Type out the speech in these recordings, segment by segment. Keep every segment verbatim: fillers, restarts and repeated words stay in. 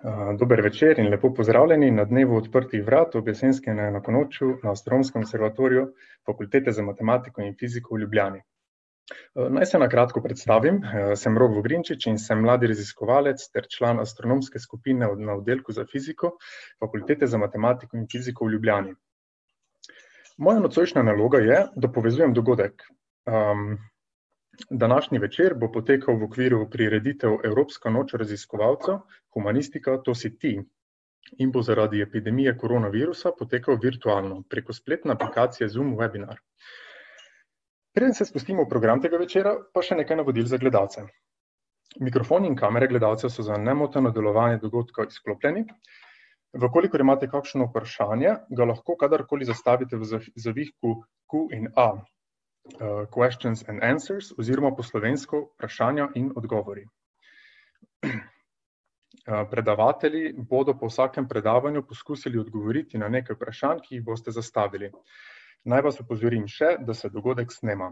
Dober večer in lepo pozdravljeni na dnevu odprtih vrat ob jesenskem enakonočju na Astronomskem observatoriju Fakultete za matematiko in fiziko v Ljubljani. Naj se na kratko predstavim, sem Rok Vogrinčič in sem mladi raziskovalec ter član astronomske skupine na oddelku za fiziko Fakultete za matematiko in fiziko v Ljubljani. Moja nocojšnja naloga je, da povezujem dogodek. Um, Današnji večer bo potekal v okviru prireditev Evropska noč raziskovalcev, humanistika, to si ti, in bo zaradi epidemije koronavirusa potekal virtualno preko spletne aplikacije Zoom webinar. Preden se spustimo v program tega večera, pa še nekaj navodil za gledalce. Mikrofoni in kamere gledalcev so za nemoteno delovanje dogodka izklopljeni. Vkolikor imate kakšno vprašanje, ga lahko kadarkoli zastavite v zavihku Q in A. Uh, questions and answers, oziroma po slovensko vprašanja in odgovori. Uh, predavatelji bodo po vsakem predavanju poskusili odgovoriti na nekaj vprašanj, ki jih boste zastavili. Naj vas opozorim še, da se dogodek snema.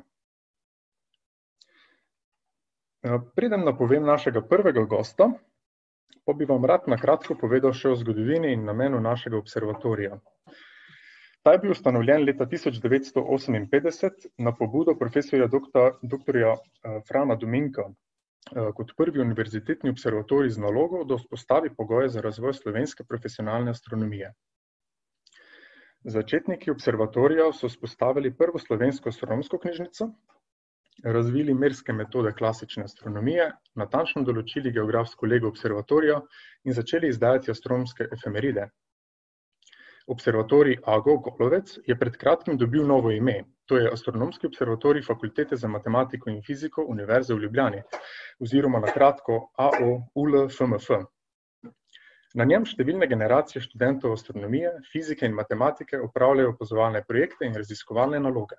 Uh, preden napovem našega prvega gosta, pa bi vam rad na kratko povedal še o zgodovini in namenu našega observatorija. Ta je bil ustanovljen leta tisoč devetsto oseminpetdeset na pobudo profesorja doktor, doktorja Frana Dominka kot prvi univerzitetni observatorij z nalogo, da vzpostavi pogoje za razvoj slovenske profesionalne astronomije. Začetniki observatorija so vzpostavili prvo slovensko astronomsko knjižnico, razvili merske metode klasične astronomije, natančno določili geografsko lego observatorija in začeli izdajati astronomske efemeride. Observatorij Ago Golovec je pred kratkim dobil novo ime, to je Astronomski observatorij Fakultete za matematiko in fiziko Univerze v Ljubljani, oziroma na kratko A O U L F M F. Na njem številne generacije študentov astronomije, fizike in matematike opravljajo opazovalne projekte in raziskovalne naloge.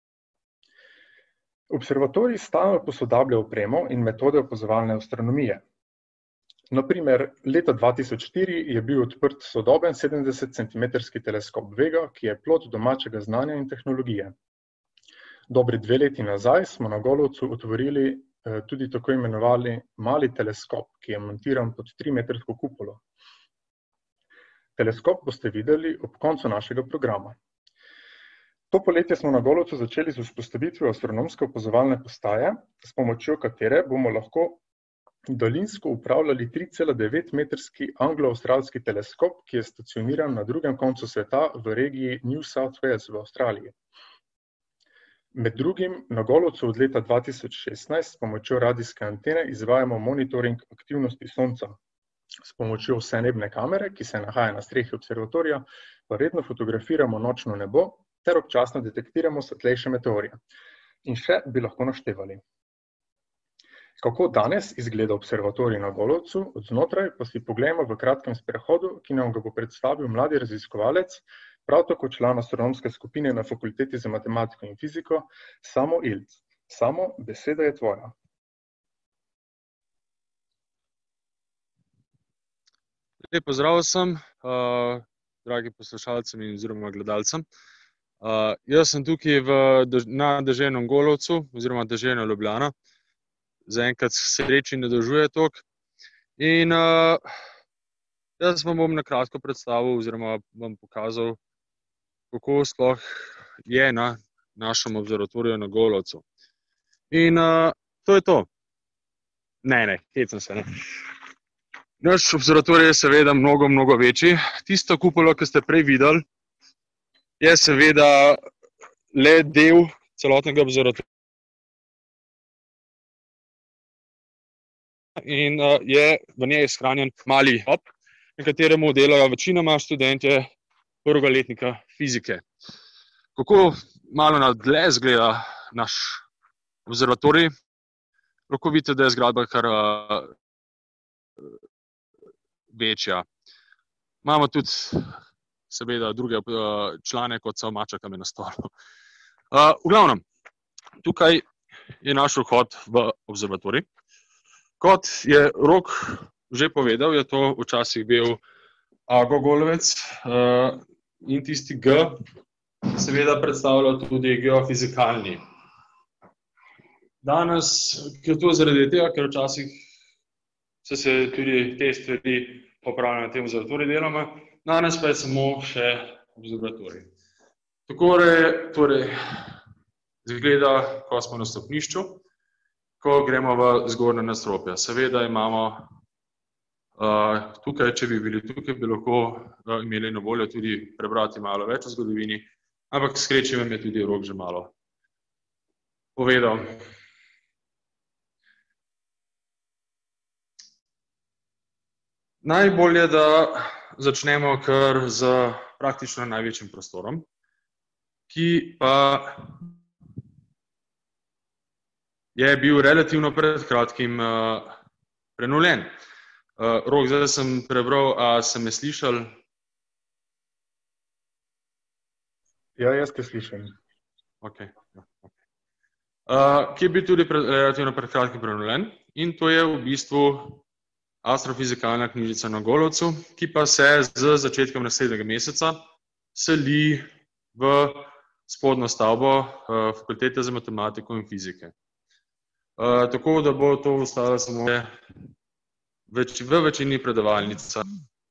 Observatorij stalno posodablja opremo in metode opazovalne astronomije. Na primer, leta dva tisoč štiri je bil odprt sodoben sedemdesetcentimetrski teleskop Vega, ki je plod domačega znanja in tehnologije. Dobri dve leti nazaj smo na Golovcu otvorili eh, tudi tako imenovani mali teleskop, ki je montiran pod trimetrsko kupolo. Teleskop boste videli ob koncu našega programa. To poletje smo na Golovcu začeli z vzpostavitvijo astronomske opazovalne postaje, s pomočjo katere bomo lahko daljinsko upravljali tri cela devet metrski anglo-avstralski teleskop, ki je stacioniran na drugem koncu sveta v regiji New South Wales v Avstraliji. Med drugim na Golovcu od leta dva tisoč šestnajst s pomočjo radijske antene izvajamo monitoring aktivnosti Sonca. S pomočjo vsenebne kamere, ki se nahaja na strehi observatorija, pa redno fotografiramo nočno nebo ter občasno detektiramo svetlejše meteorje. In še bi lahko naštevali. Kako danes izgleda observatorij na Golovcu, od znotraj pa si poglejmo v kratkem sprehodu, ki nam ga bo predstavil mladi raziskovalec, prav tako član astronomske skupine na Fakulteti za matematiko in fiziko, Samo Ilc. Samo, beseda je tvoja. Lep pozdrav vsem, uh, dragi poslušalcem in oziroma gledalcem. Uh, jaz sem tukaj v, na deželnem Golovcu oziroma deželno Ljubljana. Zaenkrat sreči ne dožuje tok. In uh, jaz vam bom na kratko predstavil oziroma vam pokazal, kako sploh je na našem observatoriju na Golovcu. In uh, to je to. Ne, ne, hecam se, ne. Naš observatorij je seveda mnogo, mnogo večji. Tisto kupolo, ki ste prej videli, je seveda le del celotnega observatorija. In uh, je v njej shranjen mali hub, na kateremu delajo večinoma študentje prvega letnika fizike. Kako malo na dlje izgleda naš observatorij, lahko vidite, da je zgradba kar uh, večja. Imamo tudi seveda druge uh, člane, kot so mačaka na stolu. Uh, v glavnem, tukaj je naš vhod v observatorij. Kot je Rok že povedal, je to včasih bil Ago Golovec uh, in tisti G seveda predstavlja tudi geofizikalni. Danes je to zaradi tega, ker včasih so se tudi te stvari opravljamo na tem observatoriju deloma, danes pa je samo še observatorij. Takole torej izgleda, ko smo na stopnišču, ko gremo v zgornje nadstropje. Seveda imamo uh, tukaj, če bi bili tukaj, bi lahko uh, imeli na voljo tudi prebrati malo več o zgodovini, ampak skreči vam je tudi Rok že malo povedal. Najbolje, da začnemo kar z praktično največjim prostorom, ki pa je bil relativno pred kratkim uh, prenovljen. Uh, Rok, zdaj sem prebral, a se me slišal? Ja, jaz te slišam. Ok. Ja, okay. Uh, ki je bil tudi pred, relativno pred kratkim prenovljen in to je v bistvu astrofizikalna knjižnica na Golovcu, ki pa se z začetkom naslednjega meseca seli v spodnjo stavbo uh, Fakultete za matematiko in fizike. Uh, tako da bo to ostalo samo več, v večini predavalnica.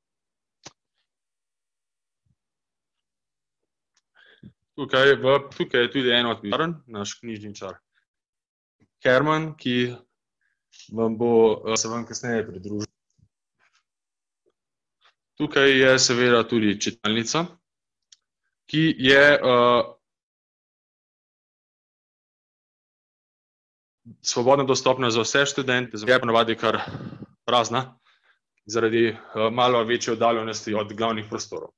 Tukaj, v, tukaj je tudi en od pisarn, naš knjižničar Herman, ki vam bo uh, se vam kasneje pridružil. Tukaj je seveda tudi čitalnica, ki je uh, svobodno dostopna za vse študente, je ponavadi kar prazna, zaradi uh, malo večje oddaljenosti od glavnih prostorov.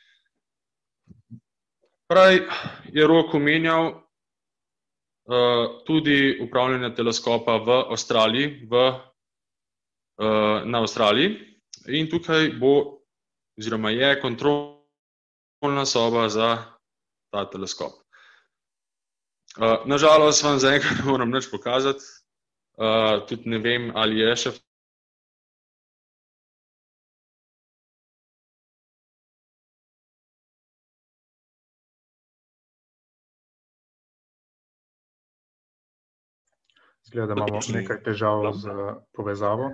Prej je Rok omenjal uh, tudi upravljanje teleskopa v Avstraliji, v, uh, na Avstraliji, in tukaj bo, oziroma je kontrolna soba za ta teleskop. Uh, nažalost vam zaenkrat ne moram nič pokazati, uh, tudi ne vem, ali je še Zgleda, da imamo nekaj težav z povezavo.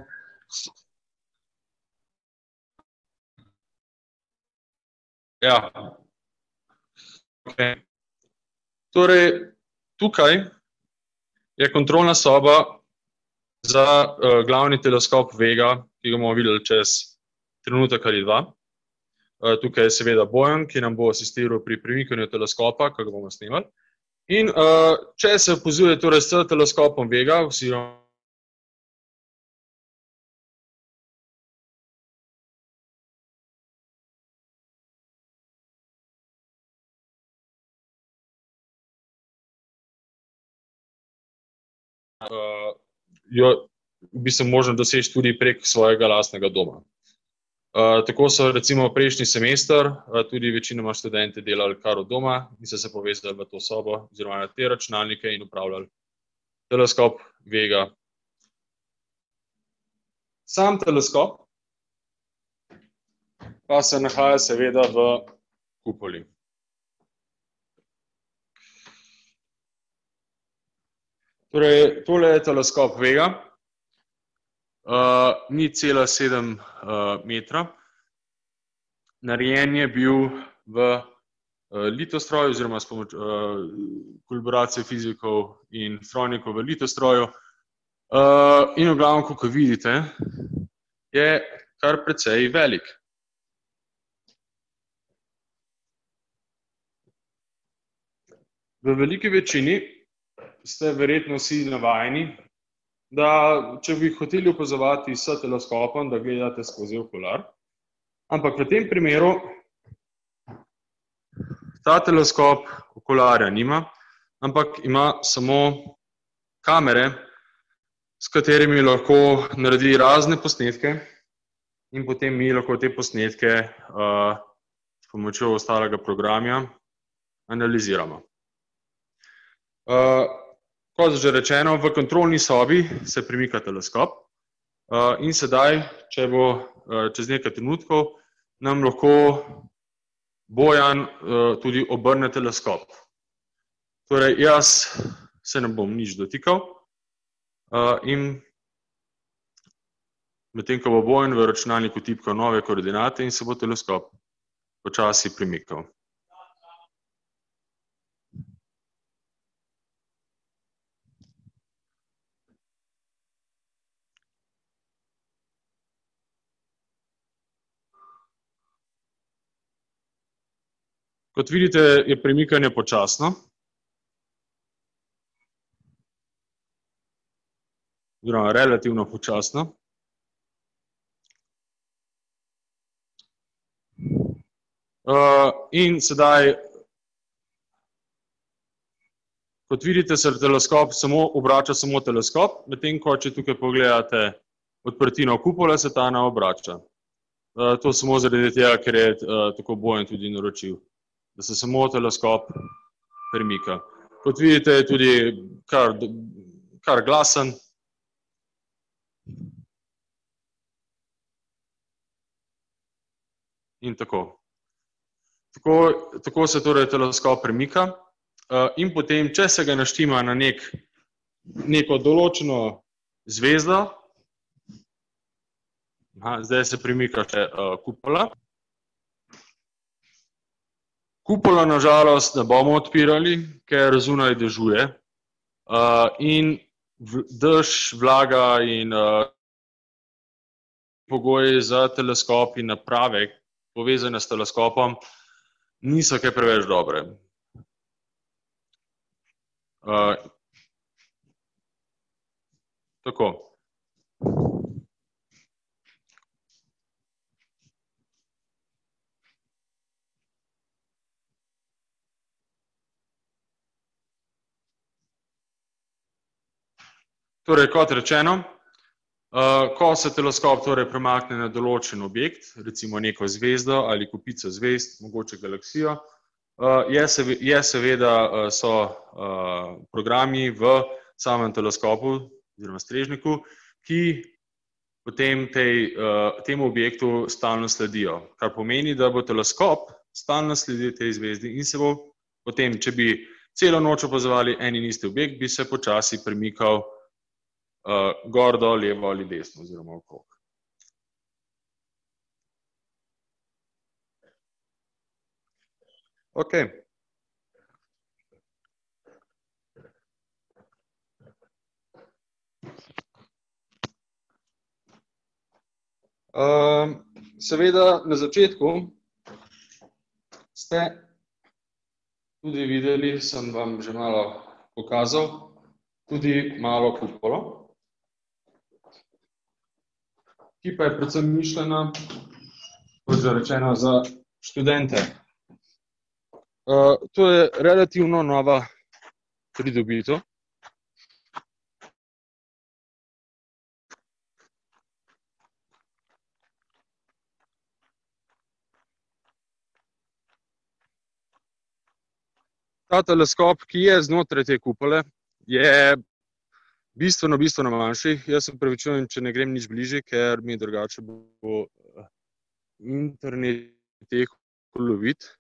Ja. Okay. Torej, tukaj je kontrolna soba za uh, glavni teleskop Vega, ki ga bomo videli čez trenutek ali dva. Uh, tukaj je seveda Bojan, ki nam bo asistiral pri premikanju teleskopa, ko ga bomo snemali. In uh, če se opazuje torej s teleskopom Vega, oziroma uh, jo bi se možno doseči tudi prek svojega lastnega doma. Uh, tako so recimo prejšnji semester uh, tudi večinoma študente delali kar od doma in so se povezali v to sobo oziroma na te računalnike in upravljali teleskop Vega. Sam teleskop pa se nahaja seveda v kupoli. Torej, tole je teleskop Vega. Uh, ni cela sedem uh, metra. Narejen je bil v uh, litostroju oziroma s pomoč uh, kolaboracije fizikov in strojnikov v litostroju. Uh, in v glavnem, kako vidite, je kar precej velik. V veliki večini ste verjetno vsi navajeni, da če bi hoteli opazovati s teleskopom, da gledate skozi okular, ampak v tem primeru ta teleskop okularja nima, ampak ima samo kamere, s katerimi lahko naredi razne posnetke in potem mi lahko te posnetke uh, s pomočjo ostalega programa analiziramo. Uh, Kot že rečeno, v kontrolni sobi se premika teleskop uh, in sedaj, če bo uh, čez nekaj trenutkov, nam lahko Bojan uh, tudi obrne teleskop. Torej, jaz se ne bom nič dotikal uh, in medtem ko bo Bojan v računalniku tipkal nove koordinate in se bo teleskop počasi premikal. Kot vidite, je premikanje počasno. Oziroma relativno počasno. Uh, in sedaj, kot vidite, se teleskop samo obrača samo teleskop, medtem ko, če tukaj pogledate odprtino kupole, se ta ne obrača. Uh, to samo zaradi tega, ker je uh, tako Bojan tudi naročil, da se samo teleskop premika. Kot vidite, je tudi kar, kar glasen. In tako. Tako, tako se torej teleskop premika uh, in potem, če se ga naštima na nek, neko določeno zvezdo, aha, zdaj se premika še uh, kupola. Kupola na žalost ne bomo odpirali, ker zunaj dežuje uh, in dež, vlaga in uh, pogoji za teleskop in naprave, povezane s teleskopom, niso kaj preveč dobre. Uh, tako. Torej, kot rečeno, uh, ko se teleskop torej premakne na določen objekt, recimo neko zvezdo ali kupico zvezd, mogoče galaksijo, uh, je, seve, je seveda uh, so uh, programi v samem teleskopu oziroma strežniku, ki potem tej, uh, temu objektu stalno sledijo, kar pomeni, da bo teleskop stalno sledil tej zvezdi in se bo potem, če bi celo noč opazovali en in isti objekt, bi se počasi premikal Uh, gor, dol, levo ali desno, oziroma okrog. Ok. Uh, seveda, na začetku ste tudi videli, sem vam že malo pokazal, tudi malo kupolo, ki pa je predvsem mišljena, kot že rečeno, za študente. Uh, to je relativno nova pridobitev. Ta teleskop, ki je znotraj te kupole, je bistveno, bistveno manjši. Jaz se opravičujem, če ne grem nič bližje, ker mi drugače bo internet tehko lovit.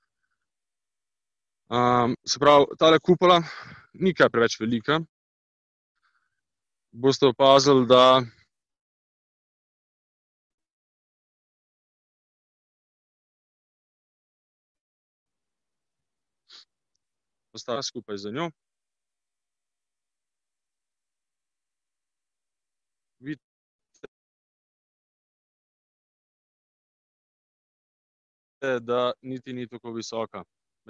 Um, se pravi, tale kupola ni kaj preveč velika. Boste opazili, da ostala skupaj za njo. Vidite, da niti ni tako visoka.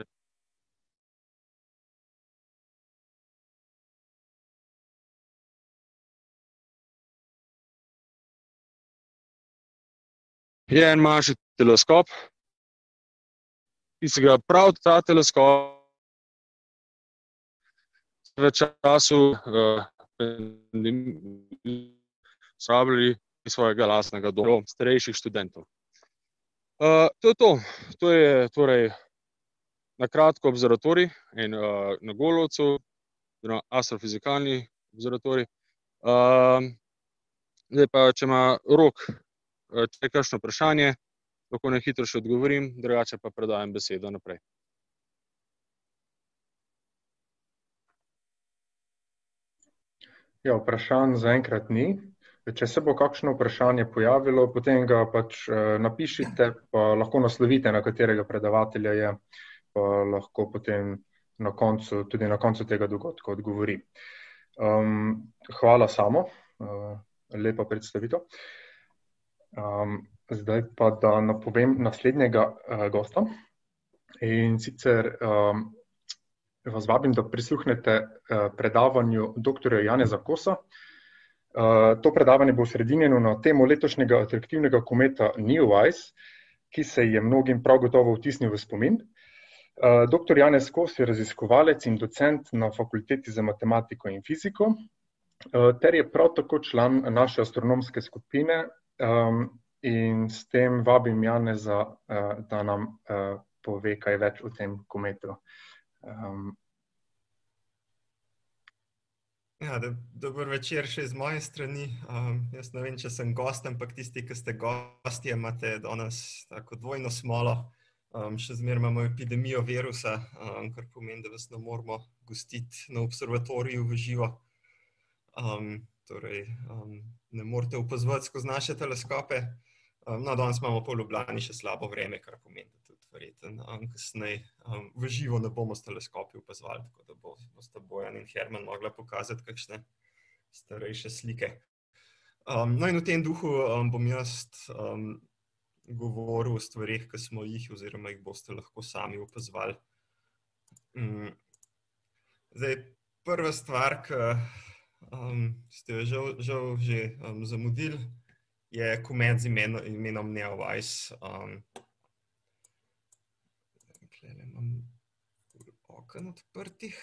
Je en manjši teleskop, ki se ga prav ta teleskop v času uh, uporabljali iz svojega lastnega doma starejših študentov. Uh, to je to. To je torej na kratko observatorij in uh, na Golovcu, astrofizikalni observatorij. Uh, zdaj pa, če ima Rok, če je kakšno vprašanje, lahko na hitro še odgovorim, drugače pa predajam besedo naprej. Ja, vprašanj zaenkrat ni. Če se bo kakšno vprašanje pojavilo, potem ga pač napišite, pa lahko naslovite, na katerega predavatelja je, pa lahko potem na koncu, tudi na koncu tega dogodka odgovori. Um, hvala Samo, uh, lepa predstavitev. Um, zdaj pa da napovem naslednjega uh, gosta. In sicer um, vas vabim, da prisluhnete uh, predavanju doktorja Janeza Kosa. Uh, to predavanje bo osredinjeno na temo letošnjega atraktivnega kometa Neowise, ki se je mnogim prav gotovo vtisnil v spomin. Uh, doktor Janez Kos je raziskovalec in docent na Fakulteti za matematiko in fiziko, uh, ter je prav tako član naše astronomske skupine, um, in s tem vabim Janeza, uh, da nam uh, pove kaj več o tem kometu. Um, Ja, do, dober večer še iz moje strani. Um, jaz ne vem, če sem gost, ampak tisti, ki ste gostje, imate danes tako dvojno smolo. Um, še zmeraj imamo epidemijo virusa, um, kar pomeni, da vas ne moramo gostiti na observatoriju v živo. Um, torej, um, ne morete opazovati skozi naše teleskope. Um, no, danes imamo pa v Ljubljani še slabo vreme, kar pomeni, da tudi verjetno um, kasneje um, v živo ne bomo s teleskopi opazovali, tako da bo, boste Bojan in Herman mogla pokazati kakšne starejše slike. Um, no in v tem duhu um, bom jaz um, govoril o stvarih, ki smo jih oziroma jih boste lahko sami opazovali. Um, zdaj, prva stvar, ki um, ste jo žal, žal že um, zamudili, je komet z imenom, imenom Neowise. Um, Tukaj imam okno odprtih.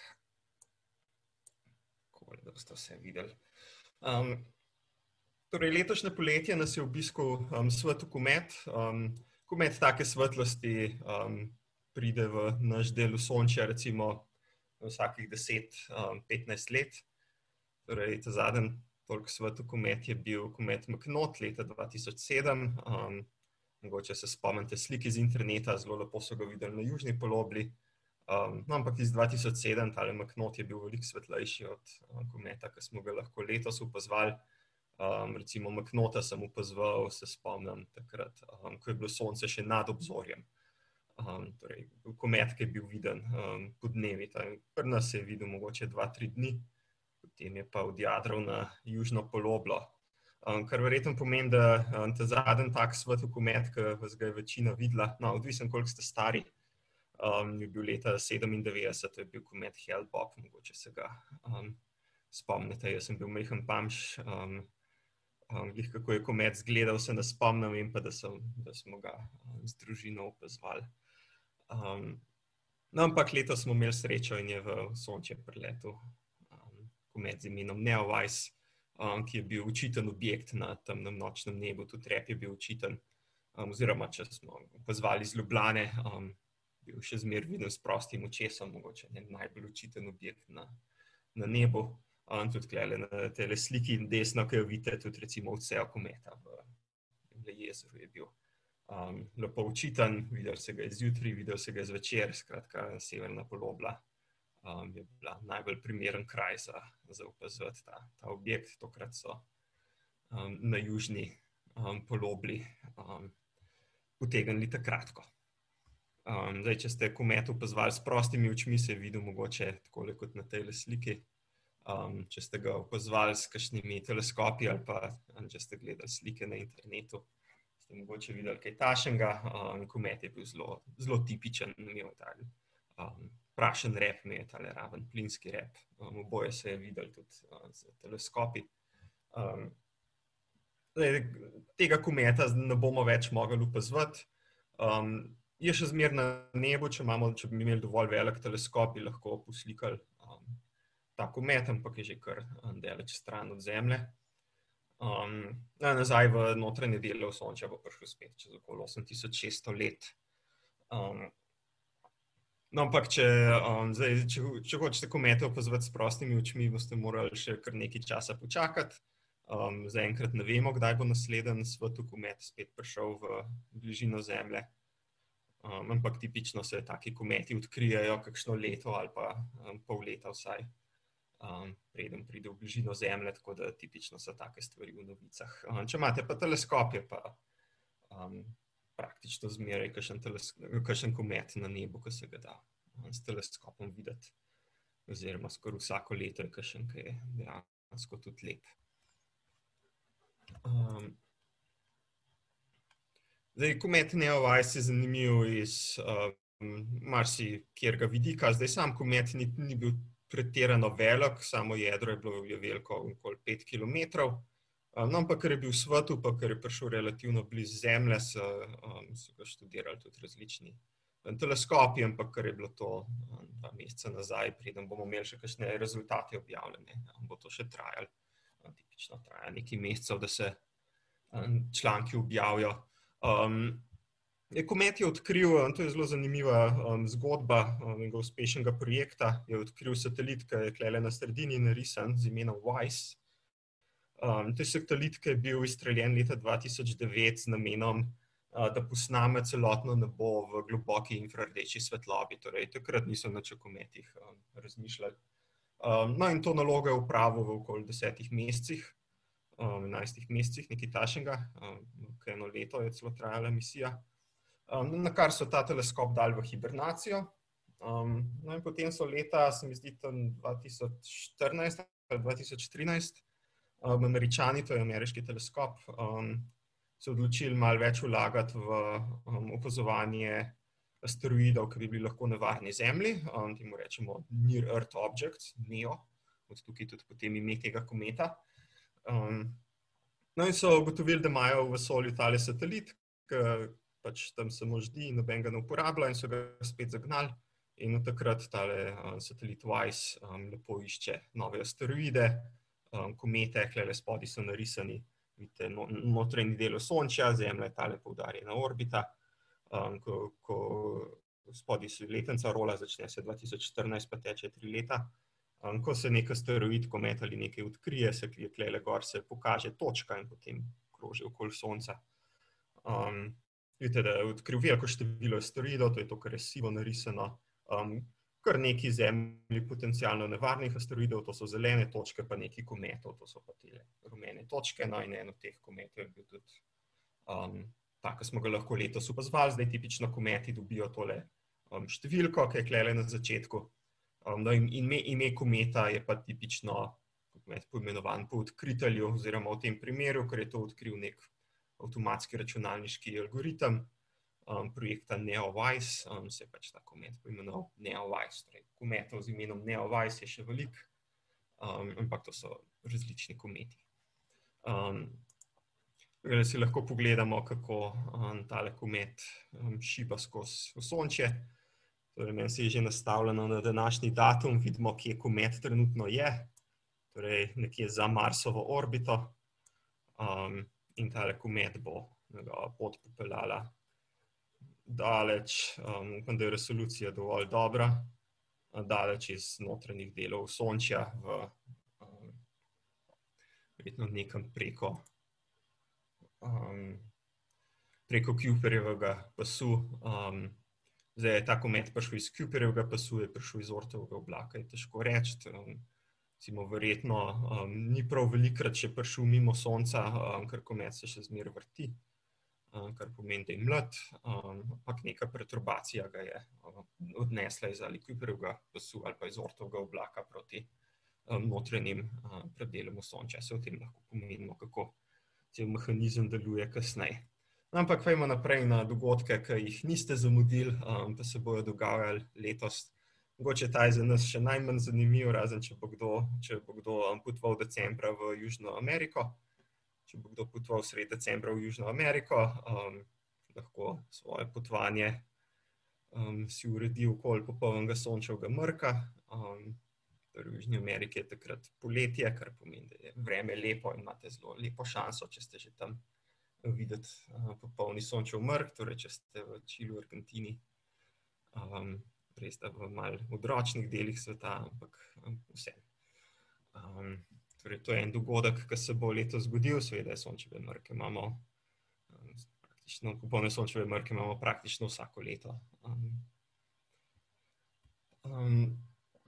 Tako, da boste vse videli. Um, torej, letošnje poletje nas je obiskal um, svetel komet. Um, komet take svetlosti um, pride v naš del Osončja recimo vsakih deset do petnajst let. Torej, ta zadnji toliko svetel komet je bil komet McNaught leta dva tisoč sedem. Um, mogoče se spomnite slik iz interneta, zelo lepo so ga videli na južni polobli. Um, no, ampak iz dva tisoč sedem tale McNaught je bil veliko svetlejši od um, kometa, ki smo ga lahko letos opazovali. Um, recimo McNaughta sem opazoval, se spomnim takrat, um, ko je bilo sonce še nad obzorjem. Um, torej, komet, ki je bil viden um, po dnevi. Pri nas je videl mogoče dva, tri dni. Potem je pa odjadral na južno poloblo. Um, kar verjetno pomeni, da um, ta zadnji tak svetel komet, ki vas ga je večina videla, no, odvisen koliko ste stari, um, je bil leta sedemindevetdeset, to je bil komet Hale-Bopp, mogoče se ga um, spomnite, jaz sem bil majhen pamš, um, um, glih kako je komet zgledal, se ne spomnim, in pa da, sem, da smo ga um, z družino opazovali. Um, no, ampak letos smo imeli srečo in je v Osončje priletel komet z imenom Neowise, um, ki je bil očiten objekt na temnem nočnem nebu, tudi rep je bil očiten, um, oziroma če smo opazovali iz Ljubljane, um, bil še zmeraj viden s prostim očesom, mogoče ne najbolj očiten objekt na, na nebu. Um, tudi tukaj na tele sliki desno, ki jo vidite, tudi recimo odsev kometa v, v jezeru je bil um, lepo očiten, videl se ga je zjutraj, videl se ga je zvečer, skratka severna polobla. Um, je bila najbolj primeren kraj za, za opazovati ta, ta objekt. Tokrat so um, na južni um, polobli um, utegnili ta kratko. Um, zdaj, če ste komet opazovali s prostimi očmi, se je videl mogoče takole kot na tej sliki. Um, če ste ga opazovali s kakšnimi teleskopi ali pa um, če ste gledali slike na internetu, ste mogoče videli kaj takšnega. Um, komet je bil zelo, zelo tipičen, imel tak um, prašen rep, je tale raven plinski rep. Um, oboje se je videli tudi uh, z teleskopi. Um, tega kometa ne bomo več mogli opazovati. Um, je še zmeraj na nebu, če, imamo, če bi imeli dovolj velik teleskop, bi lahko poslikali um, ta komet, ampak je že kar um, daleč stran od Zemlje. Um, nazaj v notranje dele Osončja bo prišlo spet čez okoli osem tisoč šeststo let. Um, No, ampak če, um, zdaj, če, če hočete komete opazovati s prostimi očmi, boste morali še kar nekaj časa počakati. Um, zaenkrat ne vemo, kdaj bo naslednji svetel komet spet prišel v bližino Zemlje. Um, ampak tipično se taki kometi odkrijejo kakšno leto ali pa um, pol leta vsaj um, preden pride v bližino Zemlje, tako da tipično so take stvari v novicah. Um, če imate pa teleskop, je pa um, praktično zmeraj kakšen, kakšen komet na nebu, ki se ga da um, s teleskopom videti. Oziroma skoraj vsako leto je kakšen, ki je dejansko tudi lep. Um, zdaj, komet Neowise je zanimiv iz um, marsikjerga vidika. Zdaj, sam komet ni, ni bil pretirano velik, samo jedro je bilo je veliko okoli pet kilometrov. Um, no, ampak ker je bil v svetu, pa ker je prišel relativno blizu Zemlje, so, um, so ga študirali tudi različni teleskopi, ampak ker je bilo to um, dva meseca nazaj, preden bomo imeli še kakšne rezultate objavljene, um, bo to še trajalo. Um, tipično traja nekaj mesecev, da se um, članki objavijo. Um, je komet je odkril, um, to je zelo zanimiva um, zgodba um, uspešnega projekta, je odkril satelit, ki je tukaj na sredini narisan z imenom WISE. Um, ta satelit, ki je bil izstreljen leta dva tisoč devet z namenom, da posname celotno nebo v globoki infrardeči svetlobi. Torej, takrat niso nič o kometih um, razmišljali. Um, no, in to nalogo je opravil v okoli desetih mesecih, um, enajstih mesecih, nekaj takšnega, um, eno leto je celo trajala misija. Um, na kar so ta teleskop dali v hibernacijo. Um, no, in potem so leta, se mi zdi, tam dva tisoč štirinajst ali dva tisoč trinajst, um, Američani, to je ameriški teleskop, um, so odločili malo več vlagati v um, opazovanje asteroidov, ki bi bili lahko nevarni Zemlji, um, temu rečemo Near Earth Objects, NEO, od tukaj tudi potem ime tega kometa. Um, no in so ugotovili, da imajo v vesolju tale satelit, ki pač tam samo ždi, noben ga ne uporablja, in so ga spet zagnali. In od takrat tale um, satelit WISE um, lepo išče nove asteroide, um, komete, klele spodaj so narisani. Vidite, notranji del Osončja, Zemlja je tale poudarjena orbita, um, ko, ko spodaj se letenca rola, začne se dva tisoč štirinajst, pa teče tri leta. Um, ko se nek asteroid, komet ali nekaj odkrije, se klele gor, se pokaže točka in potem kroži okoli Sonca. Um, vidite, da je odkril veliko število asteroidov, to je to, kar je sivo narisano. Um, kar nekaj Zemlji potencialno nevarnih asteroidov, to so zelene točke, pa nekaj kometov, to so pa te rumene točke, no in eno teh kometov je bil tudi um, tak, ki smo ga lahko letos opazovali. Zdaj tipično kometi dobijo tole um, številko, ki je klele na začetku. Um, no in ime, ime kometa je pa tipično komet poimenovan po odkritelju, oziroma v tem primeru, ker je to odkril nek avtomatski računalniški algoritem, Um, projekta Neowise, um, se je pač ta komet poimenoval Neowise. Torej, kometov z imenom Neowise je še veliko, um, ampak to so različni kometi. Um, si lahko pogledamo, kako um, tale komet um, šiba skozi Osončje. Torej, meni se je že nastavljeno na današnji datum, vidimo, kje komet trenutno je, torej nekje za Marsovo orbito, um, in tale komet bo njegova pot popeljala daleč, um, upam, da je resolucija dovolj dobra, daleč iz notranjih delov Osončja v um, verjetno nekam preko um, preko Kuiperjevega pasu. Um, zdaj je ta komet prišel iz Kuiperjevega pasu, je prišel iz Oortovega oblaka, je težko reči. Um, recimo, verjetno um, ni prav velikokrat še prišel mimo Sonca, um, ker komet se še zmeraj vrti, kar pomeni, da je mlad, ampak neka perturbacija ga je odnesla iz ali Kuiperjevega pasu ali pa iz Oortovega oblaka proti notranjim predelom Osončja. Se o tem lahko pomenimo, kako cel mehanizem deluje kasneje. Ampak pojmo naprej na dogodke, ki jih niste zamudili, pa se bojo dogajali letos. Mogoče ta je za nas še najmanj zanimiv, razen če bo kdo, če bo kdo potoval decembra v Južno Ameriko. Če bo kdo potoval sredi decembra v Južno Ameriko, um, lahko svoje potovanje um, si uredi okoli popolnega sončevega mrka. Um, torej v Južni Ameriki je takrat poletje, kar pomeni, da je vreme lepo in imate zelo lepo šanso, če ste že tam videti uh, popolni sončev mrk, torej če ste v Čilu, Argentini, um, res da v malo odročnih delih sveta, ampak um, vse. Um, Torej, to je en dogodek, ki se bo letos zgodil, seveda sončeve mrke imamo, praktično, popolne sončeve mrke imamo praktično vsako leto. Um, um,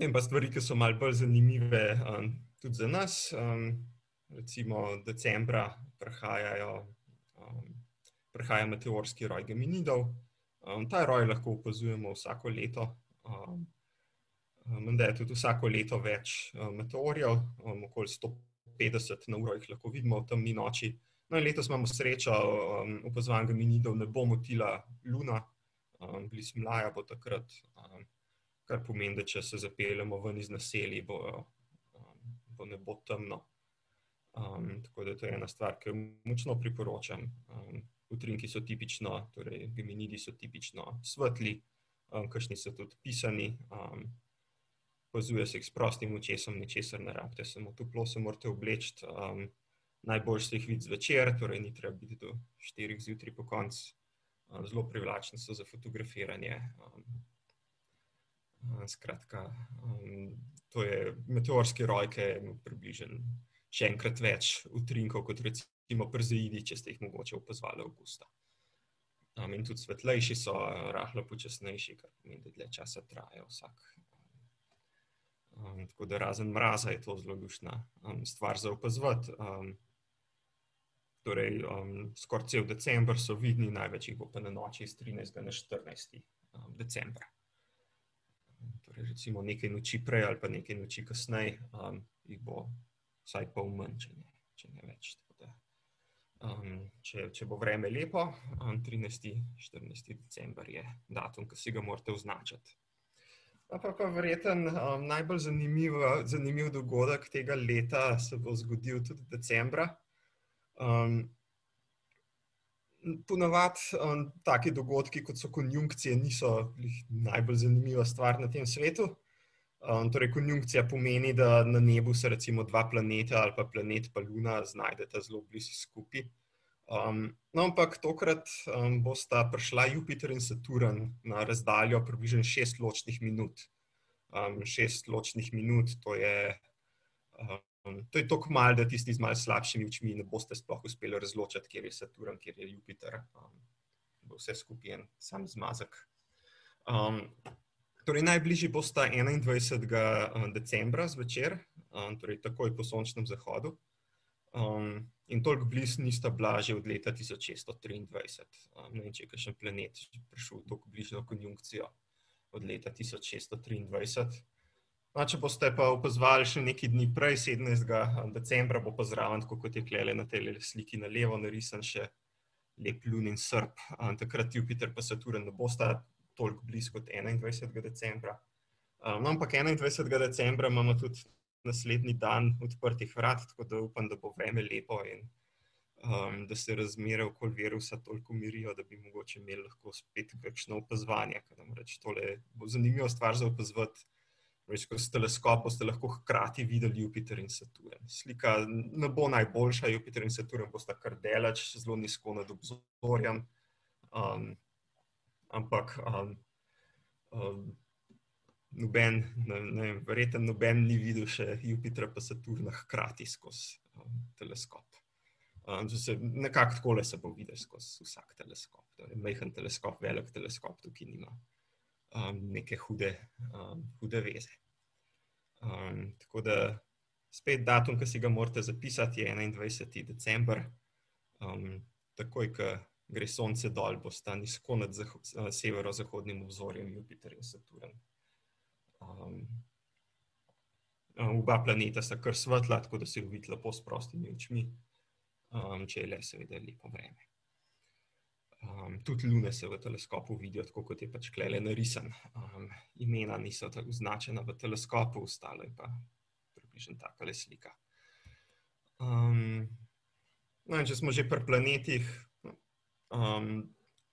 In pa stvari, ki so malo bolj zanimive um, tudi za nas. Um, recimo decembra prihajajo, um, prihaja meteorski roj Geminidov. Um, ta roj lahko opazujemo vsako leto. Um, Menda je tudi vsako leto več um, meteorjev, um, okoli sto petdeset na uro jih lahko vidimo v temni noči. No in letos imamo srečo, um, opazovanj Geminidov ne bo motila luna, um, blizu mlaja bo takrat, um, kar pomeni, da če se zapeljemo ven iz naselij, bo, um, bo ne bo temno. Um, tako da to je ena stvar, ki jo močno priporočam. Um, utrinki so tipično, torej Geminidi so tipično svetli, um, kakšni so tudi pisani. Um, Opazuje se jih s prostim očesom, ničesar ne rabite, samo toplo se morate obleči. Um, najboljše se jih vidi zvečer, torej ni treba biti do štirih zjutraj po koncu. Um, zelo privlačni so za fotografiranje. Um, um, skratka, um, to je meteorski roj, ki je približen še enkrat več utrinkov, kot recimo Perzeidi, če ste jih mogoče opazovali avgusta. Um, in tudi svetlejši so, rahlo počasnejši, kar pomeni, da dlje časa trajajo vsak. Um, tako da razen mraza je to zelo luštna um, stvar za opazovati. Um, torej, um, skoraj cel december so vidni, največ jih bo pa na noči iz trinajstega na štirinajsti um, decembra. Um, torej, recimo nekaj noči prej ali pa nekaj noči kasneje um, jih bo vsaj pol manj, če ne, če ne več. Tako da, um, če, če bo vreme lepo, um, trinajsti štirinajsti december je datum, ki si ga morate označiti. Pa pa verjeten um, najbolj zanimiv, zanimiv dogodek tega leta se bo zgodil tudi decembra. Um, ponavadi um, taki dogodki, kot so konjunkcije, niso najbolj zanimiva stvar na tem svetu. Um, torej, konjunkcija pomeni, da na nebu se recimo dva planeta ali pa planet pa luna znajdeta zelo blizu skupaj. Um, no, ampak tokrat um, bosta prišla Jupiter in Saturn na razdaljo približno šest ločnih minut. Um, šest ločnih minut, to je, um, to je toliko malo, da tisti z malo slabšimi očmi ne boste sploh uspeli razločiti, kjer je Saturn, kjer je Jupiter. Um, bo vse skupaj en sam zmazek. Um, torej, najbližji bosta enaindvajsetega decembra zvečer, um, torej takoj po sončnem zahodu. Um, in toliko blizu nista bila že od leta tisoč šeststo triindvajset. Um, ne vem, če je kakšen planet prišel toliko bližno konjunkcijo od leta tisoč šeststo triindvajset. No, če boste pa opazovali še nekaj dni prej, sedemnajstega decembra, bo pa zraven, tako kot je klele na tej sliki na levo, narisan še lep lunin srp. Um, takrat Jupiter pa Saturn ne bosta toliko blizu kot enaindvajsetega decembra. Um, no, ampak enaindvajsetega decembra imamo tudi naslednji dan odprtih vrat, tako da upam, da bo vreme lepo in um, da se razmere okoli virusa toliko mirijo, da bi mogoče imeli lahko spet kakšno opazovanje. Namreč tole bo zanimiva stvar za opazovati. Skozi teleskop boste lahko hkrati videli Jupiter in Saturn. Slika ne bo najboljša, Jupiter in Saturn bosta kar daleč, zelo nizko nad obzorjem, um, ampak um, um, noben, ne, ne, verjetno noben ni videl še Jupitra pa Saturna hkrati skozi um, teleskop. Um, se, nekako takole se bo videl skozi vsak teleskop. Torej, majhen teleskop, velik teleskop, tukaj nima um, neke hude, um, hude veze. Um, tako da spet datum, ki si ga morate zapisati, je enaindvajseti december. Um, takoj, ko gre sonce dol, bosta nizko nad severo-zahodnim obzorjem Jupiter in Saturn. Um, oba planeta sta kar svetla, tako da se jo vidi lepo s prostimi očmi, um, če je le seveda lepo vreme. Um, tudi lune se v teleskopu vidijo, tako kot je pač klele narisan. Um, imena niso tako označena v teleskopu, ostalo je pa približno takale slika. Um, no in če smo že pri planetih, um,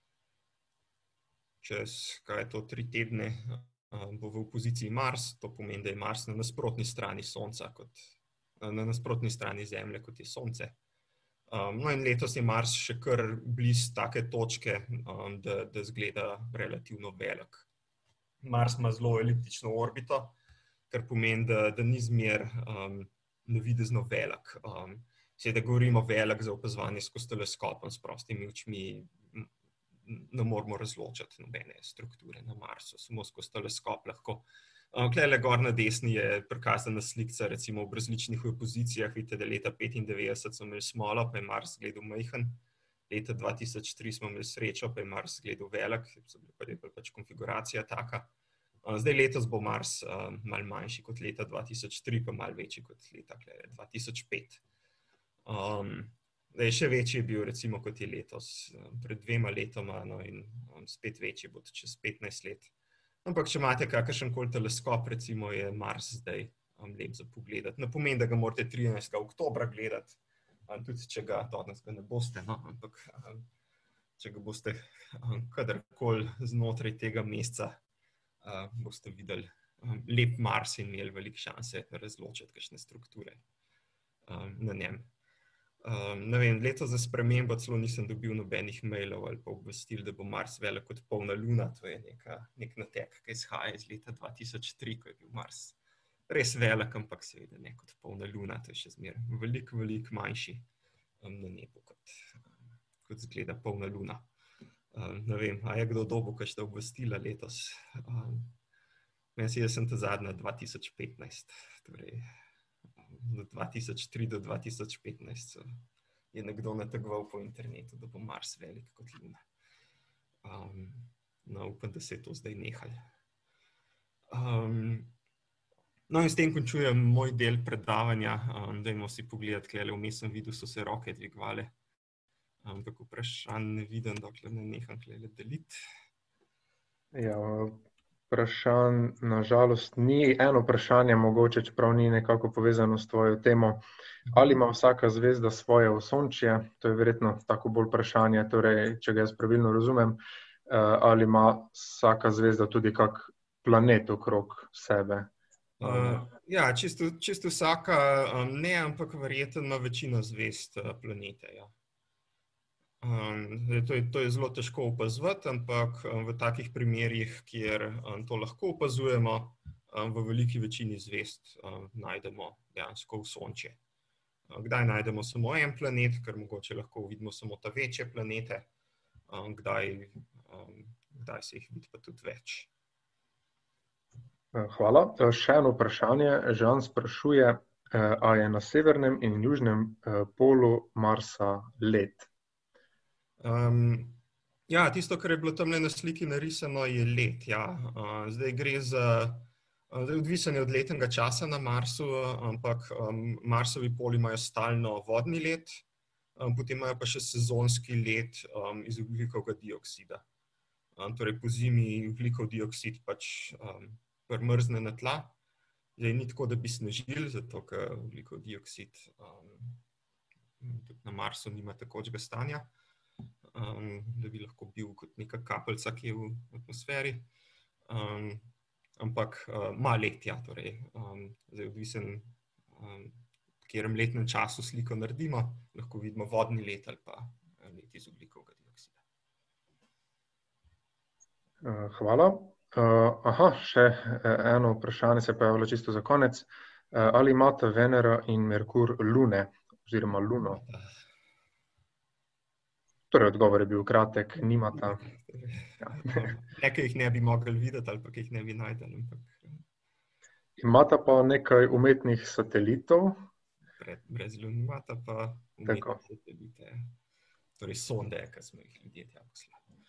čez, kaj je to, tri tedne, bo v opoziciji Mars, to pomeni, da je Mars na nasprotni strani Sonca, kot, na nasprotni strani Zemlje, kot je Sonce. Um, no in letos je Mars še kar blizu take točke, um, da, da zgleda relativno velik. Mars ima zelo eliptično orbito, kar pomeni, da, da ni zmer um, navidezno velik. Um, Seveda govorimo velik za opazovanje skozi teleskopom s prostimi očmi, ne moramo razločiti nobene strukture na Marsu, samo skozi teleskop lahko Tukaj gor na desni je prikazana slika, recimo v različnih opozicijah. Vidite, da leta petindevetdeset smo imeli smolo, pa je Mars izgledal majhen. Leta dva tisoč tri smo imeli srečo, pa je Mars izgledal velik, pa je pač konfiguracija taka. Zdaj letos bo Mars malo manjši kot leta dva tisoč tri, pa malo večji kot leta dva tisoč pet. Zdaj še večji je bil recimo kot je letos, pred dvema letoma, no, in spet večji bo čez petnajst let. Ampak, če imate kakršenkoli teleskop, recimo je Mars zdaj lep za pogledati. Ne pomeni, da ga morate trinajstega oktobra gledati, tudi če ga danes ga ne boste, no, ampak če ga boste kadarkoli znotraj tega meseca, boste videli lep Mars in imeli veliko šanse razločiti kakšne strukture na njem. Ne vem, letos za spremembo celo nisem dobil nobenih mailov ali pa obvestil, da bo Mars velik kot polna luna. To je nek natek, ki izhaja iz leta dva tisoč tri, ko je bil Mars res velik, ampak seveda ne kot polna luna. To je še zmeraj veliko, veliko manjši na nebu, kot izgleda polna luna. Ne vem, a je kdo dobil kakšna obvestila letos? Jaz sem ta zadnja dva tisoč petnajst, torej od dva tisoč tri do dva tisoč petnajst je nekdo nategoval po internetu, da bo Mars velik kot luna. No, upam, da se je to zdaj nehalo. No, in s tem končujem moj del predavanja. Dajmo si pogledati, tukaj vmes sem videl, so se roke dvigovale. Ampak vprašanj ne vidim, dokler ne neham tukaj deliti. Ja, vprašanj nažalost ni. Eno vprašanje mogoče, čeprav ni nekako povezano s tvojo temo. Ali ima vsaka zvezda svoje osončje? To je verjetno tako bolj vprašanje, torej, če ga jaz pravilno razumem, ali ima vsaka zvezda tudi kak planet okrog sebe? Ja, čisto, čisto vsaka ne, ampak verjetno ima večina zvezd planete, ja. To je, to je zelo težko opazovati, ampak v takih primerih, kjer to lahko opazujemo, v veliki večini zvezd najdemo dejansko osončje. Kdaj najdemo samo en planet, ker mogoče lahko vidimo samo ta večje planete, kdaj, kdaj se jih vidi pa tudi več. Hvala. Še eno vprašanje. Žan sprašuje, a je na severnem in južnem polu Marsa led? Um, ja, tisto, kar je bilo tamle na sliki narisano, je led, ja. Uh, zdaj gre za, uh, zdaj odvisen je od letnega časa na Marsu, ampak um, Marsovi poli imajo stalno vodni led, um, potem imajo pa še sezonski led um, iz ogljikovega dioksida. Um, torej po zimi ogljikov dioksid pač um, primrzne na tla. Zdaj ni tako, da bi snežili, zato ker ogljikov dioksid um, tudi na Marsu nima takočega stanja. Um, da bi lahko bil kot neka kapljica, ki je v atmosferi. Um, ampak uh, ima led, ja, torej. Um, zdaj odvisen, um, v katerem letnem času sliko naredimo, lahko vidimo vodni led ali pa led iz ogljikovega dioksida. Hvala. Uh, aha, še eno vprašanje se je pojavilo čisto za konec. Uh, ali imata Venera in Merkur lune oziroma luno? Torej, odgovor je bil kratek, nimata. Ja. Ne, ki jih ne bi mogli videti ali pa ki jih ne bi najdeli. Imata pa nekaj umetnih satelitov. Brez lun imata pa umetne satelite. Torej sonde, ki smo jih ljudje tja poslali.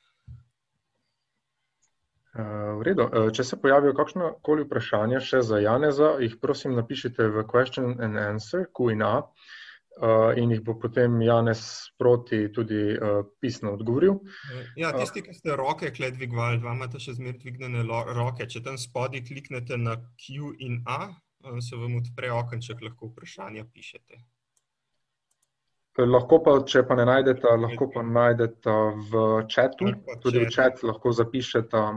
V redu. Če se pojavijo kakšnakoli vprašanja še za Janeza, jih prosim napišite v question and answer, Q in A. Uh, in jih bo potem Janez sproti tudi uh, pisno odgovoril. Ja, tisti, ki ste roke tukaj dvigovali, dva imate še zmeraj dvignjene roke. Če tam spodaj kliknete na Q in A, se vam odpre okenček, lahko vprašanja pišete. Lahko pa, če pa ne najdete, lahko pa najdete v chatu, tudi v chat lahko zapišete.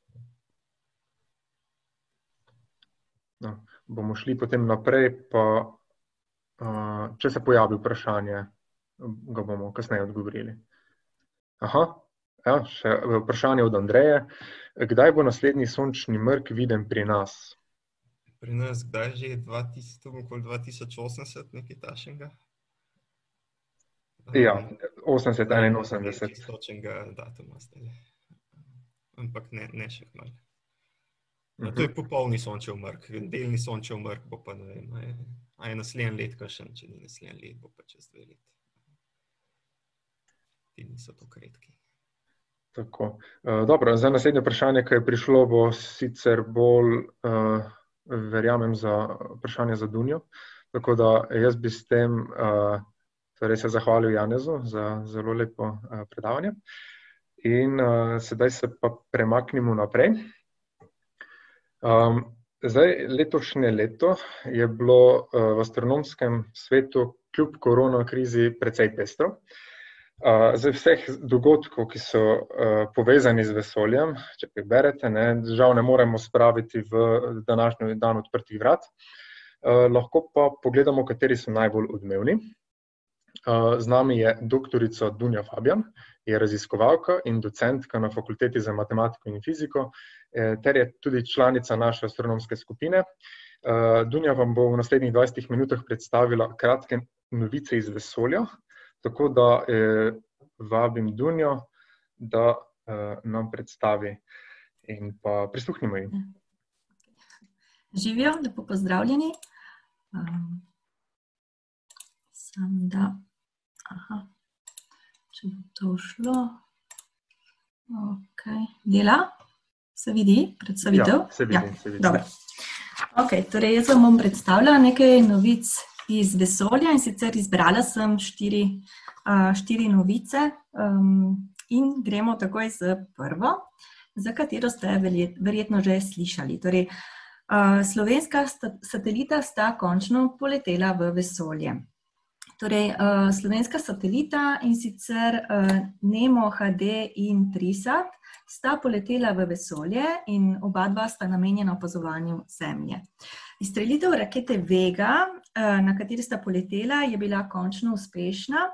No, bomo šli potem naprej, pa Uh, če se pojavi vprašanje, ga bomo kasneje odgovorili. Aha, ja, še vprašanje od Andreje. Kdaj bo naslednji sončni mrk viden pri nas? Pri nas kdaj že? okoli dva tisoč osemdeset, nekaj takšnega? Ja, osemdeset, enainosemdeset. Ne, točnega datuma zdaj. Ampak ne, ne še malo. No, to je popolni sončev mrk, delni sončev mrk bo pa, ne vem, a je, a je naslednji let kakšen, če ni naslednji let, bo pa čez dve leti. Ti niso tako redki. Tako. Uh, dobro, za naslednje vprašanje, ki je prišlo, bo sicer bolj, uh, verjamem, za vprašanje za Dunjo. Tako da jaz bi s tem uh, torej se zahvalil Janezu za zelo lepo uh, predavanje. In uh, sedaj se pa premaknimo naprej. Um, zdaj, letošnje leto je bilo uh, v astronomskem svetu kljub korona krizi precej pestro. Uh, z vseh dogodkov, ki so uh, povezani z vesoljem, če preberete, ne, žal ne moremo spraviti v današnji dan odprtih vrat, uh, lahko pa pogledamo, kateri so najbolj odmevni. Uh, z nami je doktorica Dunja Fabijan, je raziskovalka in docentka na Fakulteti za matematiko in fiziko, eh, ter je tudi članica naše astronomske skupine. Uh, Dunja vam bo v naslednjih dvajsetih minutah predstavila kratke novice iz vesolja. Tako da eh, vabim Dunjo, da eh, nam predstavi in pa prisluhnimo ji. Živijo, lepo pozdravljeni. Um, sam da, aha, če bo to šlo. Ok, dela? Se vidi predstavitev? Ja, se vidi, ja. se vidi. Dobro. Ok, torej jaz vam bom predstavljala nekaj novic iz vesolja in sicer izbrala sem štiri, uh, štiri novice um, in gremo takoj z prvo, za katero ste verjetno že slišali. Torej, uh, slovenska satelita sta končno poletela v vesolje. Torej, uh, slovenska satelita in sicer uh, Nemo H D in Trisat sta poletela v vesolje in oba dva sta namenjena opazovanju Zemlje. Izstrelitev rakete Vega, na kateri sta poletela, je bila končno uspešna.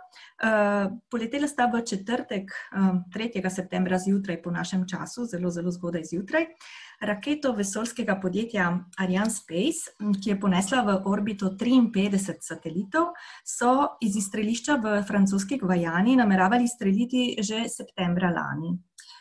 Poletela sta v četrtek, tretjega septembra zjutraj po našem času, zelo, zelo zgodaj zjutraj. Raketo vesoljskega podjetja Arianespace, ki je ponesla v orbito triinpetdeset satelitov, so iz izstrelišča v francoski Gvajani nameravali izstreliti že septembra lani.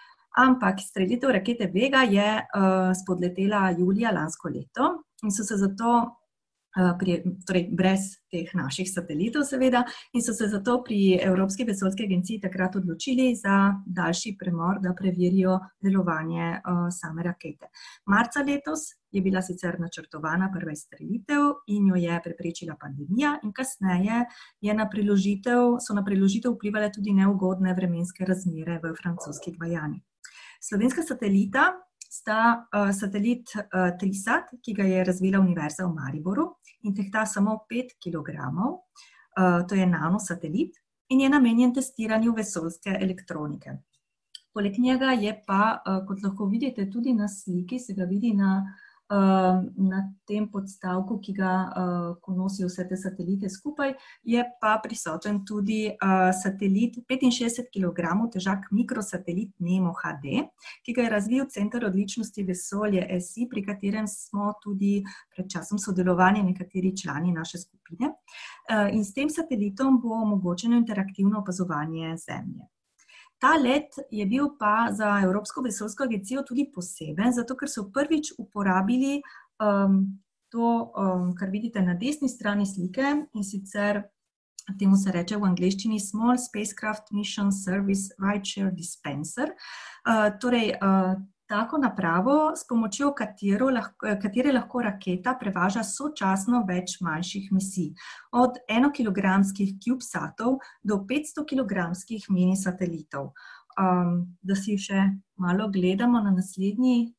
Ampak izstrelitev rakete Vega je uh, spodletela julija lansko leto in so se zato, uh, pri, torej brez teh naših satelitov seveda, in so se zato pri Evropski vesoljski agenciji takrat odločili za daljši premor, da preverijo delovanje uh, same rakete. Marca letos je bila sicer načrtovana prva izstrelitev in jo je preprečila pandemija in kasneje je na preložitev, so na preložitev vplivale tudi neugodne vremenske razmere v francoski Gvajani. Slovenska satelita sta uh, satelit uh, Trisat, ki ga je razvila Univerza v Mariboru in tehta samo pet kilogramov, uh, to je nanosatelit in je namenjen testiranju vesoljske elektronike. Poleg njega je pa, uh, kot lahko vidite tudi na sliki, se ga vidi na, uh, na tem podstavku, ki ga, uh, ko nosijo vse te satelite skupaj, je pa prisoten tudi uh, satelit petinšestdeset kilogramov težak mikrosatelit Nemo H D, ki ga je razvil Center odličnosti vesolje S I, pri katerem smo tudi pred časom sodelovali nekateri člani naše skupine. Uh, in s tem satelitom bo omogočeno interaktivno opazovanje Zemlje. Ta let je bil pa za Evropsko vesoljsko agencijo tudi poseben, zato ker so prvič uporabili um, to, um, kar vidite na desni strani slike, in sicer temu se reče v angleščini Small Spacecraft Mission Service Rideshare Dispenser. Uh, torej, uh, tako napravo, s pomočjo katero lahko, katere lahko raketa prevaža sočasno več manjših misij, od enokilogramskih CubeSatov do petstokilogramskih minisatelitov. Um, da si še malo gledamo na naslednji,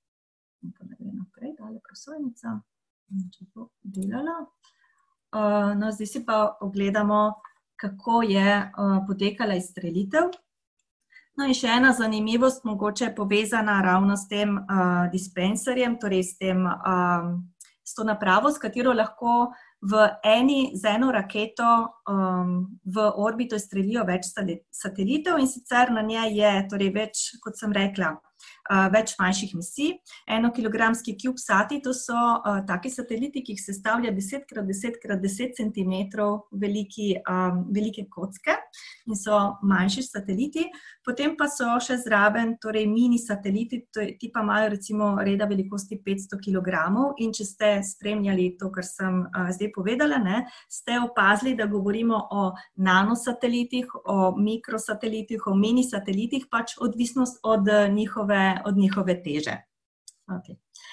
ne vem naprej, dale prosojnica, če bo delala. Uh, no, zdaj si pa ogledamo, kako je uh, potekala izstrelitev. No in še ena zanimivost, mogoče povezana ravno s tem uh, dispenserjem, torej s, tem, um, s to napravo, s katero lahko v eni, z eno raketo um, v orbito izstrelijo več satelitov in sicer na njej je torej več, kot sem rekla, več manjših misij. Enokilogramski CubeSati, to so uh, taki sateliti, ki jih sestavlja deset krat deset krat deset centimetrov veliki, um, velike kocke in so manjši sateliti. Potem pa so še zraven torej mini sateliti, ti pa imajo recimo reda velikosti petsto kilogramov in če ste spremljali to, kar sem uh, zdaj povedala, ne, ste opazili, da govorimo o nanosatelitih, o mikrosatelitih, o mini satelitih, pač odvisnost od njihove od njihove teže. Okay.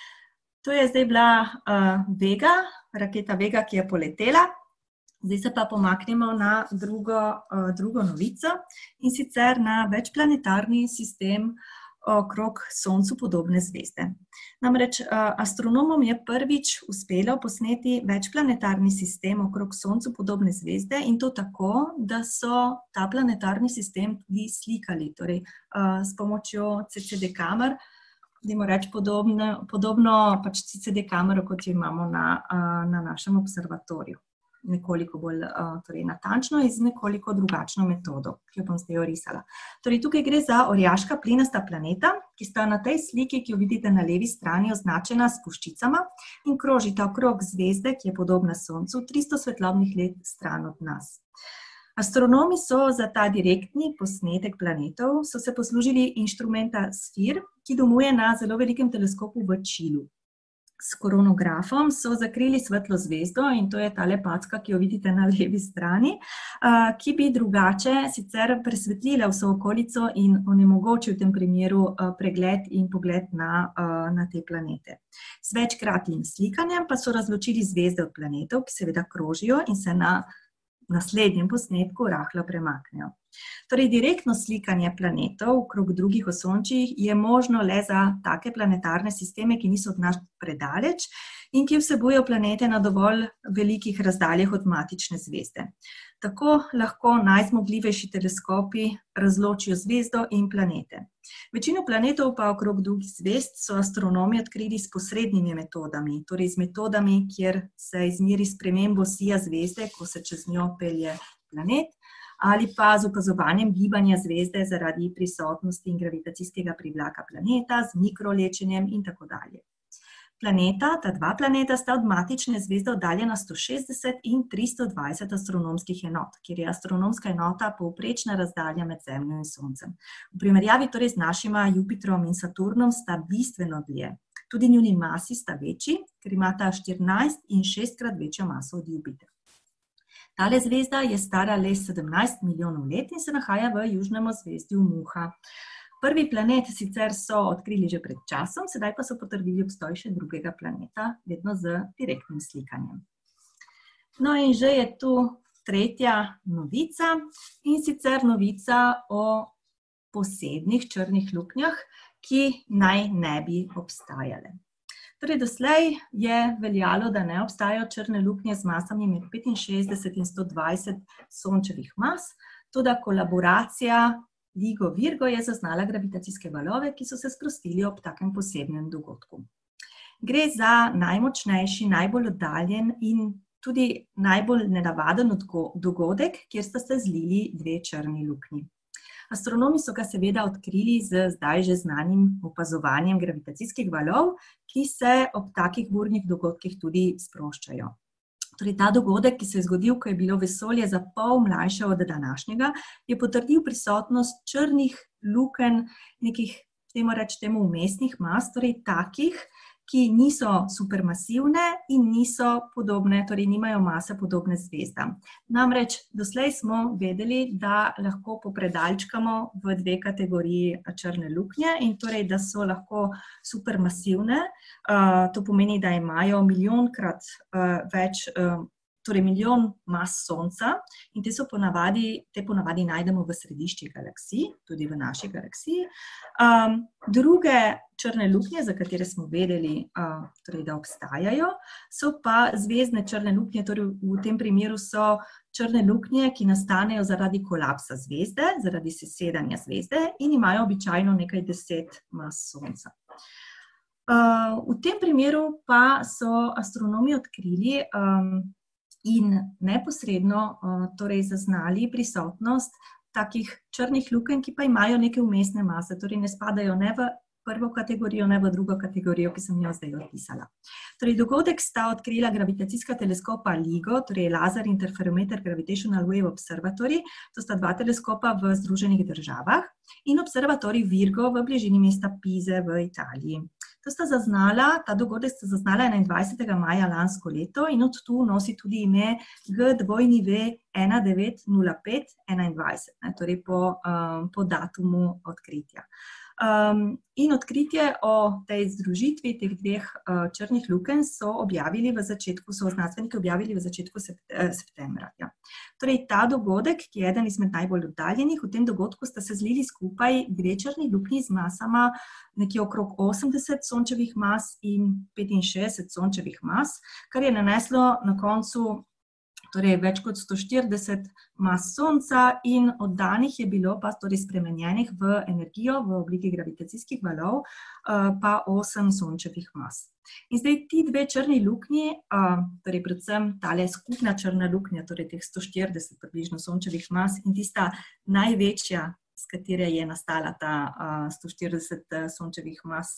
To je zdaj bila uh, Vega, raketa Vega, ki je poletela. Zdaj se pa pomaknemo na drugo, uh, drugo novico in sicer na večplanetarni sistem okrog Soncu podobne zvezde. Namreč uh, astronomom je prvič uspelo posneti večplanetarni sistem okrog Soncu podobne zvezde in to tako, da so ta planetarni sistem tudi slikali, torej uh, s pomočjo C C D kamer, dajmo reči podobno, podobno pač C C D kamero, kot jo imamo na, uh, na našem observatoriju. Nekoliko bolj uh, torej natančno in z nekoliko drugačno metodo, ki jo bom zdaj orisala. Torej, tukaj gre za orjaška plinasta planeta, ki sta na tej sliki, ki jo vidite na levi strani, označena s puščicama in krožita okrog zvezde, ki je podobna Soncu, tristo svetlobnih let stran od nas. Astronomi so za ta direktni posnetek planetov so se poslužili inštrumenta SFIR, ki domuje na zelo velikem teleskopu v Čilu. S koronografom so zakrili svetlo zvezdo in to je tale packa, ki jo vidite na levi strani, ki bi drugače sicer presvetlila vso okolico in onemogočil v tem primeru pregled in pogled na, na te planete. Z večkratnim slikanjem pa so razločili zvezde od planetov, ki seveda krožijo in se na naslednjem posnetku rahlo premaknejo. Torej, direktno slikanje planetov okrog drugih osončij je možno le za take planetarne sisteme, ki niso od nas predaleč in ki vsebujejo planete na dovolj velikih razdaljah od matične zvezde. Tako lahko najzmogljivejši teleskopi razločijo zvezdo in planete. Večino planetov pa okrog drugih zvezd so astronomi odkrili s posrednimi metodami, torej z metodami, kjer se izmeri spremembo sija zvezde, ko se čez njo pelje planet, ali pa z opazovanjem gibanja zvezde zaradi prisotnosti in gravitacijskega privlaka planeta, z mikrolečenjem in tako dalje. Planeta, ta dva planeta sta od matične zvezde oddaljena sto šestdeset in tristo dvajset astronomskih enot, kjer je astronomska enota povprečna razdalja med Zemljo in Soncem. V primerjavi torej z našima Jupitrom in Saturnom sta bistveno dlje. Tudi njuni masi sta večji, ker imata štirinajst in šestkrat večjo maso od Jupitra. Tale zvezda je stara le sedemnajst milijonov let in se nahaja v južnem ozvezdju Muha. Prvi planet sicer so odkrili že pred časom, sedaj pa so potrdili obstoj še drugega planeta, vedno z direktnim slikanjem. No in že je tu tretja novica in sicer novica o posebnih črnih luknjah, ki naj ne bi obstajale. Torej, doslej je veljalo, da ne obstajajo črne luknje z masami med petinšestdeset in sto dvajset sončevih mas, toda kolaboracija LIGO Virgo je zaznala gravitacijske valove, ki so se sprostili ob takem posebnem dogodku. Gre za najmočnejši, najbolj oddaljen in tudi najbolj nenavaden dogodek, kjer sta se zlili dve črni luknji. Astronomi so ga seveda odkrili z zdaj že znanim opazovanjem gravitacijskih valov, ki se ob takih burnih dogodkih tudi sproščajo. Torej, ta dogodek, ki se je zgodil, ko je bilo vesolje za pol mlajše od današnjega, je potrdil prisotnost črnih lukenj, nekih, temu reči temu, vmesnih mas, torej takih, ki niso supermasivne in niso podobne, torej nimajo mase podobne zvezdam. Namreč, doslej smo vedeli, da lahko popredalčkamo v dve kategoriji črne luknje in torej, da so lahko supermasivne, uh, to pomeni, da imajo milijonkrat uh, več, uh, torej milijon mas Sonca in te so ponavadi, te ponavadi najdemo v središčih galaksij, tudi v naši galaksiji. Um, druge črne luknje, za katere smo vedeli, uh, torej, da obstajajo, so pa zvezdne črne luknje, torej v tem primeru so črne luknje, ki nastanejo zaradi kolapsa zvezde, zaradi sesedanja zvezde in imajo običajno nekaj deset mas Sonca. Uh, v tem primeru pa so astronomi odkrili um, in neposredno uh, torej zaznali prisotnost takih črnih lukenj, ki pa imajo neke vmesne mase, torej ne spadajo ne v prvo kategorijo, ne v drugo kategorijo, ki sem jo zdaj opisala. Torej, dogodek sta odkrila gravitacijska teleskopa LIGO, torej Laser Interferometer Gravitational Wave Observatory, to sta dva teleskopa v Združenih državah, in observatorij Virgo v bližini mesta Pise v Italiji. To sta zaznala, ta dogodek sta zaznala enaindvajsetega maja lansko leto in od tu nosi tudi ime G W ena devet nula pet enaindvajset, ne, torej po, um, po datumu odkritja. Um, in odkritje o tej združitvi teh dveh uh, črnih lukenj so objavili v začetku, so znanstveniki objavili v začetku sept, eh, septembra. Ja. Torej, ta dogodek, ki je eden izmed najbolj oddaljenih, v tem dogodku sta se zlili skupaj dve črni luknji z masama nekje okrog osemdeset sončevih mas in petinšestdeset sončevih mas, kar je naneslo na koncu torej več kot sto štirideset mas Sonca in oddanih je bilo pa torej spremenjenih v energijo v obliki gravitacijskih valov pa osem sončevih mas. In zdaj ti dve črni luknji, torej predvsem tale skupna črna luknja, torej teh sto štirideset približno sončevih mas in tista največja, s katere je nastala ta sto štirideset sončevih mas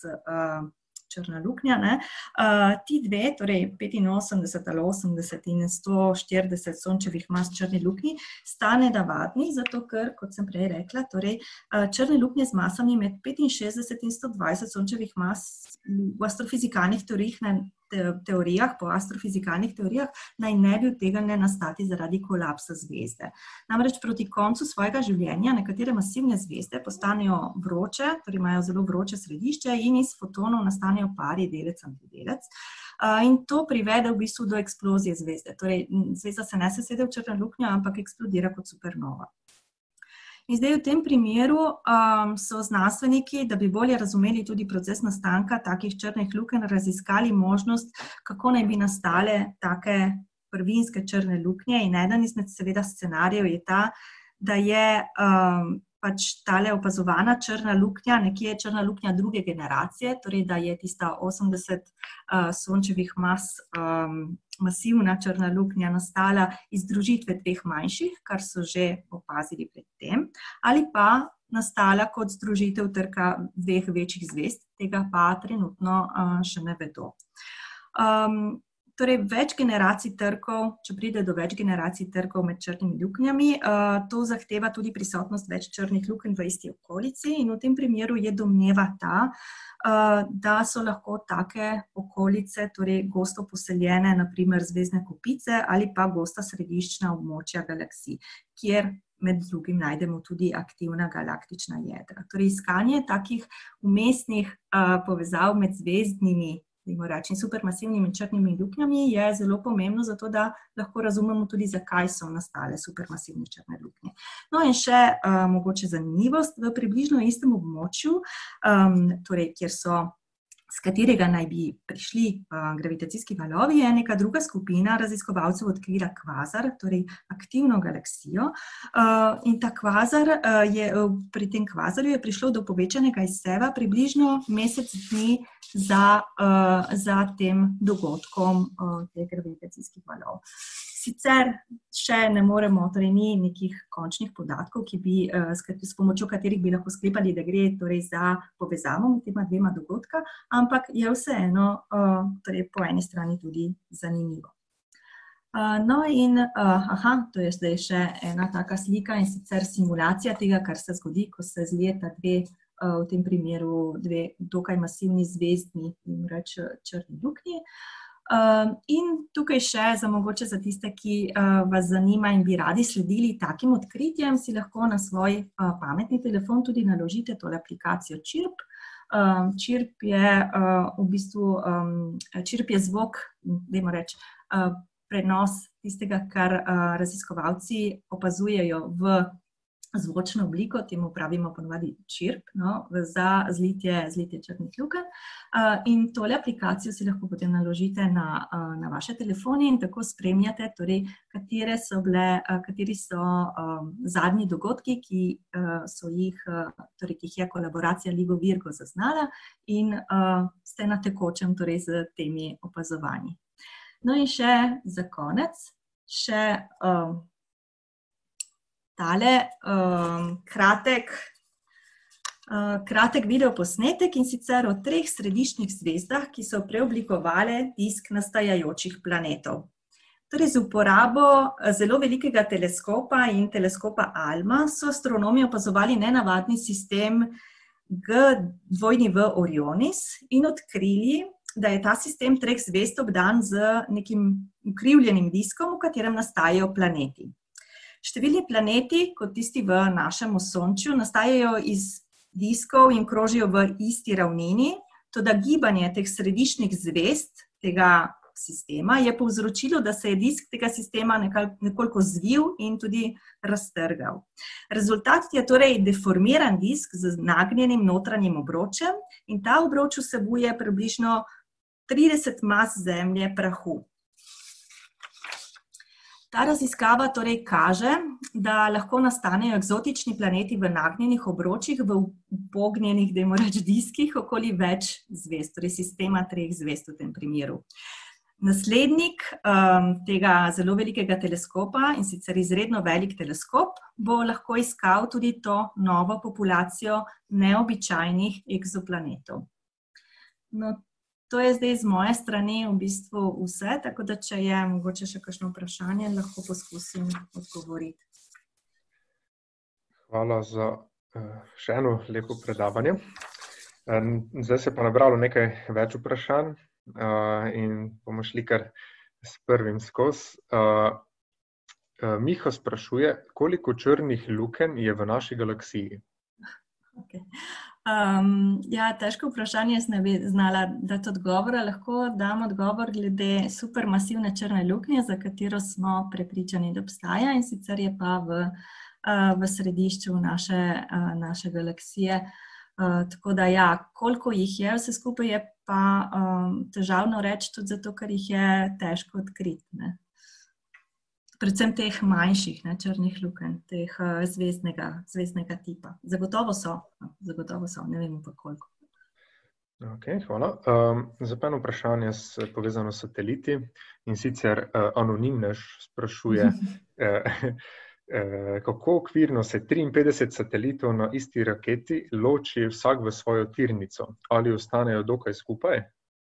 črna luknja, ne. Uh, ti dve, torej petinosemdeset ali osemdeset in sto štirideset sončevih mas črni luknji, sta nenavadni, zato ker, kot sem prej rekla, torej uh, črne luknje z masami med petinšestdeset in sto dvajset sončevih mas v astrofizikalnih teorijah, ne, te, teorijah, po astrofizikalnih teorijah, naj ne bi utegnile nastati zaradi kolapsa zvezde. Namreč proti koncu svojega življenja nekatere masivne zvezde postanejo vroče, torej imajo zelo vroče središče in iz fotonov nastanejo pari delec-antidelec. Uh, in to privede v bistvu do eksplozije zvezde. Torej, zvezda se ne sesede v črno luknjo, ampak eksplodira kot supernova. In zdaj v tem primeru um, so znanstveniki, da bi bolje razumeli tudi proces nastanka takih črnih lukenj, raziskali možnost, kako naj bi nastale take prvinske črne luknje. In eden izmed seveda scenarijev je ta, da je um, pač tale opazovana črna luknja, nekje črna luknja druge generacije, torej da je tista osemdeset uh, sončevih mas um, masivna črna luknja nastala iz združitve dveh manjših, kar so že opazili pred tem, ali pa nastala kot združitev trka dveh večjih zvezd, tega pa trenutno uh, še ne vedo. Um, Torej, več generacij trkov, če pride do več generacij trkov med črnimi luknjami, to zahteva tudi prisotnost več črnih lukenj v isti okolici in v tem primeru je domneva ta, da so lahko take okolice, torej gosto poseljene, na primer zvezdne kopice ali pa gosta središčna območja galaksij, kjer med drugim najdemo tudi aktivna galaktična jedra. Torej, iskanje takih vmesnih povezav med zvezdnimi in supermasivnimi črnimi luknjami je zelo pomembno, zato da lahko razumemo tudi, zakaj so nastale supermasivne črne luknje. No in še uh, mogoče zanimivost, v približno istem območju, um, torej, kjer so, s katerega naj bi prišli uh, gravitacijski valovi, je neka druga skupina raziskovalcev odkrila kvazar, torej aktivno galaksijo. Uh, in ta kvazar, uh, je, uh, pri tem kvazarju je prišlo do povečanega izseva približno mesec dni za, uh, za tem dogodkom uh, teh gravitacijskih valov. Sicer še ne moremo, torej ni nekih končnih podatkov, ki bi, uh, s pomočjo katerih bi lahko sklepali, da gre torej za povezavo med tema dvema dogodka, ampak je vseeno uh, torej po eni strani tudi zanimivo. Uh, no in, uh, aha, to je zdaj še ena taka slika in sicer simulacija tega, kar se zgodi, ko se zlijeta dve, uh, v tem primeru dve dokaj masivni zvezdni, reč črni luknji. Uh, in tukaj še za mogoče za tiste, ki uh, vas zanima in bi radi sledili takim odkritjem, si lahko na svoj uh, pametni telefon tudi naložite tole aplikacijo Čirp. Uh, Čirp je uh, v bistvu, um, Čirp je zvok, dajmo reči, uh, prenos tistega, kar uh, raziskovalci opazujejo v zvočno obliko, temu pravimo ponovadi čirp, no, za zlitje, zlitje črnih lukenj. Uh, in tole aplikacijo si lahko potem naložite na, uh, na vaše telefone in tako spremljate, torej, katere so bile, uh, kateri so um, zadnji dogodki, ki uh, so jih, uh, torej, ki jih je kolaboracija LIGO Virgo zaznala in uh, ste na tekočem, torej, z temi opazovanji. No in še za konec, še um, tale um, kratek kratek video posnetek, in sicer o treh središčnih zvezdah, ki so preoblikovale disk nastajajočih planetov. Torej, z uporabo zelo velikega teleskopa in teleskopa ALMA so astronomi opazovali nenavadni sistem G W Orionis in odkrili, da je ta sistem treh zvezd obdan z nekim ukrivljenim diskom, v katerem nastajajo planeti. Številni planeti, kot tisti v našem Osončju, nastajajo iz diskov in krožijo v isti ravnini, toda gibanje teh središčnih zvezd tega sistema je povzročilo, da se je disk tega sistema nekoliko zvil in tudi raztrgal. Rezultat je torej deformiran disk z nagnjenim notranjim obročem in ta obroč vsebuje približno trideset mas Zemlje prahu. Ta raziskava torej kaže, da lahko nastanejo eksotični planeti v nagnjenih obročih, v upognjenih, dajmo reči, diskih okoli več zvezd, torej sistema treh zvezd v tem primeru. Naslednik um, tega zelo velikega teleskopa, in sicer izredno velik teleskop, bo lahko iskal tudi to novo populacijo neobičajnih egzoplanetov. No, to je zdaj z moje strani v bistvu vse, tako da če je mogoče še kakšno vprašanje, lahko poskusim odgovoriti. Hvala za uh, še eno lepo predavanje. Um, zdaj se pa nabralo nekaj več vprašanj uh, in bomo šli kar s prvim skozi. Uh, uh, Miha sprašuje, koliko črnih lukenj je v naši galaksiji? Okay. Um, ja, težko vprašanje, jaz ne bi znala dati odgovora, lahko dam odgovor glede supermasivne črne luknje, za katero smo prepričani, da obstaja, in sicer je pa v, uh, v središču naše, uh, naše galaksije. Uh, tako da ja, koliko jih je, vse skupaj je pa um, težavno reči, tudi zato, ker jih je težko odkriti, ne. Predvsem teh manjših, ne, črnih lukenj, teh uh, zvezdnega, zvezdnega tipa. Zagotovo so, no, zagotovo so, ne vemo pa koliko. Ok, hvala. Um, Zdaj pa eno vprašanje povezano s sateliti, in sicer uh, Anonimnež sprašuje, uh, uh, kako okvirno se triinpetdeset satelitov na isti raketi loči vsak v svojo tirnico? Ali ostanejo dokaj skupaj?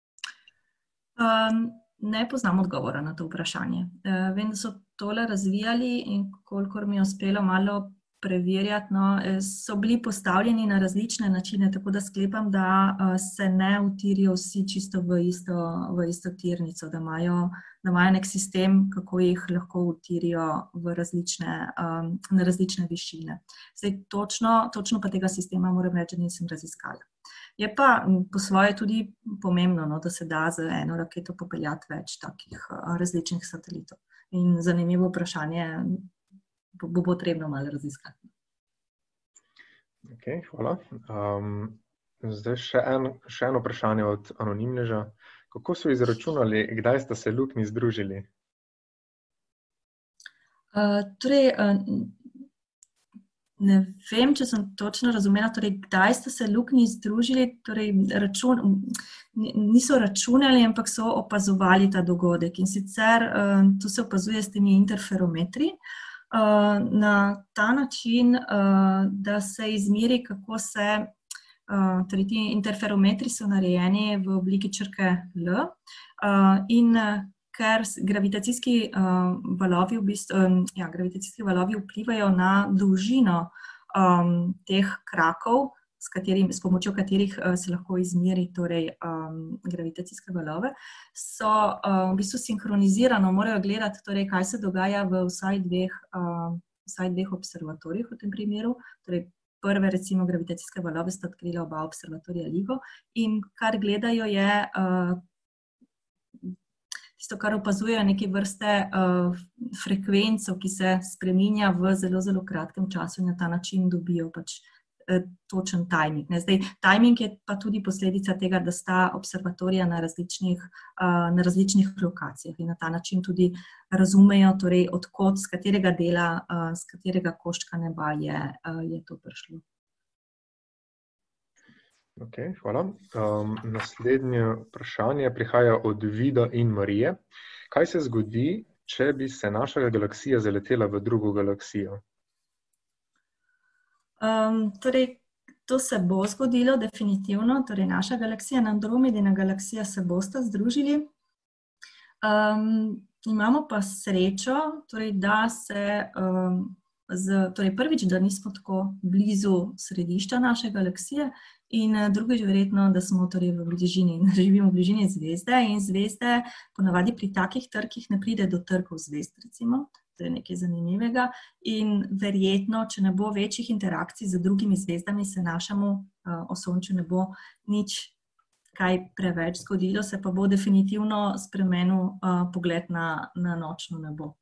Um, Ne poznam odgovora na to vprašanje. Vem, da so tole razvijali in kolikor mi je uspelo malo preverjati, no, so bili postavljeni na različne načine, tako da sklepam, da se ne utirijo vsi čisto v isto, v isto tirnico, da imajo, da imajo nek sistem, kako jih lahko utirijo v različne, um, na različne višine. Zdaj, točno, točno pa tega sistema moram reči, da nisem raziskala. Je pa po svoje tudi pomembno, no, da se da z eno raketo popeljati več takih različnih satelitov. In zanimivo vprašanje bo, bo potrebno malo raziskati. Ok, hvala. Um, zdaj še, en, še eno vprašanje od Anonimneža. Kako so izračunali, kdaj sta se luknji združili? Uh, torej, uh, Ne vem, če sem točno razumela, torej, kdaj sta se luknji združili, torej račun, niso računali, ampak so opazovali ta dogodek. In sicer to se opazuje s temi interferometri na ta način, da se izmeri, kako se, torej ti interferometri so narejeni v obliki črke L in ker gravitacijski uh, valovi, v bistvu, um, ja, gravitacijski valovi vplivajo na dolžino um, teh krakov, s, katerim, s pomočjo katerih uh, se lahko izmeri torej, um, gravitacijske valove, so uh, v bistvu sinhronizirano, morajo gledati, torej, kaj se dogaja v vsaj dveh, uh, vsaj dveh observatorijih v tem primeru. Torej, prve, recimo, gravitacijske valove sta odkrila oba observatorija LIGO in kar gledajo je uh, tisto, kar opazujejo neke vrste uh, frekvenco, ki se spreminja v zelo, zelo kratkem času in na ta način dobijo pač uh, točen timing. Ne? Zdaj, timing je pa tudi posledica tega, da sta observatorija na različnih, uh, na različnih lokacijah in na ta način tudi razumejo, torej, odkot, z katerega dela, uh, z katerega koščka neba je, uh, je to prišlo. Ok, hvala. Um, naslednje vprašanje prihaja od Vida in Marije. Kaj se zgodi, če bi se naša galaksija zaletela v drugo galaksijo? Um, torej, to se bo zgodilo definitivno, torej naša galaksija in Andromedina galaksija se bosta združili. Um, imamo pa srečo, torej, da se um, z, torej prvič, da nismo tako blizu središča naše galaksije in drugič verjetno, da smo torej v bližini, živimo v bližini zvezde in zvezde ponavadi pri takih trkih ne pride do trkov zvezd, recimo. To je nekaj zanimivega in verjetno, če ne bo večjih interakcij z drugimi zvezdami, se našemu uh, Osončju ne bo nič kaj preveč zgodilo, se pa bo definitivno spremenil uh, pogled na, na nočno nebo.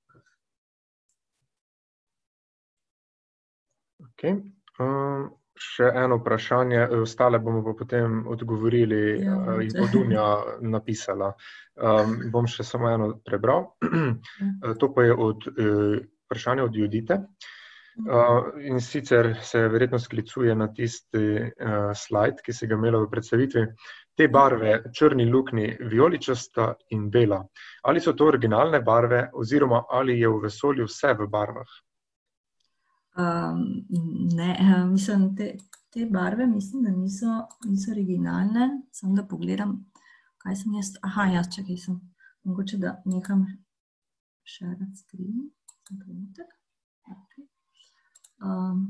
Okay. Um, še eno vprašanje, ostale bomo pa potem odgovorili, ja, uh, in bo Dunja napisala. Um, bom še samo eno prebral. uh, to pa je od, uh, vprašanje od Judite. Uh, in sicer se verjetno sklicuje na tisti uh, slajd, ki se ga imela v predstavitvi. Te barve, črni luknji, vijoličasta in bela. Ali so to originalne barve oziroma ali je v vesolju vse v barvah? Um, ne, mislim, te, te barve mislim, da niso, niso originalne. Samo da pogledam, kaj sem jaz. Aha, jaz čakaj sem. Mogoče, da nekam še rad skrivim. Okay. Um,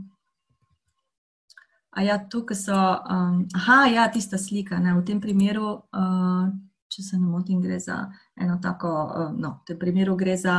a ja, tukaj so, um, aha, ja, tista slika, ne, v tem primeru, uh, če se ne motim, gre za eno tako, uh, no, v tem primeru gre za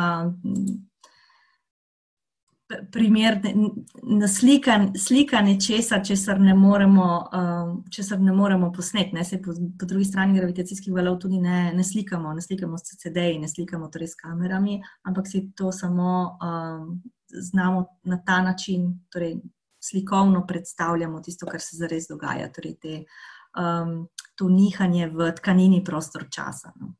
primer naslikan, slikanje česa, česar ne moremo, um, česar ne moremo posneti, ne, se po, po drugi strani gravitacijskih valov tudi ne, ne slikamo, ne slikamo s C C D-ji, ne slikamo torej s kamerami, ampak si to samo um, znamo na ta način, torej slikovno predstavljamo tisto, kar se zares dogaja, torej te, um, to nihanje v tkanini prostor časa. No.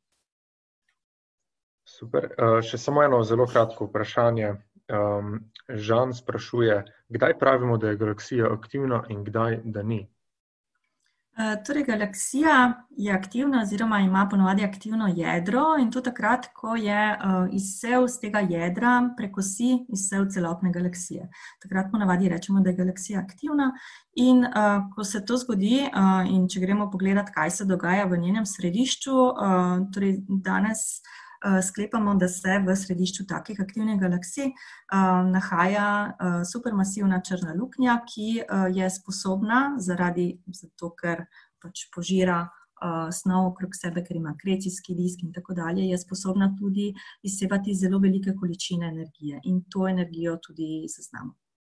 Super. Uh, še samo eno zelo kratko vprašanje. Um, Žan sprašuje, kdaj pravimo, da je galaksija aktivna in kdaj, da ni? Uh, torej, galaksija je aktivna oziroma ima ponovadi aktivno jedro in to takrat, ko je uh, izsev z tega jedra prekosi izsev celotne galaksije. Takrat ponovadi rečemo, da je galaksija aktivna in uh, ko se to zgodi uh, in če gremo pogledati, kaj se dogaja v njenem središču, uh, torej danes sklepamo, da se v središču takih aktivnih galaksij uh, nahaja uh, supermasivna črna luknja, ki uh, je sposobna zaradi, zato ker pač požira uh, snov okrog sebe, ker ima akrecijski disk in tako dalje, je sposobna tudi izsevati zelo velike količine energije in to energijo tudi zaznamo.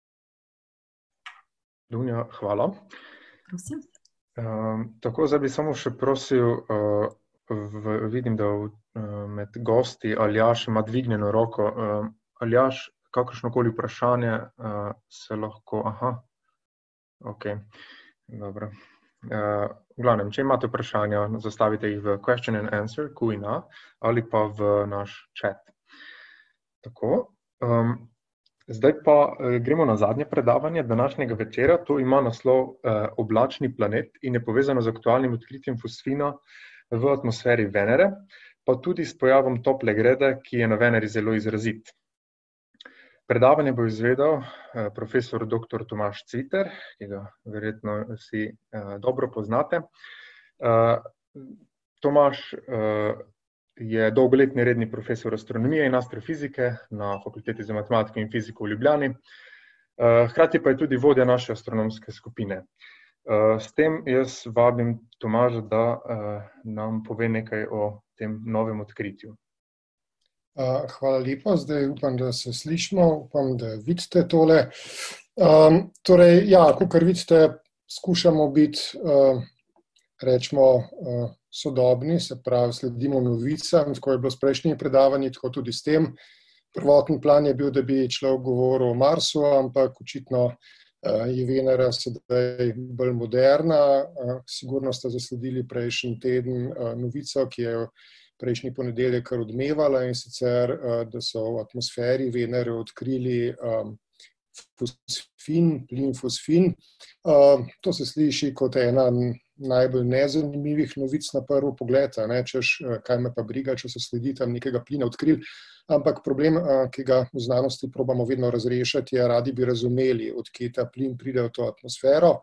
Dunja, hvala. Prosim. Uh, tako, zdaj bi samo še prosil, uh, v, vidim, da v med gosti Aljaž ima dvignjeno roko. Aljaž, kakršnokoli vprašanje se lahko... Aha, ok, dobro. V glavnem, če imate vprašanja, zastavite jih v question and answer, Q in A, ali pa v naš chat. Tako, zdaj pa gremo na zadnje predavanje današnjega večera. To ima naslov Oblačni planet in je povezano z aktualnim odkritjem fosfina v atmosferi Venere, pa tudi s pojavom tople grede, ki je na Veneri zelo izrazit. Predavanje bo izvedel profesor doktor Tomaž Cviter, ki ga verjetno vsi dobro poznate. Tomaž je dolgoletni redni profesor astronomije in astrofizike na Fakulteti za matematiko in fiziko v Ljubljani. Hkrati pa je tudi vodja naše astronomske skupine. S tem jaz vabim Tomaža, da nam pove nekaj o tem novem odkritju. Hvala lepa, zdaj upam, da se slišimo, upam, da vidite tole. Um, torej, ja, kakor vidite, skušamo biti, uh, rečemo, uh, sodobni, se pravi, sledimo novicam, tako je bilo s prejšnjimi predavanji, tako tudi s tem. Prvotni plan je bil, da bi človek govoril o Marsu, ampak očitno je Venera sedaj bolj moderna. Sigurno ste zasledili prejšnji teden novico, ki je prejšnji ponedeljek kar odmevala, in sicer, da so v atmosferi Venere odkrili fosfin, plin fosfin. To se sliši kot ena najbolj nezanimivih novic na prvo pogled, ne, češ, kaj me pa briga, če so sledi tam nekega plina odkrili. Ampak problem, ki ga v znanosti probamo vedno razrešiti, je, radi bi razumeli, odkje ta plin pride v to atmosfero.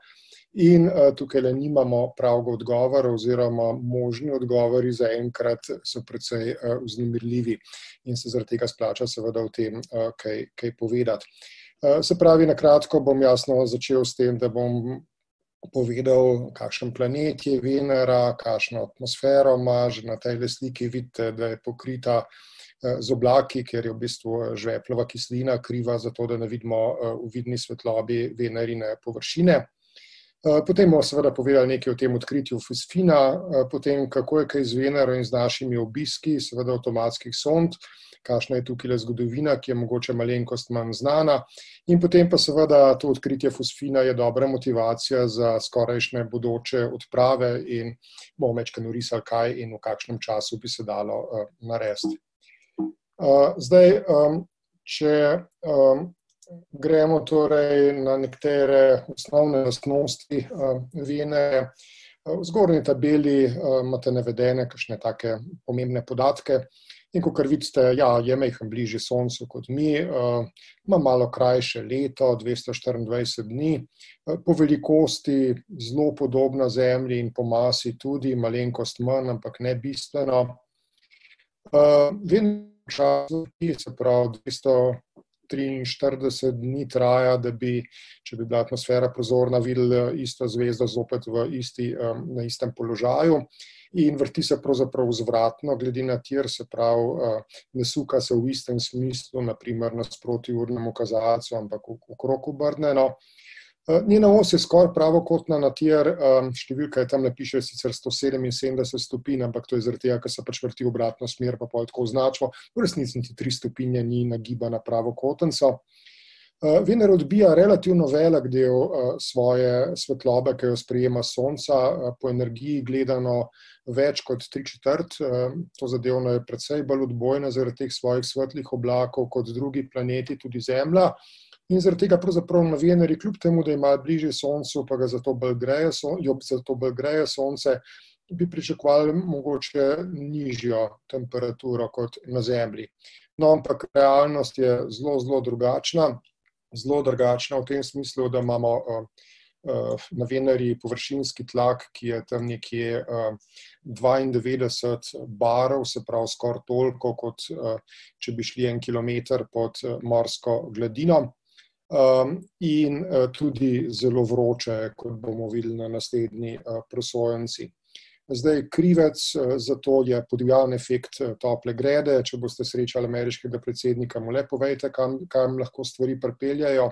In uh, tukaj le nimamo pravega odgovora oziroma možni odgovori zaenkrat so precej uh, vznemirljivi in se zaradi tega splača seveda o tem uh, kaj, kaj povedati. Uh, se pravi, na kratko bom jasno začel s tem, da bom povedal, kakšen planet je Venera, kakšno atmosfero ima. Že na tej sliki vidite, da je pokrita z oblaki, ker je v bistvu žveplova kislina kriva za to, da ne vidimo v vidni svetlobi Venerine površine. Potem bomo seveda povedali nekaj o tem odkritju fosfina, potem kako je kaj z Venero in z našimi obiski, seveda avtomatskih sond, kakšna je tukaj zgodovina, ki je mogoče malenkost manj znana, in potem pa seveda to odkritje fosfina je dobra motivacija za skorajšnje bodoče odprave in bomo večkrat narisali, kaj in v kakšnem času bi se dalo uh, narediti. Uh, zdaj, um, če um, gremo torej na nekatere osnovne lastnosti uh, Venere, v zgornji tabeli uh, imate navedene kakšne take pomembne podatke. In kakor vidite, ja, je majhen bližje Soncu kot mi, uh, ima malo krajše leto, dvesto štiriindvajset dni, uh, po velikosti zelo podobna Zemlji in po masi tudi, malenkost manj, ampak ne bistveno. Uh, času, se pravi dvesto triinštirideset dni traja, da bi, če bi bila atmosfera prozorna, videli isto zvezdo zopet v isti, na istem položaju in vrti se pravzaprav vzvratno, glede na tir, se pravi, ne suka se v istem smislu, naprimer nasproti urnemu kazalcu, ampak okrog obrnjeno. Njena os je skoraj pravokotna na tir, številka je tam napiše sicer sto sedeminsedemdeset stopinj, ampak to je zaradi tega, ker se pač vrti v obratno smer, pa pol tako označimo. V resnici niti tri stopinje ni nagibana pravokotnico. Venera odbija relativno velik del svoje svetlobe, ki jo sprejema Sonca, po energiji gledano več kot tri četrt. To zadevno je precej bolj odbojna zaradi teh svojih svetlih oblakov kot drugi planeti, tudi Zemlja. In zaradi tega pravzaprav na Veneri, kljub temu, da je malo bližje Soncu, pa ga zato bolj greje, jo zato bolj greje Sonce, bi pričakovali mogoče nižjo temperaturo kot na Zemlji. No, ampak realnost je zelo, zelo drugačna. Zelo drugačna v tem smislu, da imamo na Veneri površinski tlak, ki je tam nekje dvaindevetdeset barov, se pravi skoraj toliko, kot če bi šli en kilometer pod morsko gladino. Um, in uh, tudi zelo vroče, kot bomo videli na naslednji uh, prosojnici. Zdaj, krivec uh, za to je podivjalen efekt uh, tople grede. Če boste srečali ameriškega predsednika, mu le povejte, kam, kam lahko stvari pripeljajo.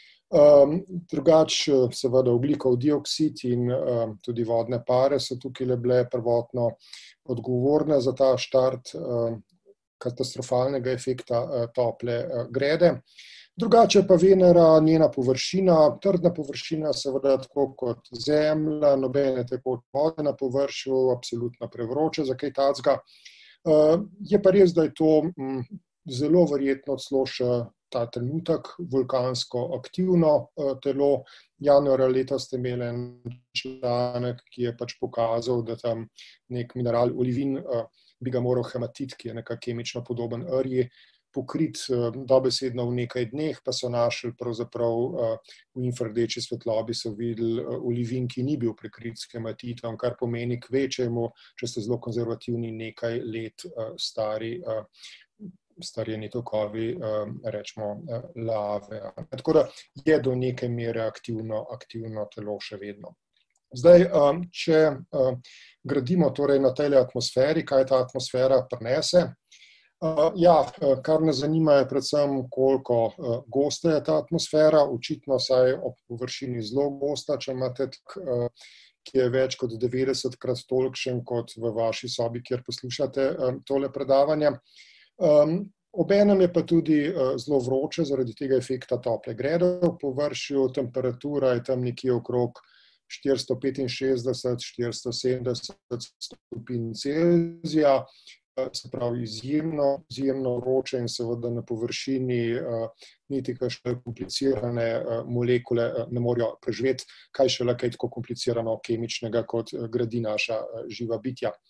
Um, drugač, seveda, ogljikov dioksid in uh, tudi vodne pare so tukaj bile prvotno odgovorne za ta štart uh, katastrofalnega efekta uh, tople uh, grede. Drugače pa Venera, njena površina, trdna površina, seveda tako kot Zemlja, nobene tekoče vode na površju, absolutno prevroče za kaj takega. Je pa res, da je to zelo verjetno celo še ta trenutek vulkansko aktivno telo. Januarja letos ste imeli en članek, ki je pač pokazal, da tam nek mineral olivin bi ga moral hematit, ki je nekako kemično podoben rji, pokrit dobesedno v nekaj dneh, pa so našli pravzaprav v infrardeči svetlobi so videli olivin, ki ni bil prekrit s hematitom, kar pomeni kvečjemu, če ste zelo konzervativni, nekaj let stari starjeni tokovi, rečemo, lave. Tako da je do neke mere aktivno, aktivno telo še vedno. Zdaj, če gradimo torej na tej atmosferi, kaj ta atmosfera prinese, Uh, ja, kar nas zanima je predvsem, koliko uh, gosta je ta atmosfera, očitno saj ob površini zelo gosta, če imate tak, uh, ki je več kot devetdesetkrat tolikšen kot v vaši sobi, kjer poslušate um, tole predavanje. Um, obenem je pa tudi uh, zelo vroče zaradi tega efekta tople grede v površju, temperatura je tam nekje okrog štiristo petinšestdeset do štiristo sedemdeset stopinj Celzija. Se pravi izjemno, izjemno vroče in seveda na površini uh, niti kakšne komplicirane uh, molekule uh, ne morejo preživeti, kaj šele kaj tako komplicirano kemičnega, kot uh, gradi naša uh, živa bitja.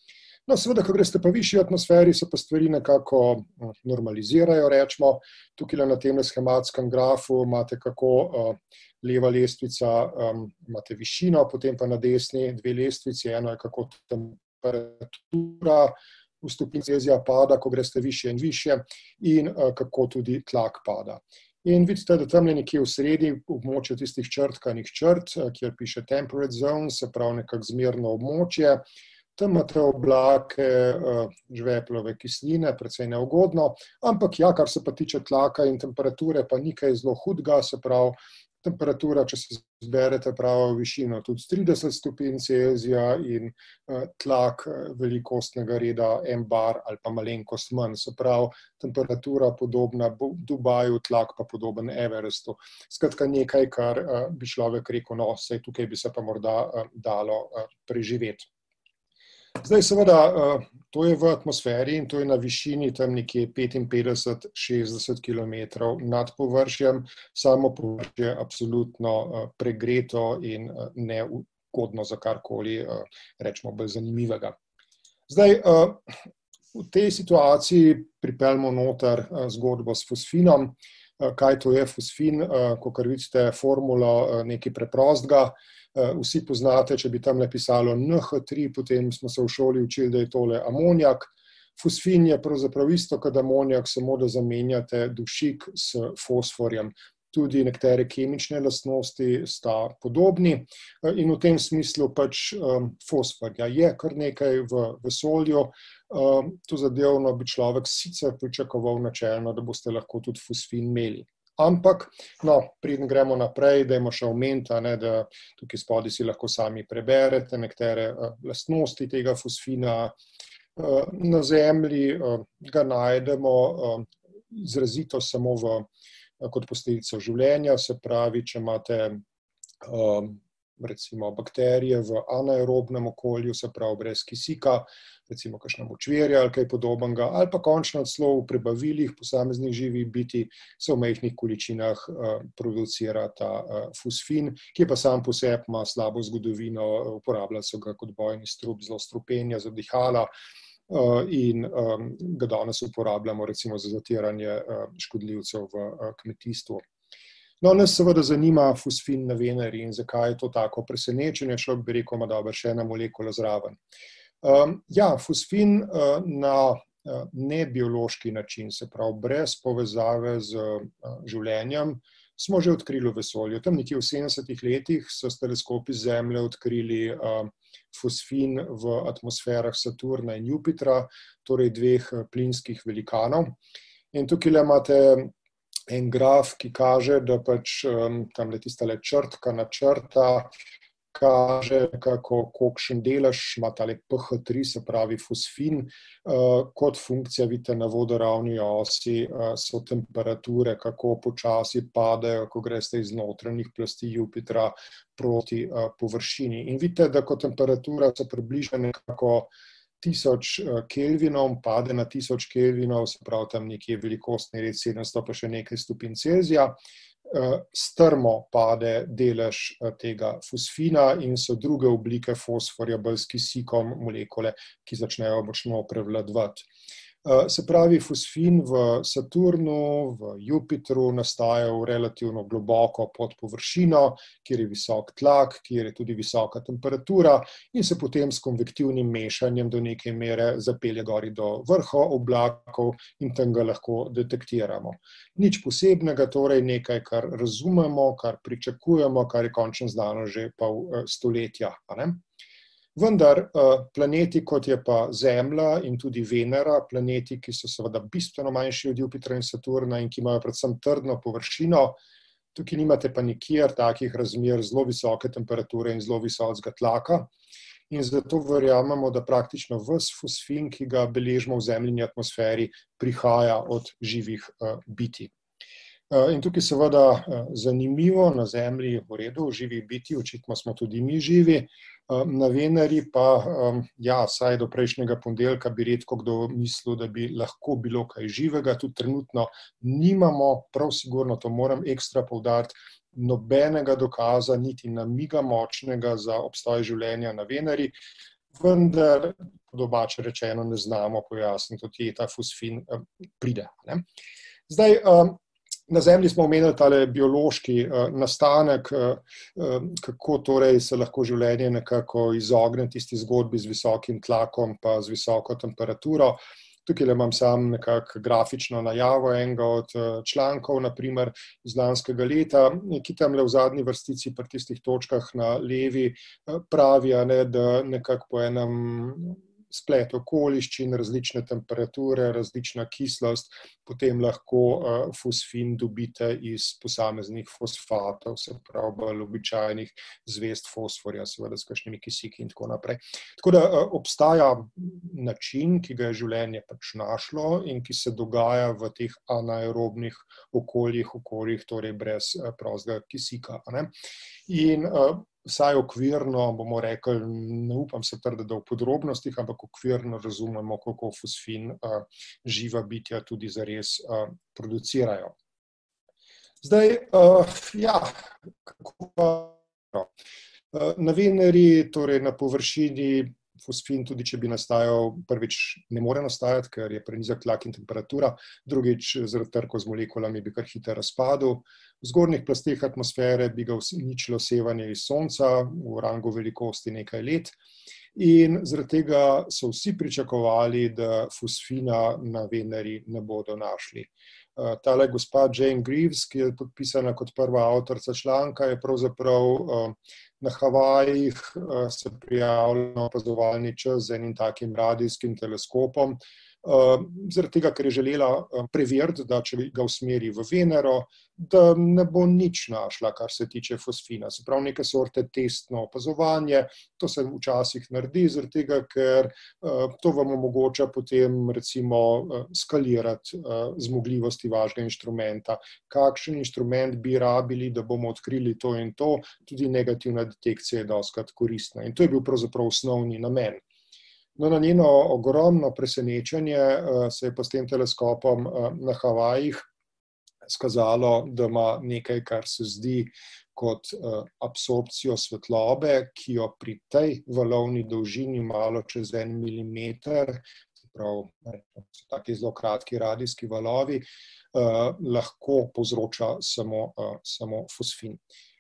No, seveda, ko greste pa višji atmosferi, se pa stvari nekako normalizirajo, rečemo. Tukaj na tem schematskem grafu imate kako leva lestvica, imate višino, potem pa na desni dve lestvici, eno je kako temperatura v stopinj Celzija pada, ko greste višje in višje, in kako tudi tlak pada. In vidite, da tam je nekje v sredi območje tistih črtkanih črt, kjer piše temperate zone, se pravi nekako zmerno območje. Tam imate oblake žveplove kisline, precej neugodno, ampak ja, kar se pa tiče tlaka in temperature, pa nekaj zelo hudega, se pravi, temperatura, če se zberete pravo višino, tudi trideset stopinj Celzija in tlak velikostnega reda en bar ali pa malenkost manj, se pravi, temperatura podobna Dubaju, tlak pa podoben Everestu. Skratka nekaj, kar bi človek rekel, no, saj tukaj bi se pa morda dalo preživeti. Zdaj seveda, to je v atmosferi in to je na višini tam nekje petinpetdeset do šestdeset kilometrov nad površjem, samo površje je absolutno pregreto in neugodno za karkoli, rečemo, bolj zanimivega. Zdaj, v tej situaciji pripeljemo noter zgodbo s fosfinom. Kaj to je fosfin? Kakor vidite, formula nekaj preprostega. Vsi poznate, če bi tam napisalo en ha tri, potem smo se v šoli učili, da je tole amonijak. Fosfin je pravzaprav isto kot amonijak, samo da zamenjate dušik s fosforjem. Tudi nekatere kemične lastnosti sta podobni in v tem smislu pač fosforja je kar nekaj v vesolju. To zadevno bi človek sicer pričakoval načelno, da boste lahko tudi fosfin imeli. Ampak, no, preden gremo naprej, dajmo še omeniti, da tukaj spodaj si lahko sami preberete nekatere lastnosti tega fosfina. Na Zemlji ga najdemo izrazito samo v, kot posledico življenja, se pravi, če imate recimo bakterije v anaerobnem okolju, se pravi brez kisika, recimo kakšna močvirja ali kaj podobnega, ali pa končno celo v prebavilih posameznih živih bitij se v majhnih količinah producira ta fosfin, ki pa sam po sebi ima slabo zgodovino, uporablja se ga kot bojni strup, zelo strupenja za dihala in ga danes uporabljamo recimo za zatiranje škodljivcev v kmetijstvu. No, nas seveda zanima fosfin na Veneri in zakaj je to tako presenečenje, človek bi rekel, ima dobro še ena molekula zraven. Ja, fosfin na nebiološki način, se pravi brez povezave z življenjem, smo že odkrili v vesolju. Tam nekje v sedemdesetih letih so s teleskopi Zemlje odkrili fosfin v atmosferah Saturna in Jupitra, torej dveh plinskih velikanov. In tukaj imate en graf, ki kaže, da pač tamle tistale črtka na črta kaže, kako kolikšen delež ima tale pe ha tri, se pravi fosfin, kot funkcija, vidite, na vodoravni osi so temperature, kako počasi padajo, ko greste iz notranjih plasti Jupitra proti površini. In vidite, da ko temperatura se približa nekako tisoč kelvinov, pade na tisoč kelvinov, se pravi tam nekje velikostni red sedemsto pa še nekaj stopinj Celzija, strmo pade delež tega fosfina in so druge oblike fosforja bolj s kisikom molekule, ki začnejo močno prevladovati. Se pravi, fosfin v Saturnu, v Jupitru nastaja relativno globoko pod površino, kjer je visok tlak, kjer je tudi visoka temperatura in se potem s konvektivnim mešanjem do neke mere zapelje gori do vrha oblakov in tam ga lahko detektiramo. Nič posebnega, torej nekaj, kar razumemo, kar pričakujemo, kar je končno znano že pol stoletja. Vendar planeti, kot je pa Zemlja in tudi Venera, planeti, ki so seveda bistveno manjši od Jupitra in Saturna in ki imajo predvsem trdno površino, tukaj nimate pa nikjer takih razmer zelo visoke temperature in zelo visokega tlaka. In zato verjamemo, da praktično ves fosfin, ki ga beležimo v Zemljini atmosferi, prihaja od živih bitij. In tukaj seveda zanimivo, na Zemlji v redu, živih bitij, očitno smo tudi mi živi, na Veneri pa, ja, saj do prejšnjega ponedeljka bi redko kdo mislil, da bi lahko bilo kaj živega, tudi trenutno nimamo, prav sigurno to moram ekstra poudariti, nobenega dokaza, niti namiga močnega za obstoj življenja na Veneri. vendar domače rečeno ne znamo pojasniti, od kje ta fosfin pride. Ne? Zdaj, na Zemlji smo omenili tale biološki nastanek, kako torej se lahko življenje nekako izogne tisti zgodbi z visokim tlakom pa z visoko temperaturo. Tukaj le imam sam nekako grafično najavo enega od člankov, naprimer iz lanskega leta, ki tam le v zadnji vrstici pri tistih točkah na levi pravi, ne, da nekako po enem splet okoliščin, različne temperature, različna kislost, potem lahko fosfin dobite iz posameznih fosfatov, se pravi bolj običajnih zvezd fosforja, seveda s kakšnimi kisiki in tako naprej. Tako da obstaja način, ki ga je življenje pač našlo in ki se dogaja v teh anaerobnih okoljih, okoljih, torej brez prostega kisika. Ne? In vsaj okvirno bomo rekli, ne upam se trditi, da v podrobnostih, ampak okvirno razumemo, kako fosfin živa bitja tudi zares producirajo. Zdaj, ja, kako pa? Na Veneri, torej na površini, fosfin, tudi če bi nastajal, prvič ne more nastajati, ker je prenizek tlak in temperatura, drugič zaradi trkov z molekulami bi kar hitro razpadel. V zgornjih plasteh atmosfere bi ga uničilo sevanje iz Sonca v rangu velikosti nekaj let in zaradi tega so vsi pričakovali, da fosfina na Veneri ne bodo našli. Tale gospa Jane Greaves, ki je podpisana kot prva avtorica članka, je pravzaprav na Havajih se prijavila na opazovalni čas z enim takim radijskim teleskopom, zaradi tega, ker je želela preveriti, da če ga usmeri v Venero, da ne bo nič našla, kar se tiče fosfina. Se pravi, neke sorte testno opazovanje, to se včasih naredi, zaradi tega, ker to vam omogoča potem recimo skalirati zmogljivosti vašega inštrumenta. Kakšen inštrument bi rabili, da bomo odkrili to in to, tudi negativna detekcija je dostikrat koristna. In to je bil pravzaprav osnovni namen. No, na njeno ogromno presenečenje se je pa s tem teleskopom na Havajih skazalo, da ima nekaj, kar se zdi kot absorpcijo svetlobe, ki jo pri tej valovni dolžini malo čez en milimeter, se pravi, so taki zelo kratki radijski valovi, lahko povzroča samo, samo fosfin.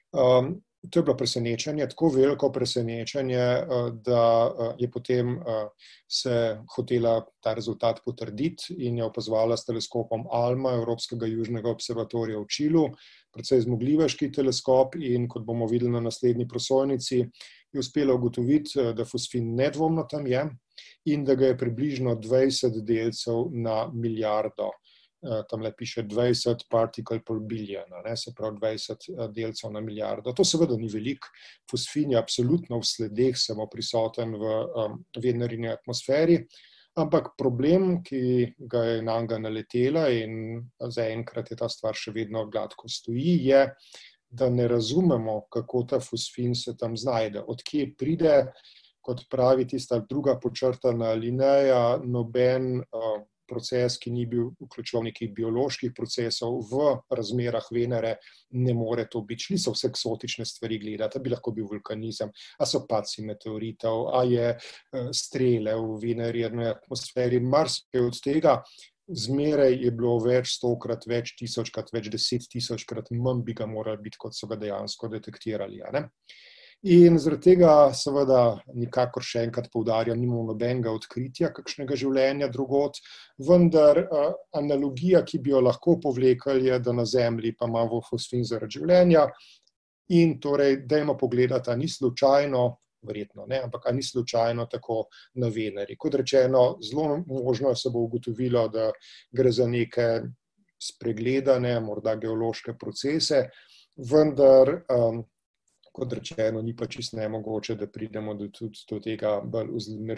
To je bilo presenečenje, tako veliko presenečenje, da je potem se hotela ta rezultat potrditi in je opazovala s teleskopom ALMA, Evropskega južnega observatorija v Čilu, precej zmogljivejši teleskop in kot bomo videli na naslednji prosojnici, je uspela ugotoviti, da fosfin nedvomno tam je in da ga je približno dvajset delcev na milijardo. Tamle piše dvajset particle per billion, ne, se pravi dvajset delcev na milijardo. To seveda ni veliko, fosfin je absolutno v sledeh samo prisoten v Venerini atmosferi, ampak problem, ki ga je nanj naletela in zaenkrat je ta stvar še vedno gladko stoji, je, da ne razumemo, kako ta fosfin se tam znajde, od kje pride, kot pravi tista druga počrtana alineja, noben proces, ki ni bil vključeval nekih bioloških procesov v razmerah Venere, ne more to biti. Šli so vse eksotične stvari gledati, a bi lahko bil vulkanizem, a so padci meteoritov, a je strele v Venerini atmosferi, marsikaj od tega. Zmeraj je bilo več stokrat, več tisočkrat, več deset tisočkrat, manj bi ga morali biti, kot so ga dejansko detektirali. Ne? In zaradi tega seveda nikakor še enkrat poudarjam, nimamo nobenega odkritja kakšnega življenja drugod, vendar analogija, ki bi jo lahko povlekli, je, da na Zemlji pa imamo fosfin zaradi življenja in torej dajmo pogledati, a ni slučajno, verjetno ne, ampak a ni slučajno tako na Veneri. Kot rečeno, zelo možno se bo ugotovilo, da gre za neke spregledane, morda geološke procese, vendar kot rečeno, ni pa čisto nemogoče, da pridemo do, tudi do tega bolj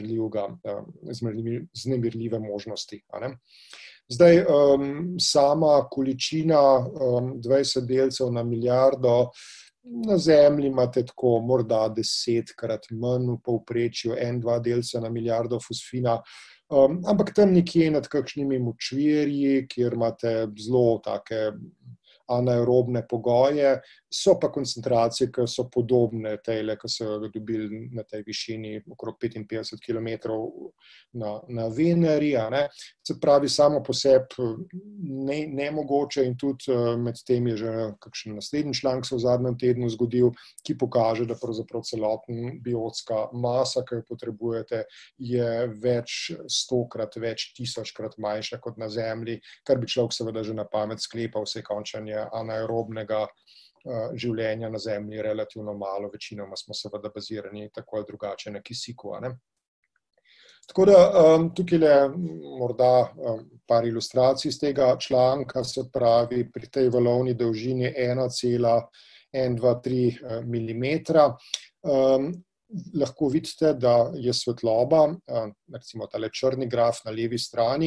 vznemirljive možnosti. Zdaj, um, sama količina um, dvajset delcev na milijardo, na Zemlji imate tako morda desetkrat manj v povprečju, en, dva delca na milijardo fosfina, um, ampak tam nekje nad kakšnimi močvirji, kjer imate zelo take anaerobne pogoje, So pa koncentracije, ki so podobne tejle, ki so ga dobili na tej višini okrog petinpetdeset kilometrov na, na Veneri. Ne. Se pravi, samo po sebi ne, nemogoče in tudi med tem je že kakšen naslednji članek se v zadnjem tednu zgodil, ki pokaže, da pravzaprav celoten biotska masa, ki jo potrebujete, je več stokrat, več tisočkrat manjša kot na Zemlji, kar bi človek seveda že na pamet sklepal, vse končanje anaerobnega življenja na Zemlji relativno malo, večinoma smo seveda bazirani tako ali drugače na kisiku. Ne? Tako da tukaj le morda par ilustracij iz tega članka, se pravi pri tej valovni dolžini ena cela ena dva tri milimetra. Lahko vidite, da je svetloba, recimo tale črni graf na levi strani,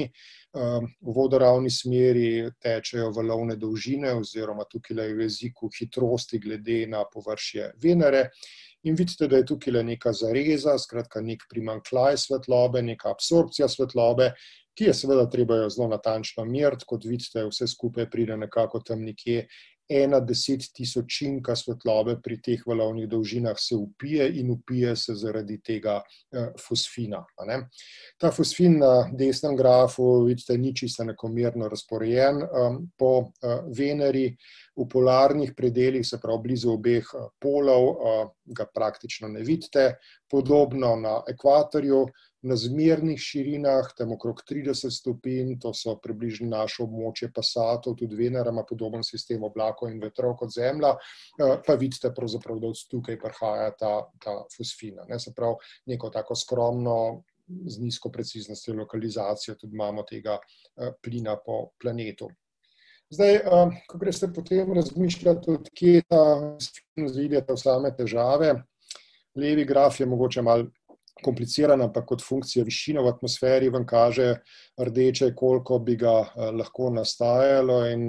v vodoravni smeri tečejo valovne dolžine oziroma tukaj v jeziku hitrosti glede na površje Venere in vidite, da je tukaj neka zareza, skratka nek primanjkljaj svetlobe, neka absorpcija svetlobe, ki je seveda treba jo zelo natančno meriti, kot vidite, vse skupaj pride nekako tam nekje ena deset tisočinka svetlobe pri teh valovnih dolžinah se vpije in vpije se zaradi tega fosfina. Ne? Ta fosfin na desnem grafu, vidite, ni čisto enakomerno razporejen po Veneri. V polarnih predeljih, se pravi blizu obeh polov, ga praktično ne vidite. Podobno na ekvatorju, na zmernih širinah, tam okrog trideset stopinj, to so približno naše območje pasatov, tudi Venera ima podoben sistem oblakov in vetrov kot Zemlja, pa vidite pravzaprav, da od tukaj prihaja ta, ta fosfina. Ne, se pravi, neko tako skromno, z nizko preciznostjo lokalizacijo tudi imamo tega plina po planetu. Zdaj, ko greste potem razmišljati, od kje ta fosfin zide v same težave, levi graf je mogoče malo kompliciran, ampak kot funkcija višine v atmosferi vam kaže rdeče, koliko bi ga lahko nastajalo in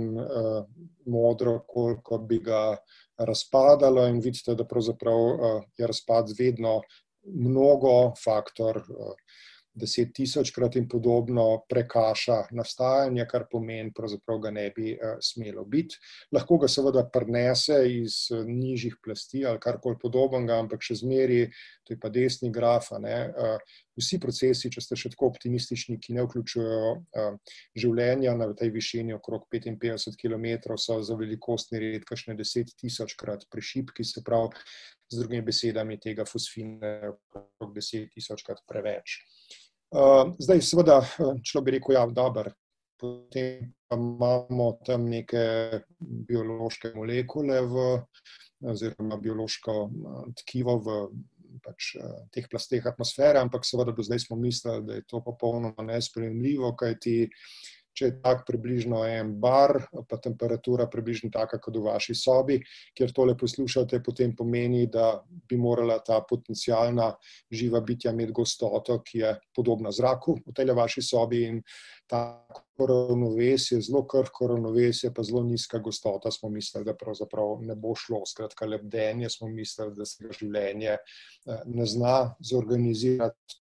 modro, koliko bi ga razpadalo in vidite, da pravzaprav je razpad vedno mnogo, faktor deset tisočkrat in podobno prekaša nastajanje, kar pomeni, pravzaprav ga ne bi smelo biti. Lahko ga seveda prenese iz nižjih plasti ali karkoli podobnega, ampak še zmeri, to je pa desni graf, ne, vsi procesi, če ste še tako optimistični, ki ne vključujejo življenja na tej višini okrog petinpetdeset kilometrov, so za velikostni red kakšne deset tisočkrat prešibki, se pravi, z drugimi besedami tega fosfina okrog deset tisočkrat preveč. Zdaj, seveda, človek bi rekel, ja, dober, potem pa imamo tam neke biološke molekule v, oziroma biološko tkivo v pač teh plasteh atmosfere, ampak seveda do zdaj smo mislili, da je to popolnoma nesprejemljivo, kajti če je tak približno en bar, pa temperatura približno taka kot v vaši sobi, kjer tole poslušate, potem pomeni, da bi morala ta potencialna živa bitja imeti gostoto, ki je podobna zraku v tej vaši sobi in tako ravnovesje, zelo krhko ravnovesje, pa zelo nizka gostota, smo mislili, da pravzaprav ne bo šlo. Skratka, lebdenje smo mislili, da se ga življenje ne zna zorganizirati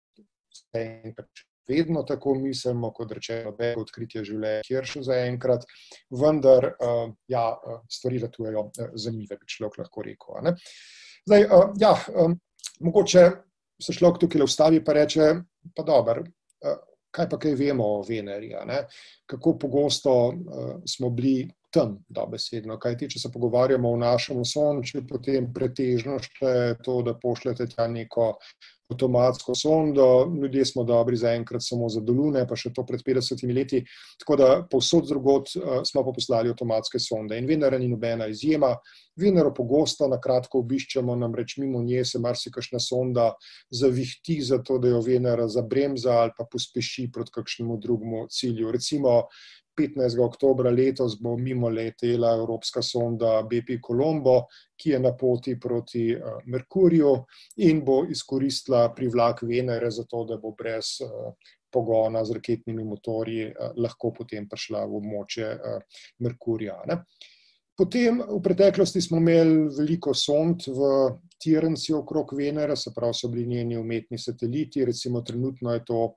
in pač vedno tako mislimo, kot rečeno, da je odkritje življenja kjer še zaenkrat, vendar ja, stvari ratujejo zanimive, bi človek lahko rekel. Ne? Zdaj, ja, mogoče se človek tukaj ustavi pa reče, pa dober, kaj pa kaj vemo o Veneri, ne? Kako pogosto smo bili tam, dobesedno, kajti če se pogovarjamo o našem Sončju, potem pretežno še to, da pošljete tja neko avtomatsko sondo, ljudje smo dobri zaenkrat samo za do Lune, pa še to pred petdesetimi leti, tako da povsod drugod smo pa poslali avtomatske sonde in Venera ni nobena izjema. Venero pogosto na kratko obiščemo, namreč mimo nje se marsikakšna sonda zavihti za to, da jo Venera zabremza ali pa pospeši proti kakšnemu drugemu cilju. Recimo petnajstega oktobra letos bo mimo letela evropska sonda B P Colombo, ki je na poti proti Merkurju in bo izkoristila privlak Venere za to, da bo brez pogona z raketnimi motorji lahko potem prišla v območje Merkurja. Ne? Potem v preteklosti smo imeli veliko sond v tirenci okrog Venere, se pravi, so bili njeni umetni sateliti, recimo trenutno je to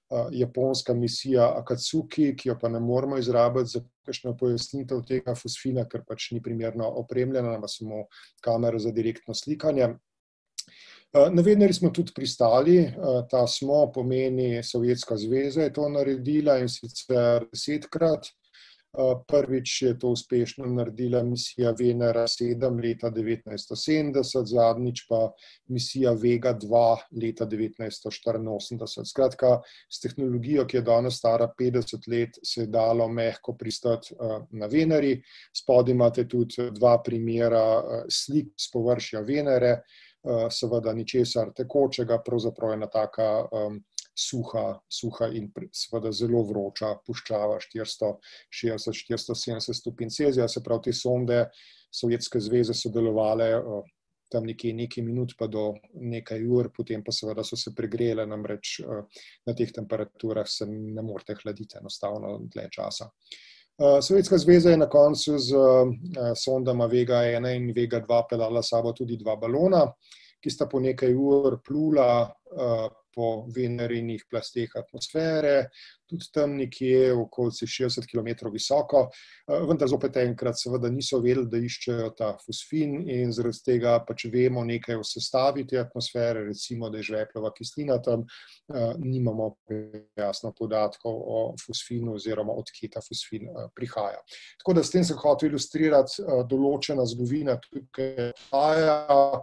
japonska misija Akatsuki, ki jo pa ne moramo izrabiti za kakšno pojasnitev tega fosfina, ker pač ni primerno opremljena, ima samo kamero za direktno slikanje. Na Veneri smo tudi pristali, ta smo pomeni Sovjetska zveza je to naredila in sicer desetkrat. Prvič je to uspešno naredila misija Venera sedem leta devetnajststo sedemdeset, zadnjič pa misija Vega dva leta devetnajststo štiriinosemdeset. Skratka, s tehnologijo, ki je danes stara petdeset let, se je dalo mehko pristati na Veneri. Spodaj imate tudi dva primera slik s površja Venere, seveda ničesar tekočega, pravzaprav ena taka um, suha, suha in seveda zelo vroča puščava štiristo šestdeset do štiristo sedemdeset stopinj Celzija, se pravi te sonde Sovjetske zveze so delovale uh, tam nekje nekaj minut pa do nekaj ur, potem pa seveda so se pregrele, namreč uh, na teh temperaturah se ne morete hladiti enostavno dlje časa. Sovjetska zveza je na koncu z sondama Vega ena in Vega dva peljala s sabo tudi dva balona, ki sta po nekaj ur plula po Venerinih plasteh atmosfere, tudi tam nekje okoli šestdeset kilometrov visoko, vendar zopet enkrat seveda niso vedeli, da iščejo ta fosfin in zaradi tega pač vemo nekaj o sestavi te atmosfere, recimo, da je žveplova kislina tam, nimamo jasno podatkov o fosfinu oziroma odkje ta fosfin prihaja. Tako da s tem sem hotel ilustrirati določena zgodovina tukaj prihaja,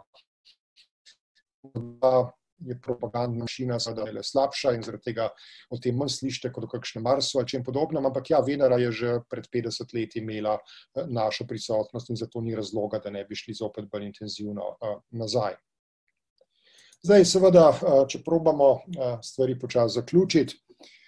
da je propagandna mašina seveda slabša in zaradi tega o tem manj slišite kot o kakšnem Marsu ali čem podobnem, ampak ja, Venera je že pred petdeset leti imela našo prisotnost in zato ni razloga, da ne bi šli zopet bolj intenzivno nazaj. Zdaj seveda, če probamo stvari počasi zaključiti,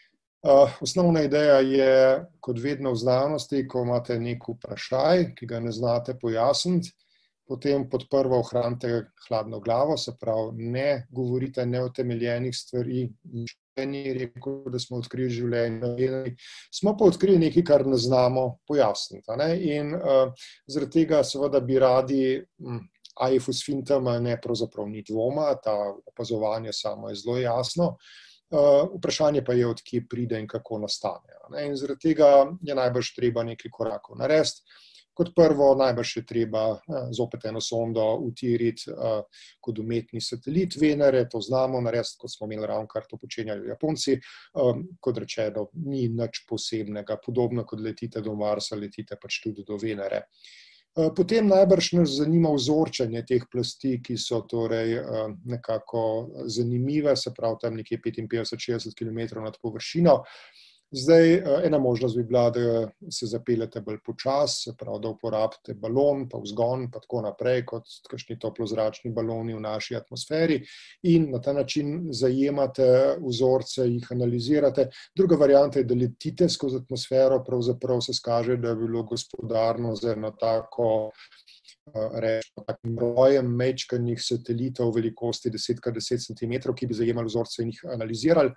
osnovna ideja je, kot vedno v znanosti, ko imate nek vprašaj, ki ga ne znate pojasniti, potem pod prvo ohranite hladno glavo, se pravi, ne govorite neutemeljenih stvari, nič ni rekel, da smo odkrili življenje, smo pa odkrili nekaj, kar ne znamo pojasniti. Ne? In uh, zaradi tega seveda bi radi, hm, a je fosfin tam, ne, pravzaprav ni dvoma, ta opazovanje samo je zelo jasno. Uh, vprašanje pa je, od kje pride in kako nastane. Ne? In zaradi tega je najbrž treba nekaj korakov narediti. Kot prvo, najbrž je treba zopet eno sondo utiriti kot umetni satelit Venere, to znamo narediti, kot smo imeli ravnokar to počenjali Japonci, kot rečeno, ni nič posebnega, podobno kot letite do Marsa, letite pač tudi do Venere. Potem najbrž nas zanima vzorčenje teh plasti, ki so torej nekako zanimive, se pravi tam nekje petinpetdeset do šestdeset kilometrov nad površino. Zdaj, ena možnost bi bila, da se zapeljete bolj počasi, se pravi, da uporabite balon, pa vzgon, pa tako naprej, kot kakšni toplozračni baloni v naši atmosferi in na ta način zajemate vzorce, jih analizirate. Druga varianta je, da letite skozi atmosfero, pravzaprav se skaže, da je bilo gospodarno za eno tako rečemo, takim rojem mečkanih satelitov velikosti deset krat deset centimetrov, ki bi zajemali vzorce in jih analizirali.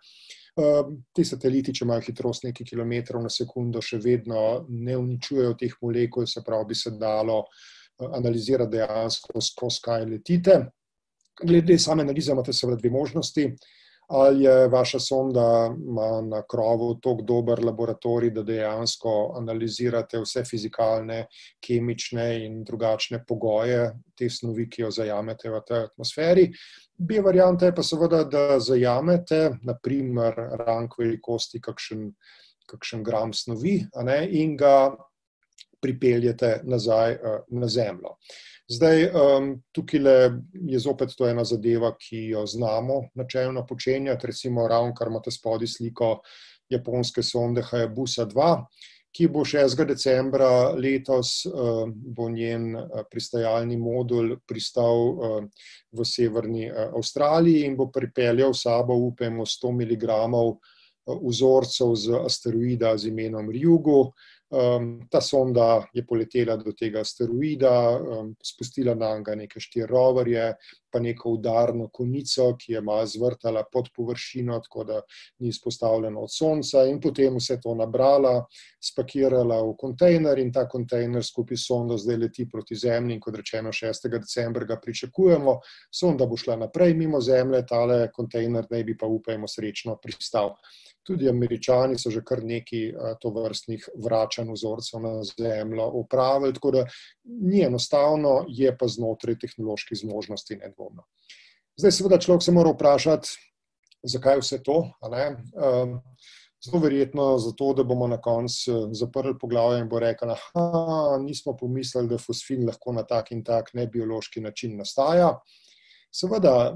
Ti sateliti, če imajo hitrost nekaj kilometrov na sekundo, še vedno ne uničujejo teh molekul, se pravi, bi se dalo analizirati dejansko, skozi kaj letite. Glede same analize imate seveda dve možnosti. Ali je vaša sonda na krovu tako dober laboratorij, da dejansko analizirate vse fizikalne, kemične in drugačne pogoje te snovi, ki jo zajamete v tej atmosferi. B varianta je pa seveda, da zajamete, na primer, rang velikosti kakšen, kakšen gram snovi, a ne, in ga pripeljete nazaj na Zemljo. Zdaj, tukaj je zopet to ena zadeva, ki jo znamo načelno počenjati, recimo ravnokar imate spodaj sliko japonske sonde Hayabusa dva, ki bo šestega decembra letos, bo njen pristajalni modul pristal v severni Avstraliji in bo pripeljal s sabo, upajmo, sto miligramov vzorcev z asteroida z imenom Ryugu. Um, ta sonda je poletela do tega asteroida, um, spustila nanj neke štiri roverje, pa neko udarno konico, ki je malo zvrtala pod površino, tako da ni izpostavljena od sonca, in potem vse to nabrala, spakirala v kontejner in ta kontejner skupaj s sondo zdaj leti proti Zemlji in kot rečeno šestega decembra ga pričakujemo. Sonda bo šla naprej mimo Zemlje, tale kontejner naj bi pa upajmo srečno pristal. Tudi Američani so že kar nekaj tovrstnih vračanj vzorcev na Zemljo opravili, tako da ni enostavno, je pa znotraj tehnoloških zmožnosti nedvomno. Zdaj seveda človek se mora vprašati, zakaj vse to, a ne? Zelo verjetno zato, da bomo na koncu zaprli poglavje in bo rekel, aha, nismo pomislili, da fosfin lahko na tak in tak nebiološki način nastaja. Seveda,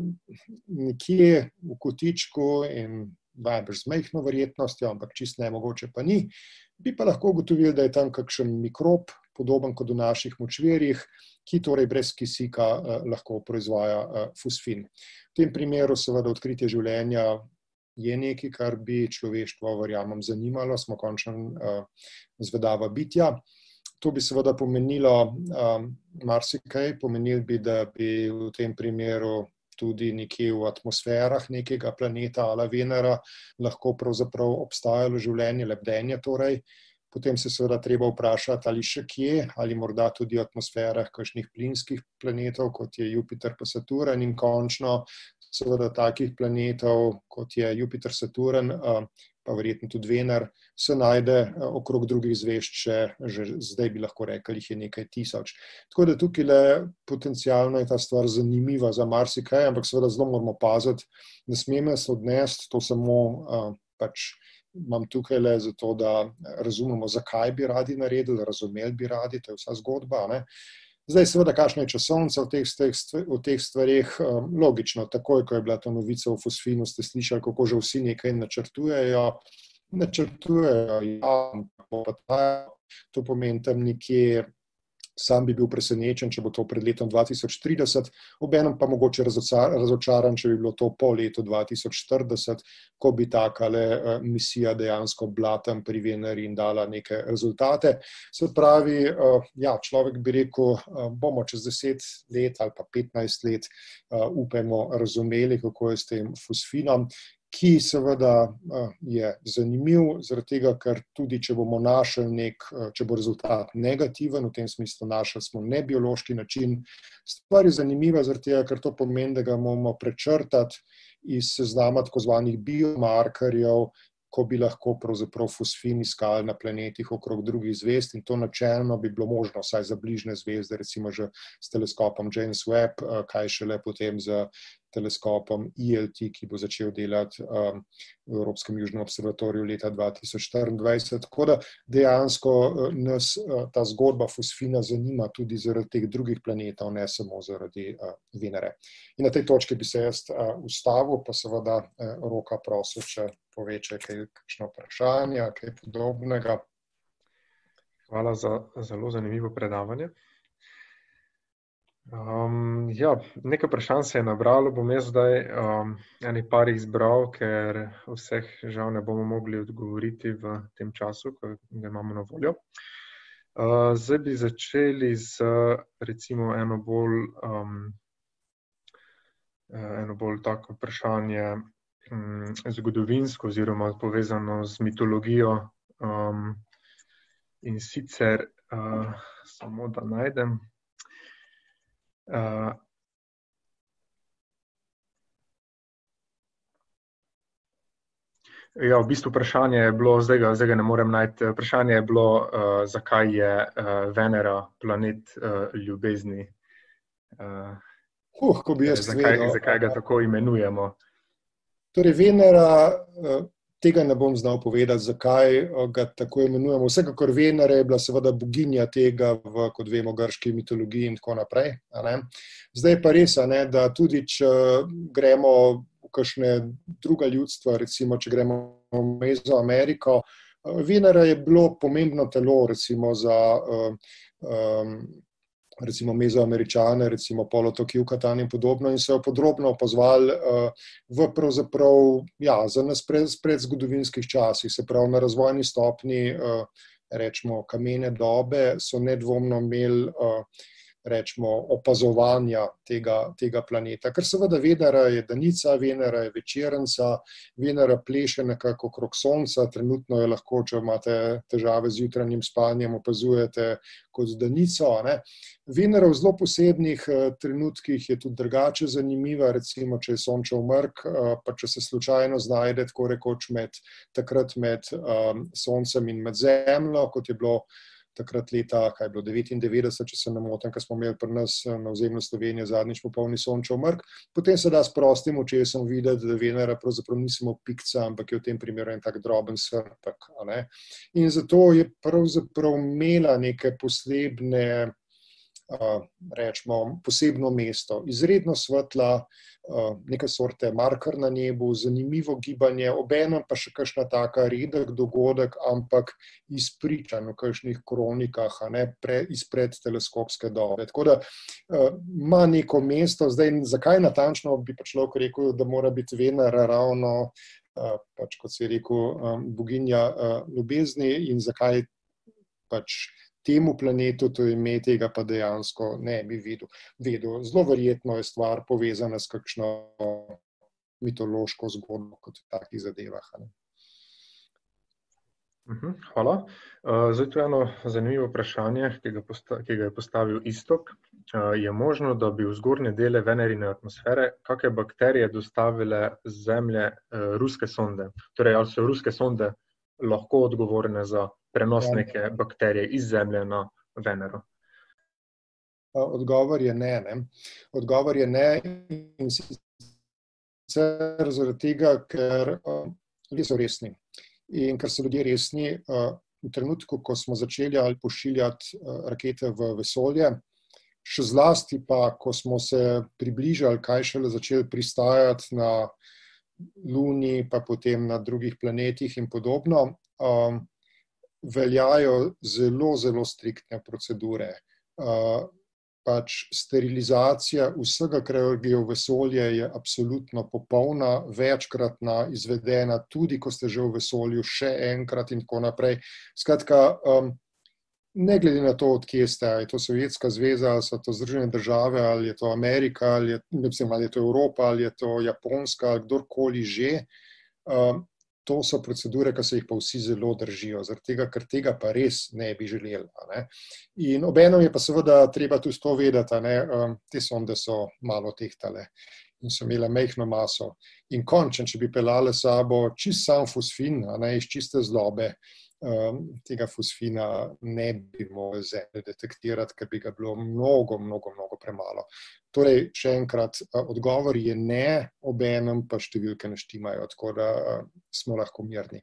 nekje v kotičku in najbrž z majhno verjetnostjo, ampak čisto nemogoče pa ni, bi pa lahko ugotovili, da je tam kakšen mikrob, podoben kot v naših močvirjih, ki torej brez kisika eh, lahko proizvaja eh, fosfin. V tem primeru seveda odkritje življenja je nekaj, kar bi človeštvo, verjamem, zanimalo, smo končno uh, zvedava bitja. To bi seveda pomenilo um, marsikaj, pomenilo bi, da bi v tem primeru tudi nekje v atmosferah nekega planeta ali Venera lahko pravzaprav obstajalo življenje, lebdenje torej. Potem se seveda treba vprašati, ali še kje, ali morda tudi v atmosferah kakšnih plinskih planetov, kot je Jupiter pa Saturn, in končno seveda takih planetov, kot je Jupiter, Saturn, pa verjetno tudi Vener, se najde okrog drugih zvezd še, že zdaj bi lahko rekli, jih je nekaj tisoč. Tako da tukaj le potencialno je ta stvar zanimiva za marsikaj, ampak seveda zelo moramo paziti, ne smemo se odnesti, to samo pač imam tukaj le zato, da razumemo, zakaj bi radi naredili, razumeli bi radi, to je vsa zgodba, ne? Zdaj seveda, kakšna je časovnica v teh, v teh stvarih, logično, takoj, ko je bila ta novica o fosfinu, ste slišali, kako že vsi nekaj načrtujejo, načrtujejo, ja, pa to pomeni tam nekje, sam bi bil presenečen, če bo to pred letom dva tisoč trideset, obenem pa mogoče razočaran, če bi bilo to po letu dva tisoč štirideset, ko bi takale misija dejansko bila tam pri Veneri in dala neke rezultate. Se pravi, ja, človek bi rekel, bomo čez deset let ali pa petnajst let upajmo razumeli, kako je s tem fosfinom, ki seveda je zanimiv, zaradi tega, ker tudi, če bomo našli nek, če bo rezultat negativen, v tem smislu našli smo nebiološki način, stvar je zanimiva, zaradi tega, ker to pomeni, da ga moramo prečrtati iz seznama tako zvanih biomarkerjev, ko bi lahko pravzaprav fosfin iskali na planetih okrog drugih zvezd, in to načelno bi bilo možno, vsaj za bližnje zvezde, recimo že s teleskopom James Webb, kaj šele potem z teleskopom E L T, ki bo začel delati um, v Evropskem južnem observatoriju leta dva tisoč štiriindvajset. Tako da dejansko nas uh, ta zgodba fosfina zanima tudi zaradi teh drugih planetov, ne samo zaradi uh, Venere. In na tej točki bi se jaz uh, ustavil, pa seveda uh, Roka prosil, če pove, če je kaj, kakšno vprašanje, kaj podobnega. Hvala za zelo zanimivo predavanje. Um, ja, nekaj vprašanj se je nabralo, bom jaz zdaj um, eni par izbral, ker vseh žal ne bomo mogli odgovoriti v tem času, ko ga imamo na voljo. Uh, zdaj bi začeli z recimo eno bolj, um, eno bolj tako vprašanje um, zgodovinsko oziroma povezano z mitologijo. Um, in sicer, uh, samo da najdem, Uh, ja, v bistvu vprašanje je bilo, zdaj ga, zdaj ga ne morem najti, vprašanje je bilo, uh, zakaj je uh, Venera planet uh, ljubezni. Uh, uh, ko bi jaz zakaj, zakaj ga tako imenujemo? Torej, Venera, uh, tega ne bom znal povedati, zakaj ga tako imenujemo. Vsekakor Venera je bila seveda boginja tega v, kot vemo, grški mitologiji in tako naprej. A ne? Zdaj pa res, a ne, da tudi, če gremo v kakšne druga ljudstva, recimo, če gremo v Mezoameriko, Venera je bilo pomembno telo, recimo, za um, recimo Mezoameričane, recimo polotok Jukatan in podobno, in so jo podrobno opazovali uh, v pravzaprav, ja, za nas pred, pred zgodovinskih časih, se pravi na razvojni stopni, uh, rečemo, kamene dobe, so nedvomno imeli uh, rečemo, opazovanja tega, tega planeta. Ker seveda Venera je danica, Venera je večerenca, Venera pleše nekako okrog Sonca, trenutno je lahko, če imate težave z jutranjim spanjem, opazujete kot danico. Ne? Venera v zelo posebnih trenutkih je tudi drugače zanimiva, recimo, če je Sončev mrk, pa če se slučajno znajde tako rekoč med, takrat med um, Soncem in med Zemljo, kot je bilo takrat leta, kaj je bilo, devetindevetdeset, če se ne motim, ko smo imeli pri nas na ozemlju Slovenije zadnjič popolni Sončev mrk. Potem se da s prostim očesom videti, da Venera pravzaprav ni samo pikca, ampak je v tem primeru en tak droben srpek. A ne? In zato je pravzaprav imela neke posebne, Uh, rečemo, posebno mesto. Izredno svetla, uh, neka sorte marker na nebu, zanimivo gibanje, obenem pa še kakšna taka redek dogodek, ampak izpričan v kakšnih kronikah, a ne, pre, izpred teleskopske dobe. Tako da uh, ima neko mesto. Zdaj, zakaj natančno bi pa človek rekel, da mora biti Venera ravno, uh, pač kot si rekel, um, boginja uh, ljubezni in zakaj pač temu planetu, to ime tega pa dejansko ne bi vedel. vedel. Zelo verjetno je stvar povezana s kakšno mitološko zgodbo kot v takih zadevah. Ne? Hvala. Zdaj, to je eno zanimivo vprašanje, ki ga, posta, ki ga je postavil Istok. Je možno, da bi v zgornje dele Venerine atmosfere kakšne bakterije dostavile z Zemlje ruske sonde? Torej, ali so ruske sonde lahko odgovorne za prenos neke bakterije iz Zemlje na Venero? Odgovor je ne. ne. Odgovor je ne in sicer zaradi tega, ker ljudje so resni. In ker so ljudje resni, v trenutku, ko smo začeli ali pošiljati rakete v vesolje, še zlasti pa, ko smo se približali, kaj šele začeli pristajati na Luni, pa potem na drugih planetih in podobno, um, veljajo zelo, zelo striktne procedure. Uh, pač sterilizacija vsega, kar gre v vesolje, je absolutno popolna, večkratna, izvedena, tudi ko ste že v vesolju, še enkrat in tako naprej. Skratka, um, ne glede na to, od kje ste, ali je to Sovjetska zveza, ali so to Združene države, ali je to Amerika, ali je, mislim, ali je to Evropa, ali je to Japonska, ali kdorkoli že, um, to so procedure, ki se jih pa vsi zelo držijo, zaradi tega, ker tega pa res ne bi želeli. Ne? In obenem je pa seveda treba tudi to vedeti, ne? Um, te sonde so malo tehtale in so imele majhno maso. In končno, če bi pelale sabo čist sam fosfin, a ne, iz čiste zlobe, Um, tega fosfina ne bi mogli Zemlje detektirati, ker bi ga bilo mnogo, mnogo, mnogo premalo. Torej, še enkrat, odgovor je ne, obenem pa številke ne štimajo, tako da uh, smo lahko mirni.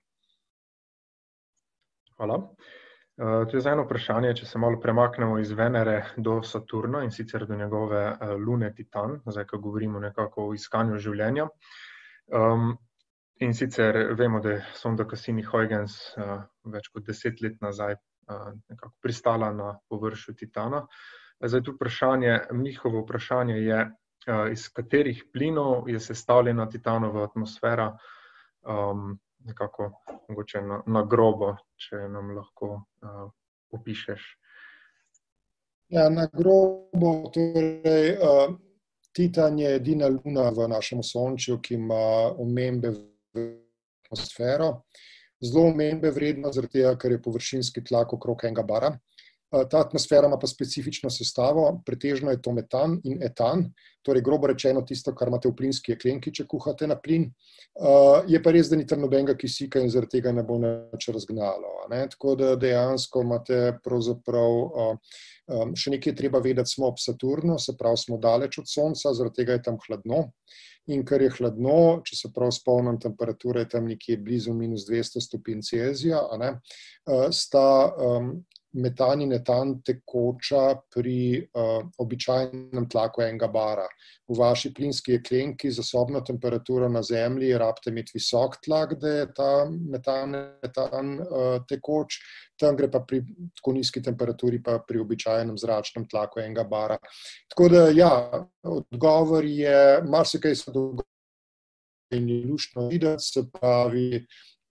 Hvala. Uh, to je za eno vprašanje, če se malo premaknemo iz Venere do Saturna in sicer do njegove uh, lune Titan, zdaj, ko govorimo nekako o iskanju življenja. Um, In sicer vemo, da je sonda Cassini-Huygens uh, več kot deset let nazaj uh, nekako pristala na površju Titana. Zdaj tu vprašanje, njihovo vprašanje je, uh, iz katerih plinov je sestavljena Titanova atmosfera, um, nekako mogoče na, na grobo, če nam lahko uh, opišeš. Ja, na grobo, torej uh, Titan je edina luna v našem Sončju, ki ima omembe atmosfero. Zelo omembe vredno, zaradi tega, ker je površinski tlak okrog enega bara. Ta atmosfera ima pa specifično sestavo, pretežno je to metan in etan, torej grobo rečeno tisto, kar imate v plinski jeklenki, če kuhate na plin. Je pa res, da ni tam nobenega kisika in zaradi tega ne bo nič razgnalo. Ne? Tako da dejansko imate pravzaprav še nekaj treba vedeti, smo ob Saturnu, se pravi smo daleč od Sonca, zaradi tega je tam hladno. In ker je hladno, če se prav spomnim, temperatura je tam nekje blizu minus dvesto stopinj Celzija, a ne, sta um, metan in etan tekoča pri uh, običajnem tlaku enega bara. V vaši plinski jeklenki za sobno temperaturo na Zemlji rabite imeti visok tlak, da je ta metan, etan uh, tekoč, tam gre pa pri tako nizki temperaturi pa pri običajnem zračnem tlaku enega bara. Tako da ja, odgovor je, marsikaj se dogaja in je luštno videti, se pravi,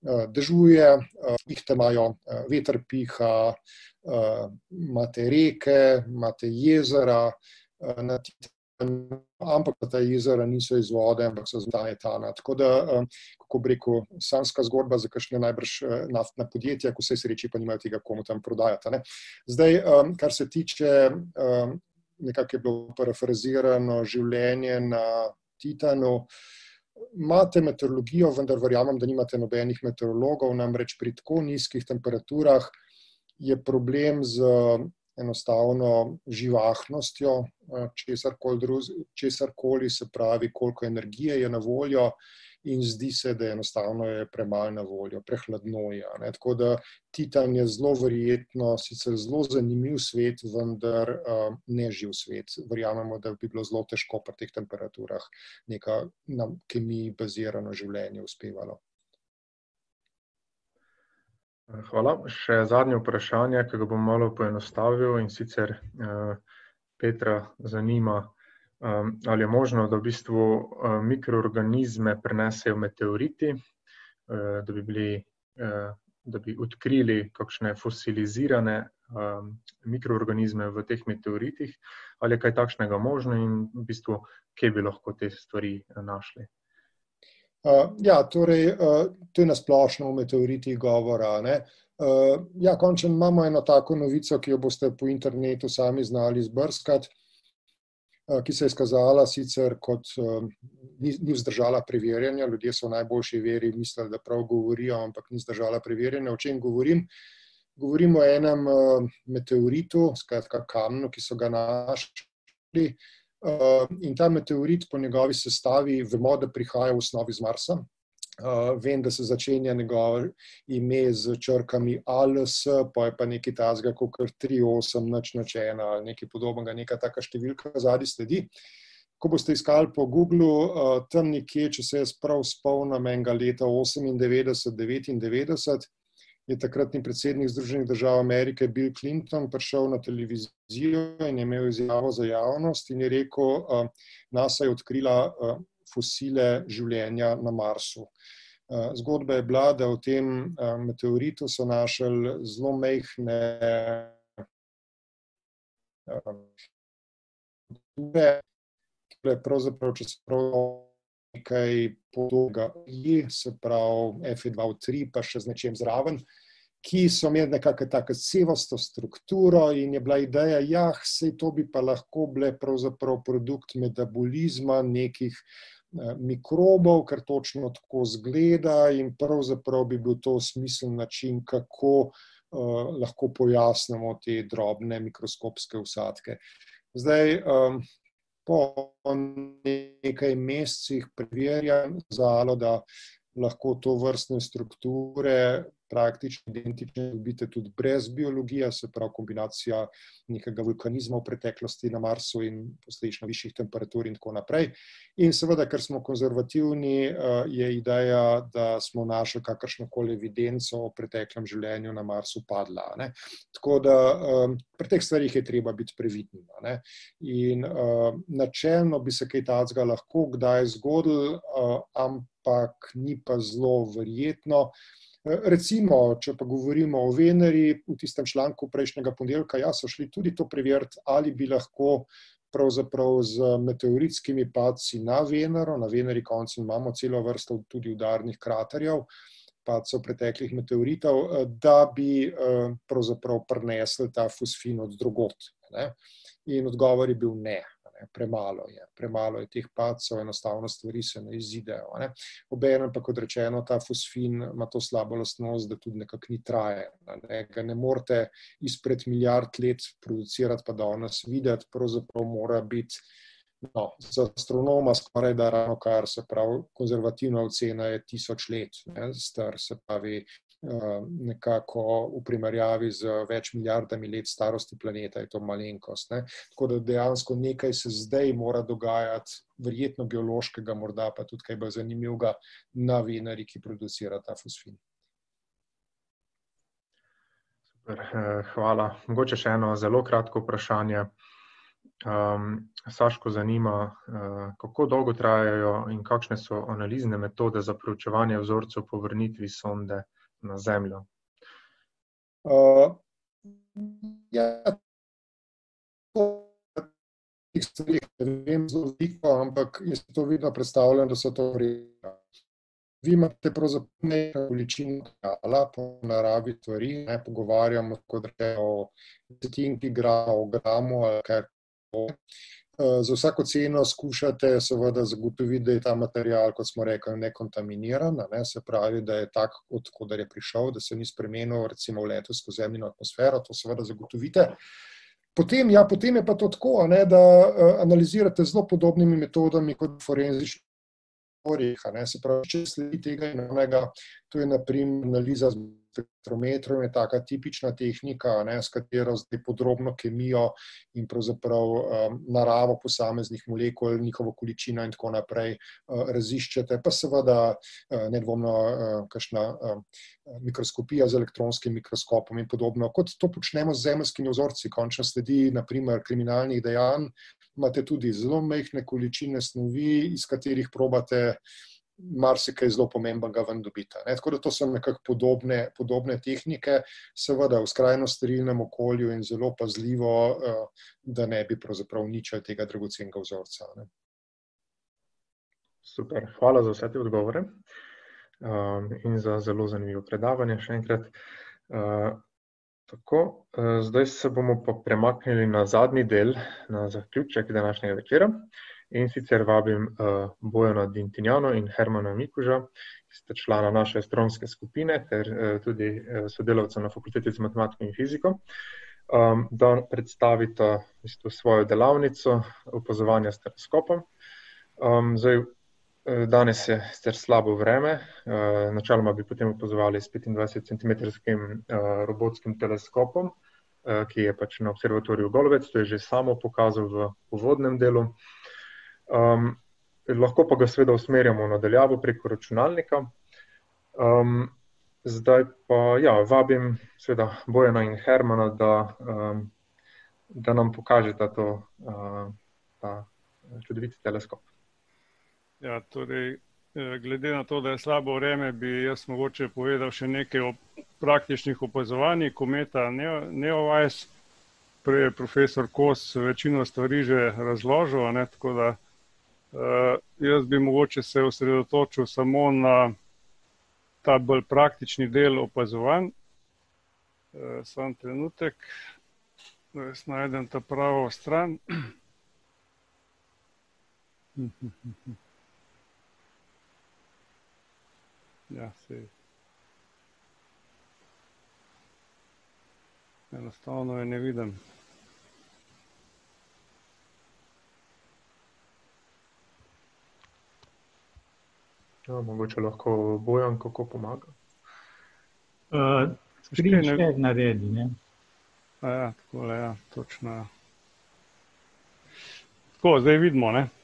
dežuje, ihte imajo veter piha, imate reke, imate jezera, na Titanu, ampak ta jezera niso iz vode, ampak so zmetane etana. Tako da, kako bi rekel, sanjska zgodba za kakšne najbrž naftna podjetja, ko vsej sreči pa nimajo tega komu tam prodajati. Ne? Zdaj, kar se tiče, nekako je bilo parafrazirano življenje na Titanu, imate meteorologijo, vendar verjamem, da nimate nobenih meteorologov, namreč pri tako nizkih temperaturah je problem z enostavno živahnostjo, česarkoli, česarkoli, se pravi, koliko energije je na voljo in zdi se, da enostavno je premalo na voljo, prehladno je. Ne? Tako da Titan je zelo verjetno, sicer zelo zanimiv svet, vendar uh, neživ svet. Verjamemo, da bi bilo zelo težko pri teh temperaturah neka na kemiji bazirano življenje uspevalo. Hvala. Še zadnje vprašanje, ki ga bom malo poenostavil, in sicer uh, Petra zanima, um, ali je možno, da v bistvu uh, mikroorganizme prenesejo meteoriti, uh, da bi bili, uh, da bi odkrili kakšne fosilizirane um, mikroorganizme v teh meteoritih, ali je kaj takšnega možno in v bistvu, kje bi lahko te stvari našli? Uh, ja, torej, uh, to je na splošno v meteoritih govora. Ne? Uh, ja, končno imamo eno tako novico, ki jo boste po internetu sami znali zbrskati, uh, ki se je izkazala sicer kot uh, ni, ni vzdržala preverjanja. Ljudje so v najboljši veri mislili, da prav govorijo, ampak ni vzdržala preverjanja. O čem govorim? Govorim o enem uh, meteoritu, skratka kamnu, ki so ga našli. Uh, in ta meteorit po njegovi sestavi vemo, da prihaja v osnovi z Marsa. Uh, vem, da se začenja njegovo ime z črkami A L S, pa je pa nekaj tazga, kot tri osem nič nič ena ali nekaj podobnega, neka taka številka zadaj sledi. Ko boste iskali po Googlu, uh, tam nekje, če se jaz prav spomnim, enega leta osemindevetdeset devetindevetdeset, je takratni predsednik Združenih držav Amerike Bill Clinton prišel na televizijo in je imel izjavo za javnost in je rekel, uh, NASA je odkrila uh, fosile življenja na Marsu. Uh, zgodba je bila, da v tem uh, meteoritu so našli zelo majhne strukture, uh, pravzaprav, če se prav nekaj podobnega I, se pravi F dva O tri, pa še z nečem zraven, ki so imeli nekako tako sevasto strukturo in je bila ideja, jah, sej to bi pa lahko bile pravzaprav produkt metabolizma nekih eh, mikrobov, ker točno tako zgleda in pravzaprav bi bil to smiseln način, kako eh, lahko pojasnimo te drobne mikroskopske vsadke. Zdaj, um, po nekaj mesecih preverjanj zalo, da lahko to vrstne strukture praktično identične dobite tudi brez biologije, se pravi kombinacija nekega vulkanizma v preteklosti na Marsu in posledično višjih temperatur in tako naprej. In seveda, ker smo konzervativni, je ideja, da smo našli kakršnokoli evidenco o preteklem življenju na Marsu padla. Ne? Tako da pri teh stvarih je treba biti previdni. Ne? In načelno bi se kaj takega lahko kdaj zgodilo, ampak ni pa zelo verjetno. Recimo, če pa govorimo o Veneri, v tistem članku prejšnjega ponedeljka, ja, so šli tudi to preveriti, ali bi lahko pravzaprav z meteoritskimi padci na Venero, na Veneri koncu imamo celo vrsto tudi udarnih kraterjev, padcev preteklih meteoritov, da bi pravzaprav prinesli ta fosfin od drugot. Ne? In odgovor je bil ne. Premalo je, premalo je teh padcev, enostavno stvari se ne izidejo. Ne? Obenem pa, kot rečeno, ta fosfin ima to slabo lastnost, da tudi nekako ni trajen. Ne? Ga ne morete izpred milijard let producirati, pa danes videti, pravzaprav mora biti no, za astronoma skoraj da ravno kar, se pravi, konzervativna ocena je tisoč let, ne? Star, se pravi, nekako v primerjavi z več milijardami let starosti planeta je to malenkost. Ne? Tako da dejansko nekaj se zdaj mora dogajati, verjetno biološkega, morda pa tudi kaj bolj zanimivega na Veneri, ki producira ta fosfin. Super, hvala. Mogoče še eno zelo kratko vprašanje. Um, Saško zanima, uh, kako dolgo trajajo in kakšne so analizne metode za proučevanje vzorcev po vrnitvi sonde na Zemljo. Uh, ja, teh stvari ne vem zelo veliko, ampak jaz to vedno predstavljam, da so to vredno. Vi imate pravzaprav nekaj količin materiala po naravi stvari, ne pogovarjamo tako o desetinki grama, o gramu ali kaj. Za vsako ceno skušate seveda zagotoviti, da je ta material, kot smo rekli, nekontaminiran, ne, se pravi, da je tak, od koder je prišel, da se ni spremenil recimo v letu skozi zemljino atmosfero, to seveda zagotovite. Potem, ja, potem je pa to tako, ne, da analizirate zelo podobnimi metodami kot forenzični teoriji, ne, se pravi, če sledi tega enega, to je na primer analiza z spektrometrom, je taka tipična tehnika, ne, s katero zdaj podrobno kemijo in pravzaprav um, naravo posameznih molekul, njihovo količino in tako naprej uh, raziščete, pa seveda uh, nedvomno uh, kakšna uh, mikroskopija z elektronskim mikroskopom in podobno. Kot to počnemo z zemeljskimi vzorci, končno sledi na primer kriminalnih dejanj, imate tudi zelo majhne količine snovi, iz katerih probate marsikaj zelo pomembnega ven dobiti. Ne? Tako da to so nekako podobne, podobne tehnike, seveda v skrajno sterilnem okolju in zelo pazljivo, da ne bi pravzaprav uničili tega dragocenega vzorca. Ne? Super, hvala za vse te odgovore um, in za zelo zanimivo predavanje še enkrat. Uh, tako, uh, zdaj se bomo pa premaknili na zadnji del, na zaključek današnjega večera. In sicer vabim uh, Bojana Dintinjano in Hermana Mikuža, ki sta člana naše astronomske skupine, ter uh, tudi uh, sodelavca na Fakulteti za matematiko in fiziko, um, da predstavita v bistvu svojo delavnico opazovanja s teleskopom. Um, zdaj, uh, danes je sicer slabo vreme, uh, načeloma bi potem opazovali s petindvajsetcentimetrskim uh, robotskim teleskopom, uh, ki je pač na observatoriju Golovec, to je že samo pokazal v uvodnem delu. Um, lahko pa ga seveda usmerjamo nadaljavo preko računalnika. Um, zdaj pa ja, vabim seveda Bojana in Hermana, da, um, da nam pokažeta to, uh, ta čudoviti teleskop. Ja, torej, glede na to, da je slabo vreme, bi jaz mogoče povedal še nekaj o praktičnih opazovanjih kometa Neowise. Prej je profesor Kos večino stvari že razložil, ne, tako da Uh, jaz bi mogoče se osredotočil samo na ta bolj praktični del opazovanj. Uh, sam trenutek, da jaz najdem ta pravo stran. Ja, sej. Enostavno je ne vidim. Ja, mogoče lahko Bojan kako pomaga. Uh, Screen share naredi, ne? A ja, takole, ja, točno. Tako, zdaj vidimo, ne?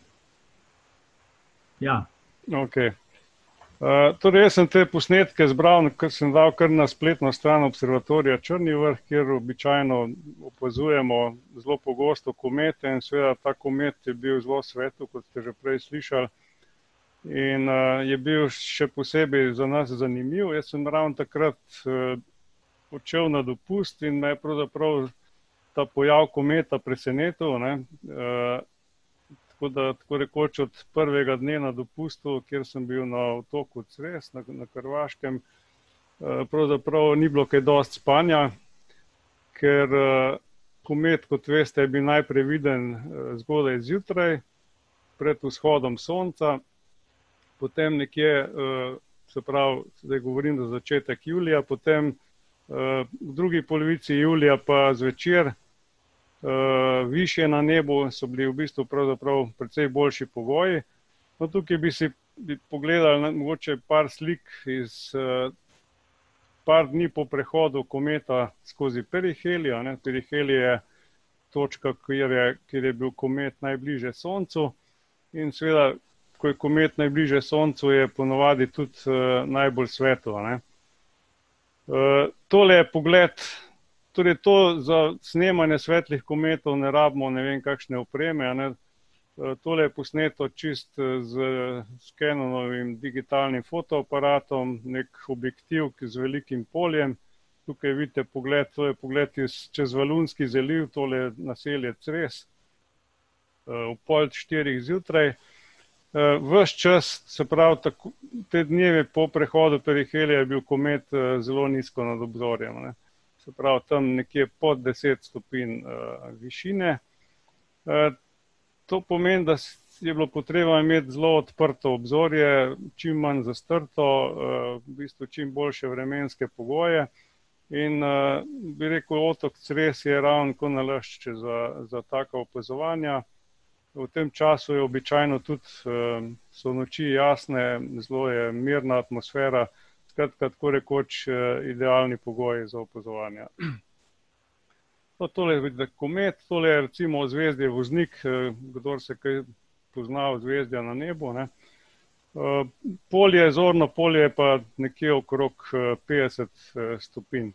Ja. Ok. Uh, torej, jaz sem te posnetke zbral, ker sem dal kar na spletno stran observatorija Črni vrh, kjer običajno opazujemo zelo pogosto komete in seveda ta komet je bil zelo svetl, kot ste že prej slišali. In uh, je bil še posebej za nas zanimiv. Jaz sem ravno takrat uh, odšel na dopust in me je pravzaprav ta pojav kometa presenetil, ne. Uh, tako da, tako rekoč od prvega dne na dopustu, kjer sem bil na otoku Cres, na, na Hrvaškem, uh, pravzaprav ni bilo kaj dosti spanja, ker uh, komet, kot veste, je bil najprej viden uh, zgodaj zjutraj, pred vzhodom sonca. Potem nekje, se pravi, zdaj govorim za začetek julija, potem v drugi polovici julija pa zvečer, višje na nebu so bili v bistvu pravzaprav precej boljši pogoji. No, tukaj bi si pogledali mogoče par slik iz par dni po prehodu kometa skozi perihelijo. Perihelij je točka, kjer je, kjer je bil komet najbliže Soncu in seveda, ko je komet najbliže Soncu, je ponovadi tudi uh, najbolj svetlo, ne. Uh, tole je pogled torej to za snemanje svetlih kometov ne rabimo ne vem kakšne opreme, a ne. Tole je posneto čist z, z Canonovim digitalnim fotoaparatom, nek objektiv z velikim poljem. Tukaj vidite pogled, to je pogled iz, čez Valunski zaliv, tole je naselje Cres, v pol štirih zjutraj. Ves čas, se pravi, tako, te dneve po prehodu perihelija je bil komet zelo nizko nad obzorjem, ne. Se pravi, tam nekje pod deset stopinj višine. To pomeni, da je bilo potreba imeti zelo odprto obzorje, čim manj zastrto, v bistvu čim boljše vremenske pogoje. In bi rekel, otok Cres je ravno ko nalašč za, za taka opazovanja. V tem času je običajno tudi, so noči jasne, zelo je mirna atmosfera, skratka tako rekoč idealni pogoji za opazovanja. Tole je komet, tole je recimo ozvezdje Voznik, kdor se kaj pozna ozvezdja na nebu, ne. Polje, zorno polje je pa nekje okrog petdeset stopinj.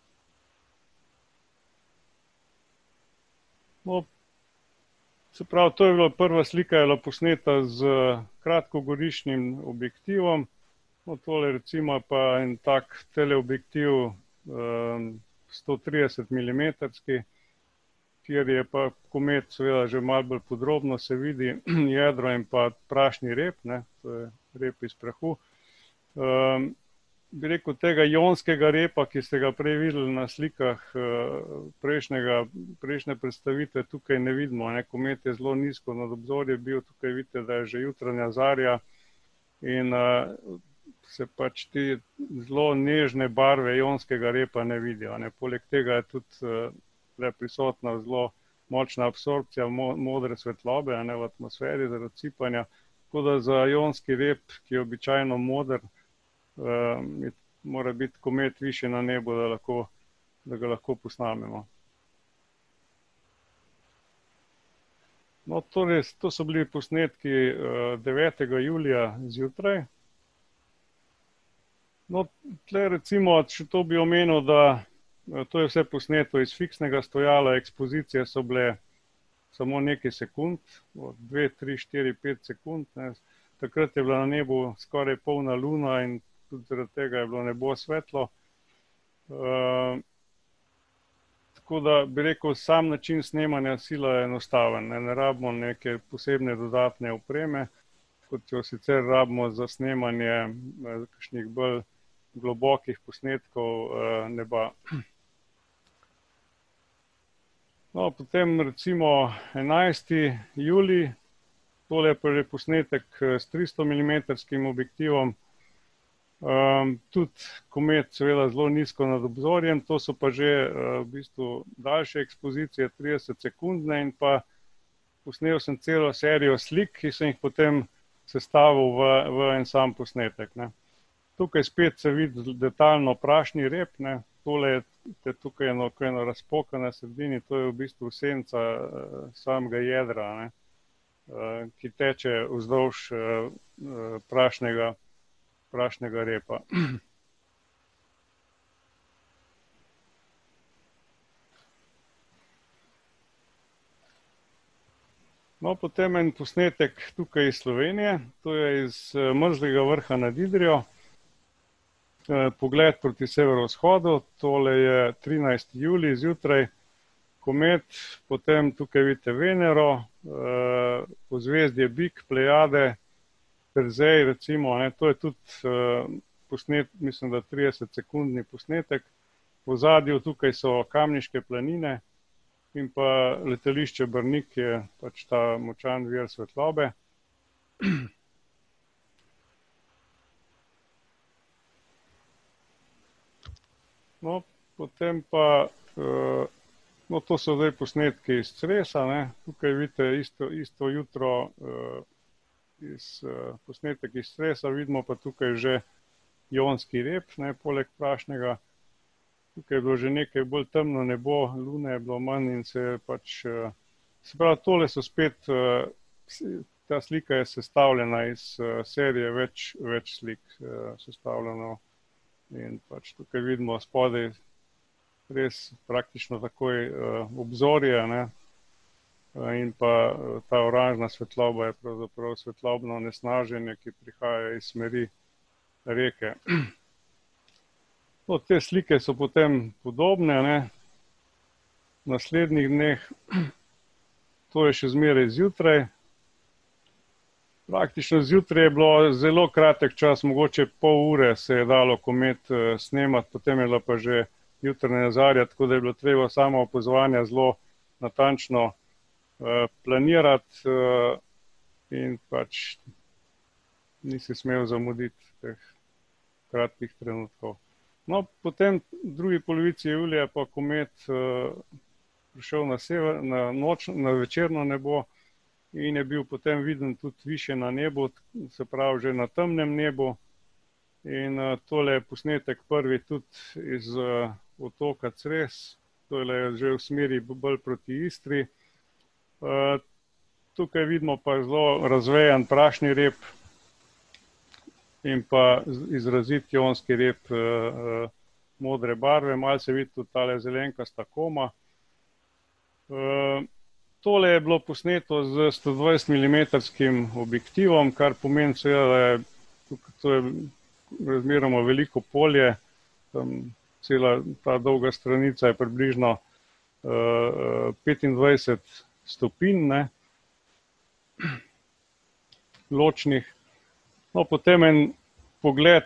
No, se pravi, to je bila prva slika, je bila posneta z kratkogoriščnim objektivom. No, tole recimo pa en tak teleobjektiv sto trideset milimetrski, kjer je pa komet seveda že malo bolj podrobno se vidi jedro in pa prašni rep, ne, to je rep iz prahu. Um, bi rekel, tega ionskega repa, ki ste ga prej videli na slikah prejšnjega, prejšnje predstavitve, tukaj ne vidimo, ne, komet je zelo nizko nad obzorjem bil, tukaj vidite, da je že jutranja zarja in uh, se pač ti zelo nežne barve ionskega repa ne vidijo, ne. Poleg tega je tudi uh, le prisotna zelo močna absorpcija modre svetlobe, ne, v atmosferi zaradi sipanja, tako da za ionski rep, ki je običajno moder, uh, mora biti komet više na nebu, da, lahko, da ga lahko posnamemo. No, torej, to so bili posnetki uh, devetega julija zjutraj. No, tle recimo, še to bi omenil, da to je vse posneto iz fiksnega stojala, ekspozicije so bile samo nekaj sekund, od dve, tri, štiri, pet sekund, ne. Takrat je bila na nebu skoraj polna luna in tudi zaradi tega je bilo nebo svetlo. Uh, tako da bi rekel, sam način snemanja sila je enostaven, ne, ne rabimo neke posebne dodatne opreme, kot jo sicer rabimo za snemanje kakšnih bolj globokih posnetkov uh, neba. No, potem recimo enajsti julij, tole je pa že posnetek s tristo milimetrskim objektivom, um, tudi komet seveda zelo nizko nad obzorjem, to so pa že uh, v bistvu daljše ekspozicije, trideset sekundne, in pa posnel sem celo serijo slik, ki sem jih potem sestavil v, v en sam posnetek, ne. Tukaj spet se vidi detaljno prašni rep, ne. Tole je, je tukaj eno, eno razpoka na sredini, to je v bistvu senca uh, samega jedra, ne, uh, ki teče vzdolž uh, prašnega, prašnega repa. No, potem en posnetek tukaj iz Slovenije, to je iz uh, Mrzlega vrha nad Idrijo. Pogled proti severovzhodu, tole je trinajsti julij zjutraj, komet, potem tukaj vidite Venero, ozvezdje Bik, Plejade, Persej recimo, ne, to je tudi posnet, mislim, da trideset sekundni posnetek. V ozadju tukaj so Kamniške planine in pa letališče Brnik, ki je pač ta močan vir svetlobe. No, potem pa, no, to so zdaj posnetki iz Cresa, ne, tukaj vidite isto, isto jutro iz, posnetek iz Cresa, vidimo pa tukaj že ionski rep, ne, poleg prašnega. Tukaj je bilo že nekaj bolj temno nebo, lune je bilo manj in se je pač, se pravi, tole so spet, ta slika je sestavljena iz serije več, več slik sestavljeno. In pač tukaj vidimo spodaj res praktično takoj obzorje, ne? In pa ta oranžna svetloba je pravzaprav svetlobno onesnaženje, ki prihaja iz smeri reke. No, te slike so potem podobne, ne? V naslednjih dneh, to je še zmeraj zjutraj. Praktično zjutraj je bilo zelo kratek čas, mogoče pol ure se je dalo komet snemati, potem je bila pa že jutranja zarja, tako da je bilo treba samo opazovanja zelo natančno planirati in pač nisi smel zamuditi teh kratkih trenutkov. No, potem v drugi polovici julija pa komet prišel na sever, na noč, na večerno nebo in je bil potem viden tudi više na nebu, se pravi že na temnem nebu. In tole je posnetek prvi tudi iz otoka Cres, tole je že v smeri bolj proti Istri. Tukaj vidimo pa zelo razvejan prašni rep in pa izrazit ionski rep modre barve, malo se vidi tudi tale zelenkasta koma. Tole je bilo posneto z sto dvajset milimetrskim objektivom, kar pomeni seveda, da je to je razmeroma veliko polje, tam cela ta dolga stranica je približno petindvajset stopinj, ne, ločnih. No, potem en pogled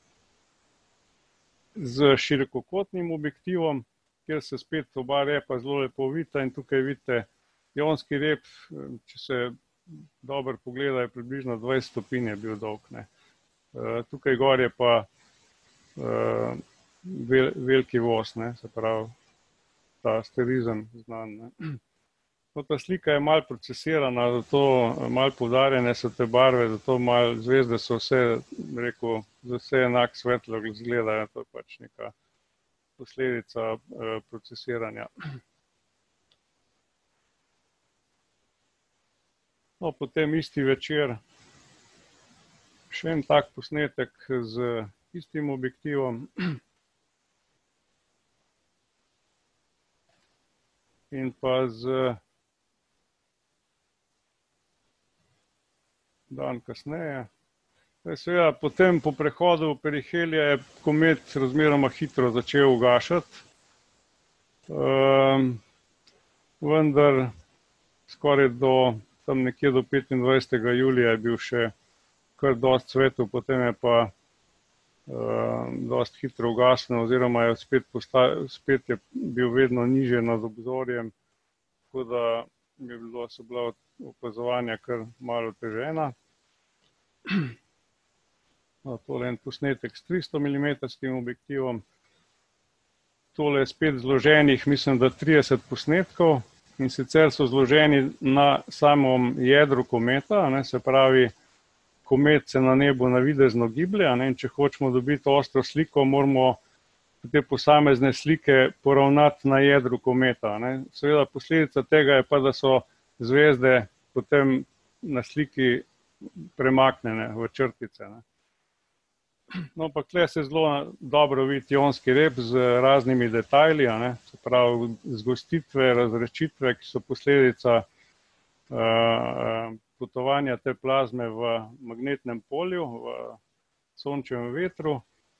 z širokokotnim objektivom, kjer se spet oba repa zelo lepo vidita in tukaj vidite ionski rep, če se dobro pogleda, je približno dvajset stopinj je bil dolg, ne. Tukaj gor je pa vel, veliki voz, ne, se pravi ta asterizem znan, ne. No, ta slika je malo procesirana, zato malo poudarjene so te barve, zato malo zvezde so vse, rekel, za vse enak svetlo izgledajo, to je pač neka posledica eh, procesiranja. No, potem isti večer še en tak posnetek z istim objektivom. In pa z dan kasneje. Seveda, potem po prehodu perihelija je komet razmeroma hitro začel ugašati, um, vendar skoraj do, tam nekje do petindvajsetega julija je bil še kar dosti svetov, potem je pa um, dosti hitro ugasnil, oziroma je spet, posta, spet je bil vedno niže nad obzorjem, tako da je bilo, so bila opazovanja kar malo otežena. No, tole je en posnetek s tristo milimetrskim objektivom. Tole je spet zloženih, mislim, da trideset posnetkov in sicer so zloženi na samom jedru kometa, ne, se pravi, komet se na nebu navidezno giblje, ne, in če hočemo dobiti ostro sliko, moramo te posamezne slike poravnati na jedru kometa, ne. Seveda posledica tega je pa, da so zvezde potem na sliki premaknjene v črtice, ne. No, pa tukaj se zelo dobro vidi ionski rep z raznimi detajli, ne, se pravi zgostitve, razredčitve, ki so posledica uh, potovanja te plazme v magnetnem polju, v sončevem vetru.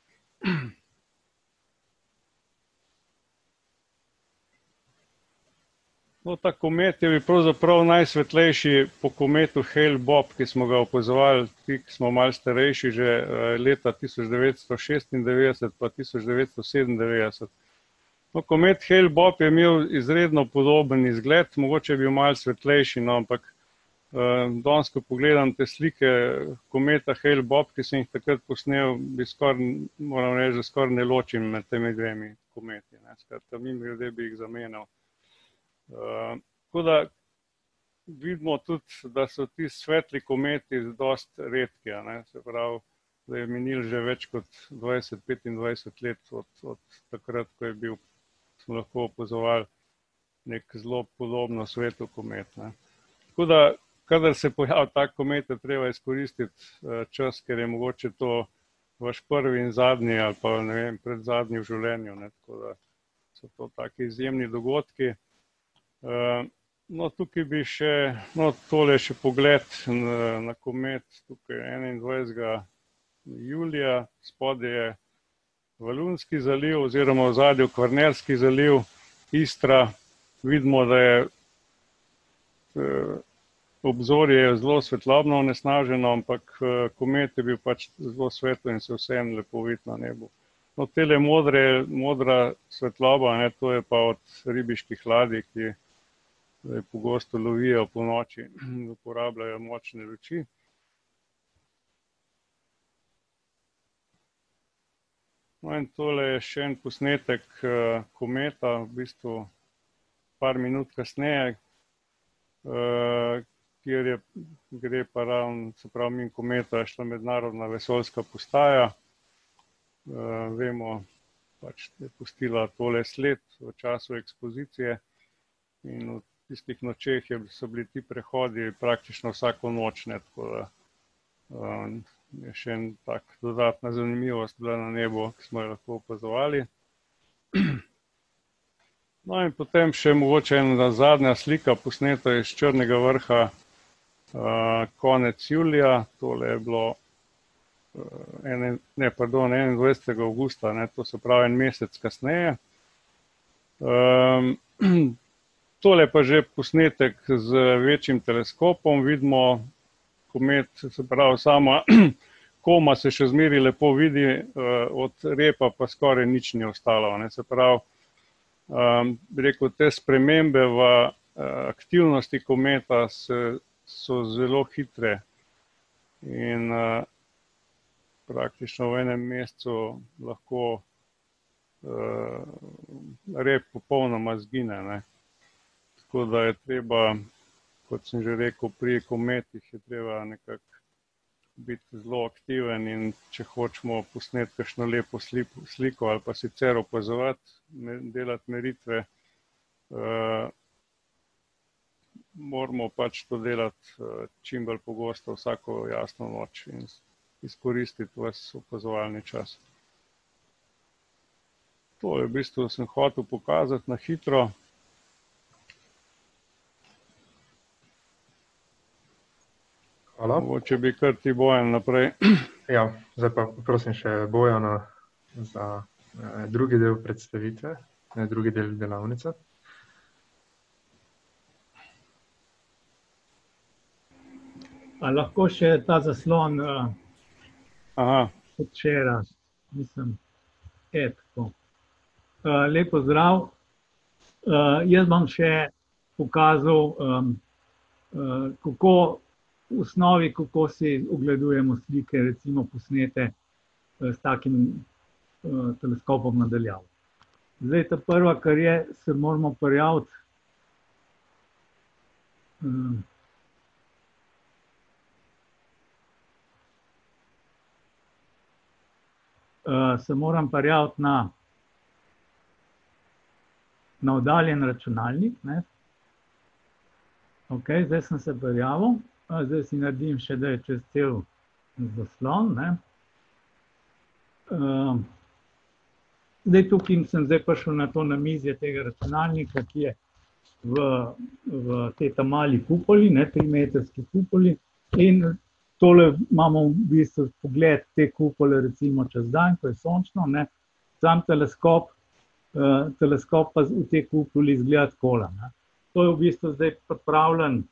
No, ta komet je bil pravzaprav najsvetlejši po kometu Hale-Bopp, ki smo ga opazovali, ki smo malo starejši, že leta tisoč devetsto šestindevetdeset pa tisoč devetsto sedemindevetdeset. No, komet Hale-Bopp je imel izredno podoben izgled, mogoče je bil malo svetlejši, no, ampak eh, danes, ko pogledam te slike kometa Hale-Bopp, ki sem jih takrat posnel, bi skoraj, moram reči, da skoraj ne ločim med temi dvemi kometi, ne, skratka, mimogrede bi jih zamenjal. Uh, tako da vidimo tudi, da so ti svetli kometi dosti redki, ne? Se pravi, da je minil že več kot dvajset do petindvajset let od, od takrat, ko je bil, smo lahko opazovali nek zelo podobno svetu komet, ne? Tako da, kadar se pojavi tak komet, je treba izkoristiti uh, čas, ker je mogoče to vaš prvi in zadnji ali pa ne vem, predzadnji v življenju, ne? Tako da so to taki izjemni dogodki. No, tukaj bi še, no, tole še pogled na, na komet, tukaj enaindvajsetega julija, spodaj je Valunski zaliv oziroma v ozadju Kvarnerski zaliv, Istra. Vidimo, da je obzorje je zelo svetlobno onesnaženo, ampak komet je bil pač zelo svetlo in se vsem lepo vidi na nebu. No, tele modre, modra svetloba, ne, to je pa od ribiških ladij, ki pogosto lovijo po noči in uporabljajo močne luči. No, in tole je še en posnetek kometa, v bistvu par minut kasneje, kjer je, gre pa ravno, se pravi, min kometa je šla mednarodna vesoljska postaja. Vemo, pač je pustila tole sled v času ekspozicije in v tistih nočeh so bili ti prehodi praktično vsako noč, ne, tako da je še en tak dodatna zanimivost bila na nebu, ki smo jo lahko opazovali. No in potem še mogoče ena zadnja slika posneta iz Črnega vrha konec julija, tole je bilo ne, pardon, enaindvajsetega avgusta, ne, to se pravi en mesec kasneje. Tole pa že posnetek z večjim teleskopom, vidimo komet, se pravi sama koma se še zmeri lepo vidi, od repa pa skoraj nič ni ostalo, ne, se pravi, bi rekel, te spremembe v aktivnosti kometa se, so zelo hitre in praktično v enem mesecu lahko rep popolnoma zgine, ne. Tako da je treba, kot sem že rekel, pri kometih je treba nekako biti zelo aktiven in če hočemo posneti kakšno lepo sliko ali pa sicer opazovati, delati meritve, moramo pač to delati čim bolj pogosto vsako jasno noč in izkoristiti vas opazovalni čas. To je v bistvu sem hotel pokazati na hitro. Hvala. Mogoče bi kar ti Bojan naprej. Ja, zdaj pa prosim še Bojana za drugi del predstavitve, drugi del delavnice. A lahko še ta zaslon Aha. odšera, mislim, etko. Lep pozdrav. Jaz bom še pokazal, kako v osnovi, kako si ogledujemo slike, recimo posnete s takim teleskopom na daljavo. Zdaj, ta prva, kar je, se moramo prijaviti se moram prijaviti na na oddaljen računalnik, ne. Ok, zdaj sem se prijavil. Zdaj si naredim še, da je čez cel zaslon, ne. Zdaj tukaj sem zdaj prišel na to namizje tega računalnika, ki je v, v tej mali kupoli, ne, trimetrski kupoli, in tole imamo v bistvu pogled te kupole recimo čez dan, ko je sončno, ne. Sam teleskop, teleskop pa v tej kupoli izgleda takole, ne. To je v bistvu zdaj pripravljen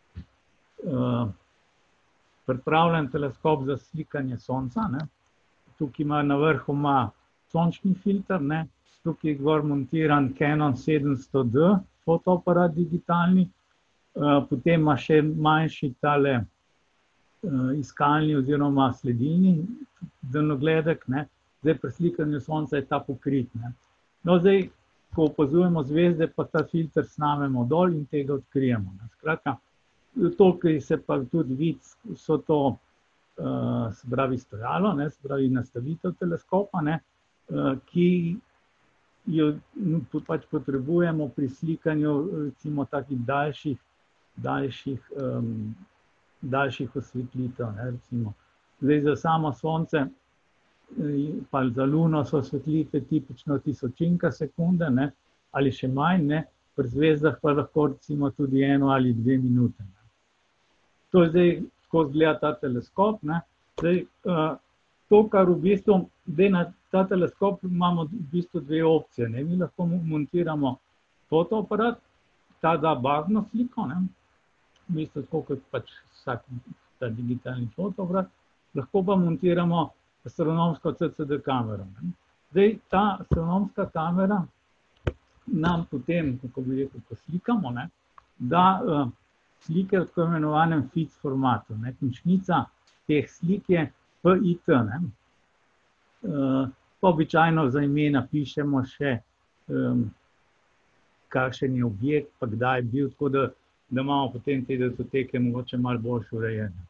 pripravljen teleskop za slikanje sonca, ne. Tukaj ima na vrhu ima sončni filter, ne. Tukaj je gor montiran Canon sedemsto D fotoaparat digitalni, potem ima še manjši tale iskalni oziroma sledilni daljnogledek, ne. Zdaj pri slikanju sonca je ta pokrit, ne. No, zdaj, ko opazujemo zvezde, pa ta filter snamemo dol in tega odkrijemo, ne. Skratka, to, ki se pa tudi vidi, so to, se pravi, stojalo, ne, se pravi, nastavitev teleskopa, ne, ki jo pač potrebujemo pri slikanju, recimo, takih daljših, daljših, daljših osvetlitev, ne, recimo. Zdaj, za samo sonce pa za Luno so osvetlitve tipično tisočinka sekunde, ne, ali še manj, ne, pri zvezdah pa lahko recimo tudi eno ali dve minute. Ne. To je zdaj, ko zgleda ta teleskop, ne. Zdaj, to, kar v bistvu, zdaj na ta teleskop imamo v bistvu dve opcije, ne. Mi lahko montiramo fotoaparat, ta da barvno sliko, ne, v bistvu tako kot pač vsak ta digitalni fotoaparat, lahko pa montiramo astronomsko C C D kamero. Ne. Zdaj, ta astronomska kamera nam potem, kako bi rekel, ko slikamo, ne, da uh, slike v tako imenovanem F I T S formatu. Ne. Končnica teh slik je P I T. Ne. Uh, pa običajno za ime napišemo še, um, kakšen je objekt, pa kdaj je bil, tako da, da imamo potem te datoteke mogoče malo boljše urejene.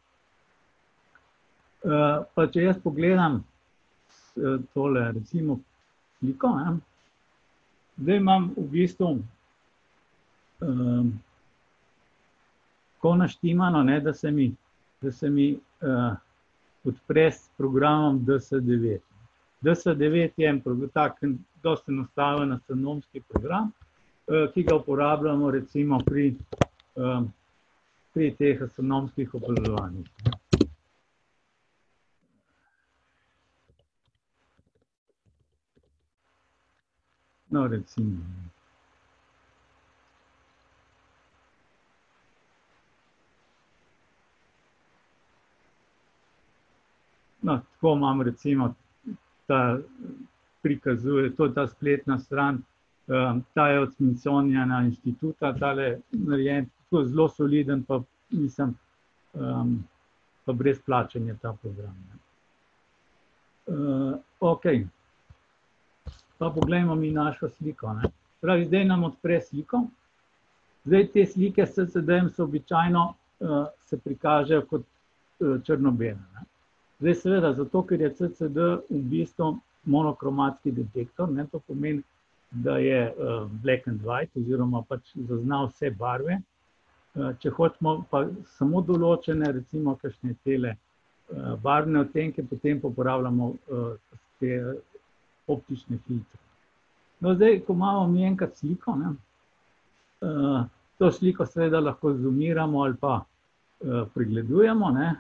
Uh, pa če jaz pogledam uh, tole, recimo, sliko, ne, zdaj imam v bistvu um, tako naštimano, ne, da se mi, da se mi uh, odpre s programom D S devet. D S devet je en tak dosti enostaven astronomski program, uh, ki ga uporabljamo recimo pri, um, pri teh astronomskih opazovanjih. No, recimo. No, tako imam recimo, ta prikazuje, to je ta spletna stran, um, ta je od Smithsoniana inštituta, tale narejen, tako zelo soliden, pa mislim, um, pa brez plačanja ta program. Uh, ok. Pa poglejmo mi našo sliko. Ne. Pravi, zdaj nam odpre sliko. Zdaj te slike s C C D-jem so običajno uh, se prikažejo kot uh, črno-bele. Ne. Zdaj seveda, zato ker je C C D v bistvu monokromatski detektor, ne, to pomeni, da je uh, black and white oziroma pač zazna vse barve. Uh, če hočemo pa samo določene, recimo kakšne tele uh, barvne odtenke, potem uporabljamo uh, te optične filtre. No, zdaj, ko imamo mi enkrat sliko, ne, uh, to sliko seveda lahko zoomiramo ali pa uh, pregledujemo, ne.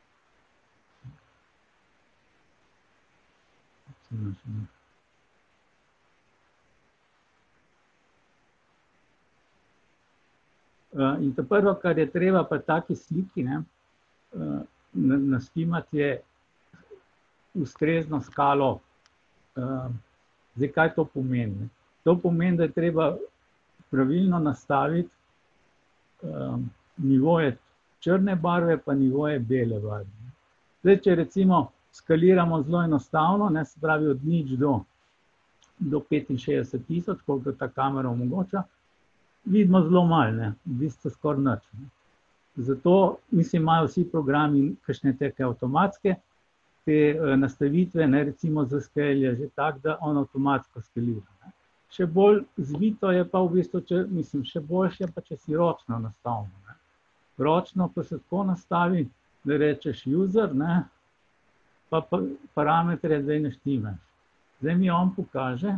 Uh, in to prvo, kar je treba pa taki sliki, ne, uh, nastimati je ustrezno skalo. Uh, zdaj, kaj to pomeni? To pomeni, da je treba pravilno nastaviti uh, nivoje črne barve pa nivoje bele barve. Zdaj, če recimo skaliramo zelo enostavno, ne, se pravi od nič do, do petinšestdeset tisoč, koliko ta kamera omogoča, vidimo zelo malo, ne, v bistvu skoraj nič. Ne. Zato, mislim, imajo vsi programi kakšne teke avtomatske, te nastavitve, ne, recimo za scale je že tak, da on avtomatsko skalira. Ne. Še bolj zvito je pa v bistvu, če, mislim, še boljše je pa, če si ročno nastavimo. Ne. Ročno pa se tako nastavi, da rečeš user, ne, pa, pa parametre zdaj naštimeš. Zdaj mi on pokaže,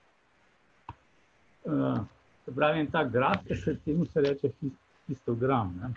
uh, se pravi en tak graf, ki se temu se reče histogram. Ne.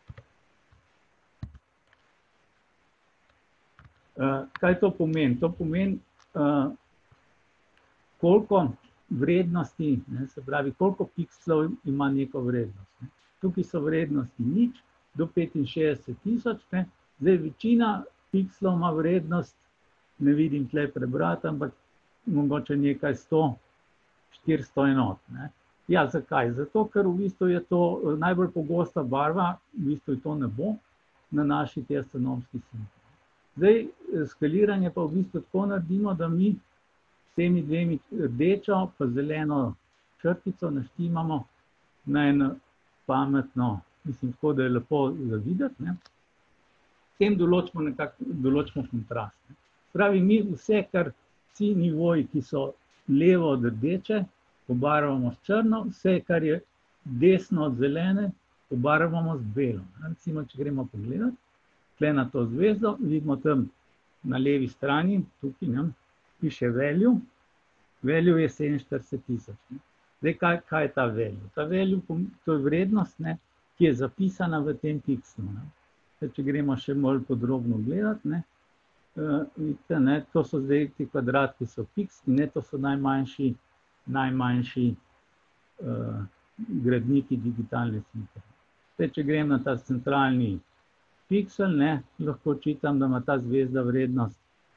Uh, kaj to pomeni? To pomeni, uh, koliko vrednosti, ne, se pravi, koliko pikslov ima neko vrednost. Ne. Tukaj so vrednosti nič do petinšestdeset tisoč, ne. Zdaj večina pikslov ima vrednost, ne vidim tle prebrati, ampak mogoče nekaj sto, štiristo enot. Ne. Ja, zakaj? Zato, ker v bistvu je to najbolj pogosta barva, v bistvu je to nebo na naši te astronomski sliki. Zdaj, skaliranje pa v bistvu tako naredimo, da mi s temi dvemi rdečo pa zeleno črtico naštimamo na eno pametno, mislim tako, da je lepo za videti, ne. S tem določimo nekako, določimo kontrast. Ne. Pravi, mi vse, kar vsi nivoji, ki so levo od rdeče, pobarvamo s črno, vse, kar je desno od zelene, pobarvamo z belo. Recimo, če gremo pogledati, tle na to zvezdo, vidimo tam na levi strani, tukaj, ne, piše value, value je sedeminštirideset tisoč. Zdaj, kaj, kaj je ta value? Ta value, to je vrednost, ne, ki je zapisana v tem pikslu. Ne. Zdaj, če gremo še bolj podrobno gledati, ne, uh, vidite, ne, to so zdaj ti kvadratki, so piksli, ne, to so najmanjši, najmanjši uh, gradniki digitalne slike. Zdaj, če grem na ta centralni piksel, ne, lahko čitam, da ima ta zvezda vrednost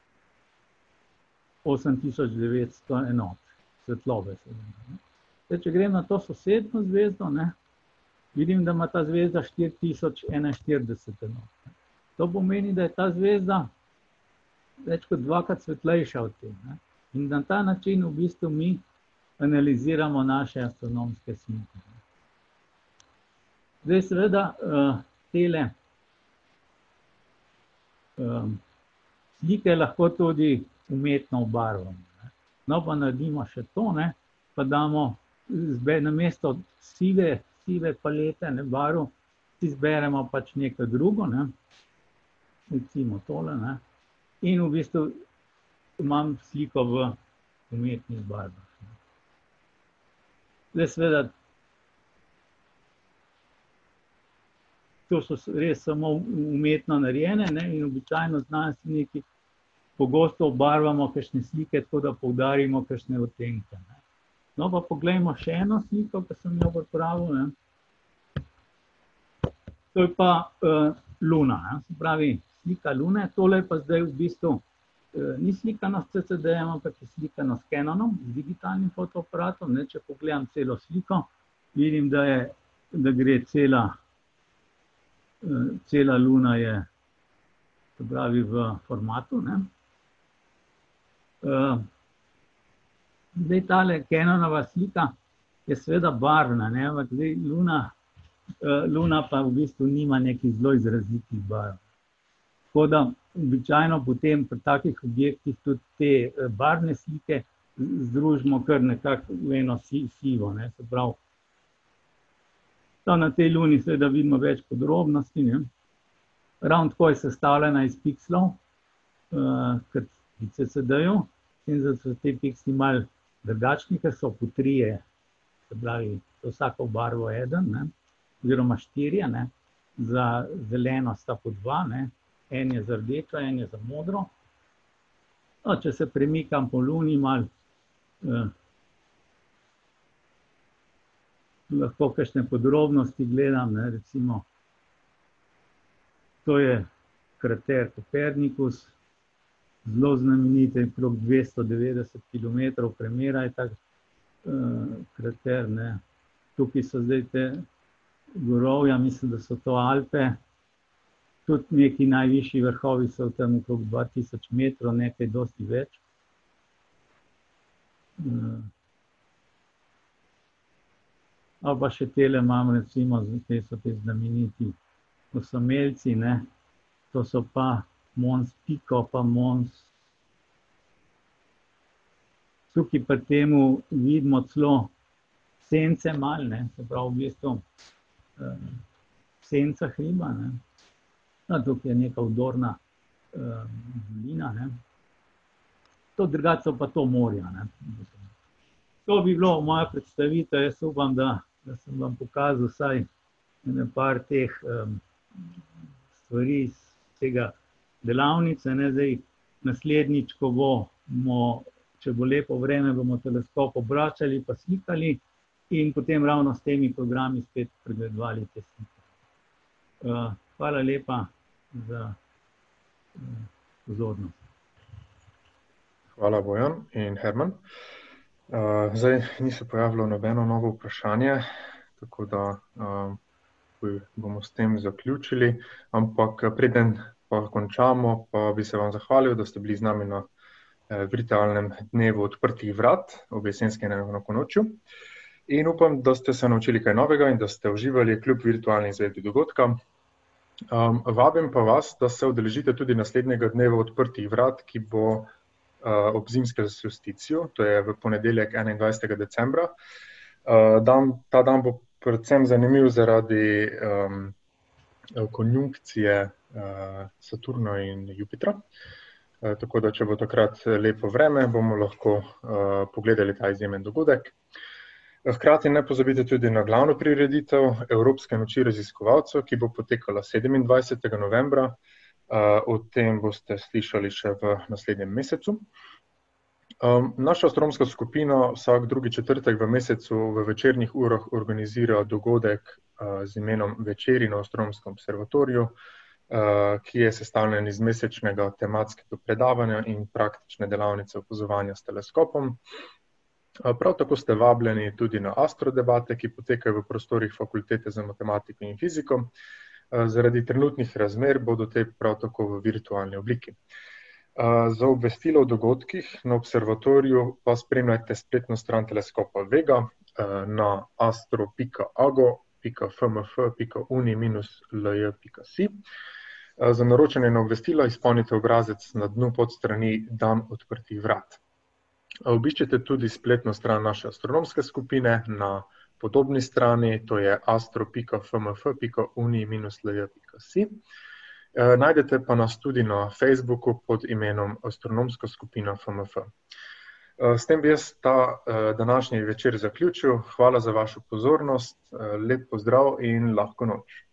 osem tisoč devetsto enot svetlobe. Zdaj, če grem na to sosedno zvezdo, ne, vidim, da ima ta zvezda štiri tisoč enainštirideset enot. To pomeni, da je ta zvezda več kot dvakrat svetlejša od te. Ne. In na ta način v bistvu mi analiziramo naše astronomske slike. Zdaj, seveda, uh, tele uh, slike lahko tudi umetno obarvamo. No, pa naredimo še to, ne, pa damo namesto sive, sive palete, ne, barv, si izberemo pač nekaj drugo, ne, recimo tole, ne, in v bistvu imam sliko v umetnih barvah. Zdaj, seveda, to so res samo umetno narejene, ne, in običajno znanstveniki pogosto obarvamo kakšne slike, tako da poudarimo kakšne odtenke. Ne. No, pa poglejmo še eno sliko, ki sem jo pripravil. Ne. To je pa uh, Luna. Ne. Se pravi, slika Lune. Tole je pa zdaj v bistvu uh, ni slikano s C C D-jem, ampak je slikano s Canonom, z digitalnim fotoaparatom. Ne. Če pogledam celo sliko, vidim, da, je, da gre cela, uh, cela Luna je, se pravi, v formatu. Ne. Uh, zdaj, tale Canonova slika je seveda barvna, ne, ampak zdaj Luna, uh, Luna pa v bistvu nima nekih zelo izrazitih barv. Tako da običajno potem pri takih objektih tudi te uh, barvne slike združimo kar nekako v eno si, sivo. Ne, se pravi, na tej Luni seveda vidimo več podrobnosti. Ne. Ravno tako je sestavljena iz pikslov, uh, kot pri C C D-ju, in zato so te piksli malo drugačni, ker so po trije, se pravi, za vsako barvo eden, ne, oziroma štirje, ne, za zeleno sta po dva, ne, en je za rdečo, en je za modro. No, če se premikam po Luni malo, eh, lahko kakšne podrobnosti gledam, ne, recimo, to je krater Copernicus, zelo znamenite, okrog dvesto devetdeset kilometrov premera je tak uh, krater. Ne. Tukaj so zdaj te gorovja, mislim, da so to Alpe. Tudi neki najvišji vrhovi so tam okrog dva tisoč metrov, nekaj dosti več. Uh, ali pa še tele imam, recimo, te so te znameniti osamelci, ne. To so pa Mons Pico, pa Mons. Tukaj pri temu vidimo celo sence malo, ne, se pravi v bistvu uh, senca hriba. Ne. No, tukaj je neka udorna uh, dolina. Ne. To drugače so pa to morja. Ne. To bi bilo moja predstavitev. Jaz upam, da, da sem vam pokazal vsaj par teh um, stvari iz tega delavnice. Ne, zdaj, naslednjič, ko bomo, če bo lepo vreme, bomo teleskop obračali pa slikali in potem ravno s temi programi spet pregledovali te slike. Uh, hvala lepa za uh, pozornost. Hvala, Bojan in Herman. Uh, zdaj ni se pojavilo nobeno novo vprašanje, tako da uh, bomo s tem zaključili, ampak preden pa končamo, pa bi se vam zahvalil, da ste bili z nami na eh, virtualnem dnevu odprtih vrat ob jesenskem enakonočju. In upam, da ste se naučili kaj novega in da ste uživali kljub virtualni izvedbi dogodka. Um, vabim pa vas, da se udeležite tudi naslednjega dneva odprtih vrat, ki bo uh, ob zimskem solsticiju, to je v ponedeljek enaindvajsetega decembra. Uh, dan, ta dan bo predvsem zanimiv zaradi um, konjunkcije Saturna in Jupitra. tako da če bo takrat lepo vreme, bomo lahko pogledali ta izjemen dogodek. Hkrati ne pozabite tudi na glavno prireditev Evropske noči raziskovalcev, ki bo potekala sedemindvajsetega novembra. O tem boste slišali še v naslednjem mesecu. Naša astronomska skupina vsak drugi četrtek v mesecu v večernih urah organizira dogodek z imenom Večeri na astronomskem observatoriju, ki je sestavljen iz mesečnega tematskega predavanja in praktične delavnice opazovanja s teleskopom. Prav tako ste vabljeni tudi na astrodebate, ki potekajo v prostorih Fakultete za matematiko in fiziko. Zaradi trenutnih razmer bodo te prav tako v virtualni obliki. Za obvestilo o dogodkih na observatoriju pa spremljajte spletno stran teleskopa Vega na astro pika ago pika f m f pika uni minus l j pika si. Za naročanje na obvestila izpolnite obrazec na dnu podstrani Dan odprtih vrat. Obiščite tudi spletno stran naše astronomske skupine na podobni strani, to je astro pika f m f pika uni minus l j pika si. Najdete pa nas tudi na Facebooku pod imenom Astronomska skupina F M F. S tem bi jaz ta današnji večer zaključil. Hvala za vašo pozornost, lep pozdrav in lahko noč.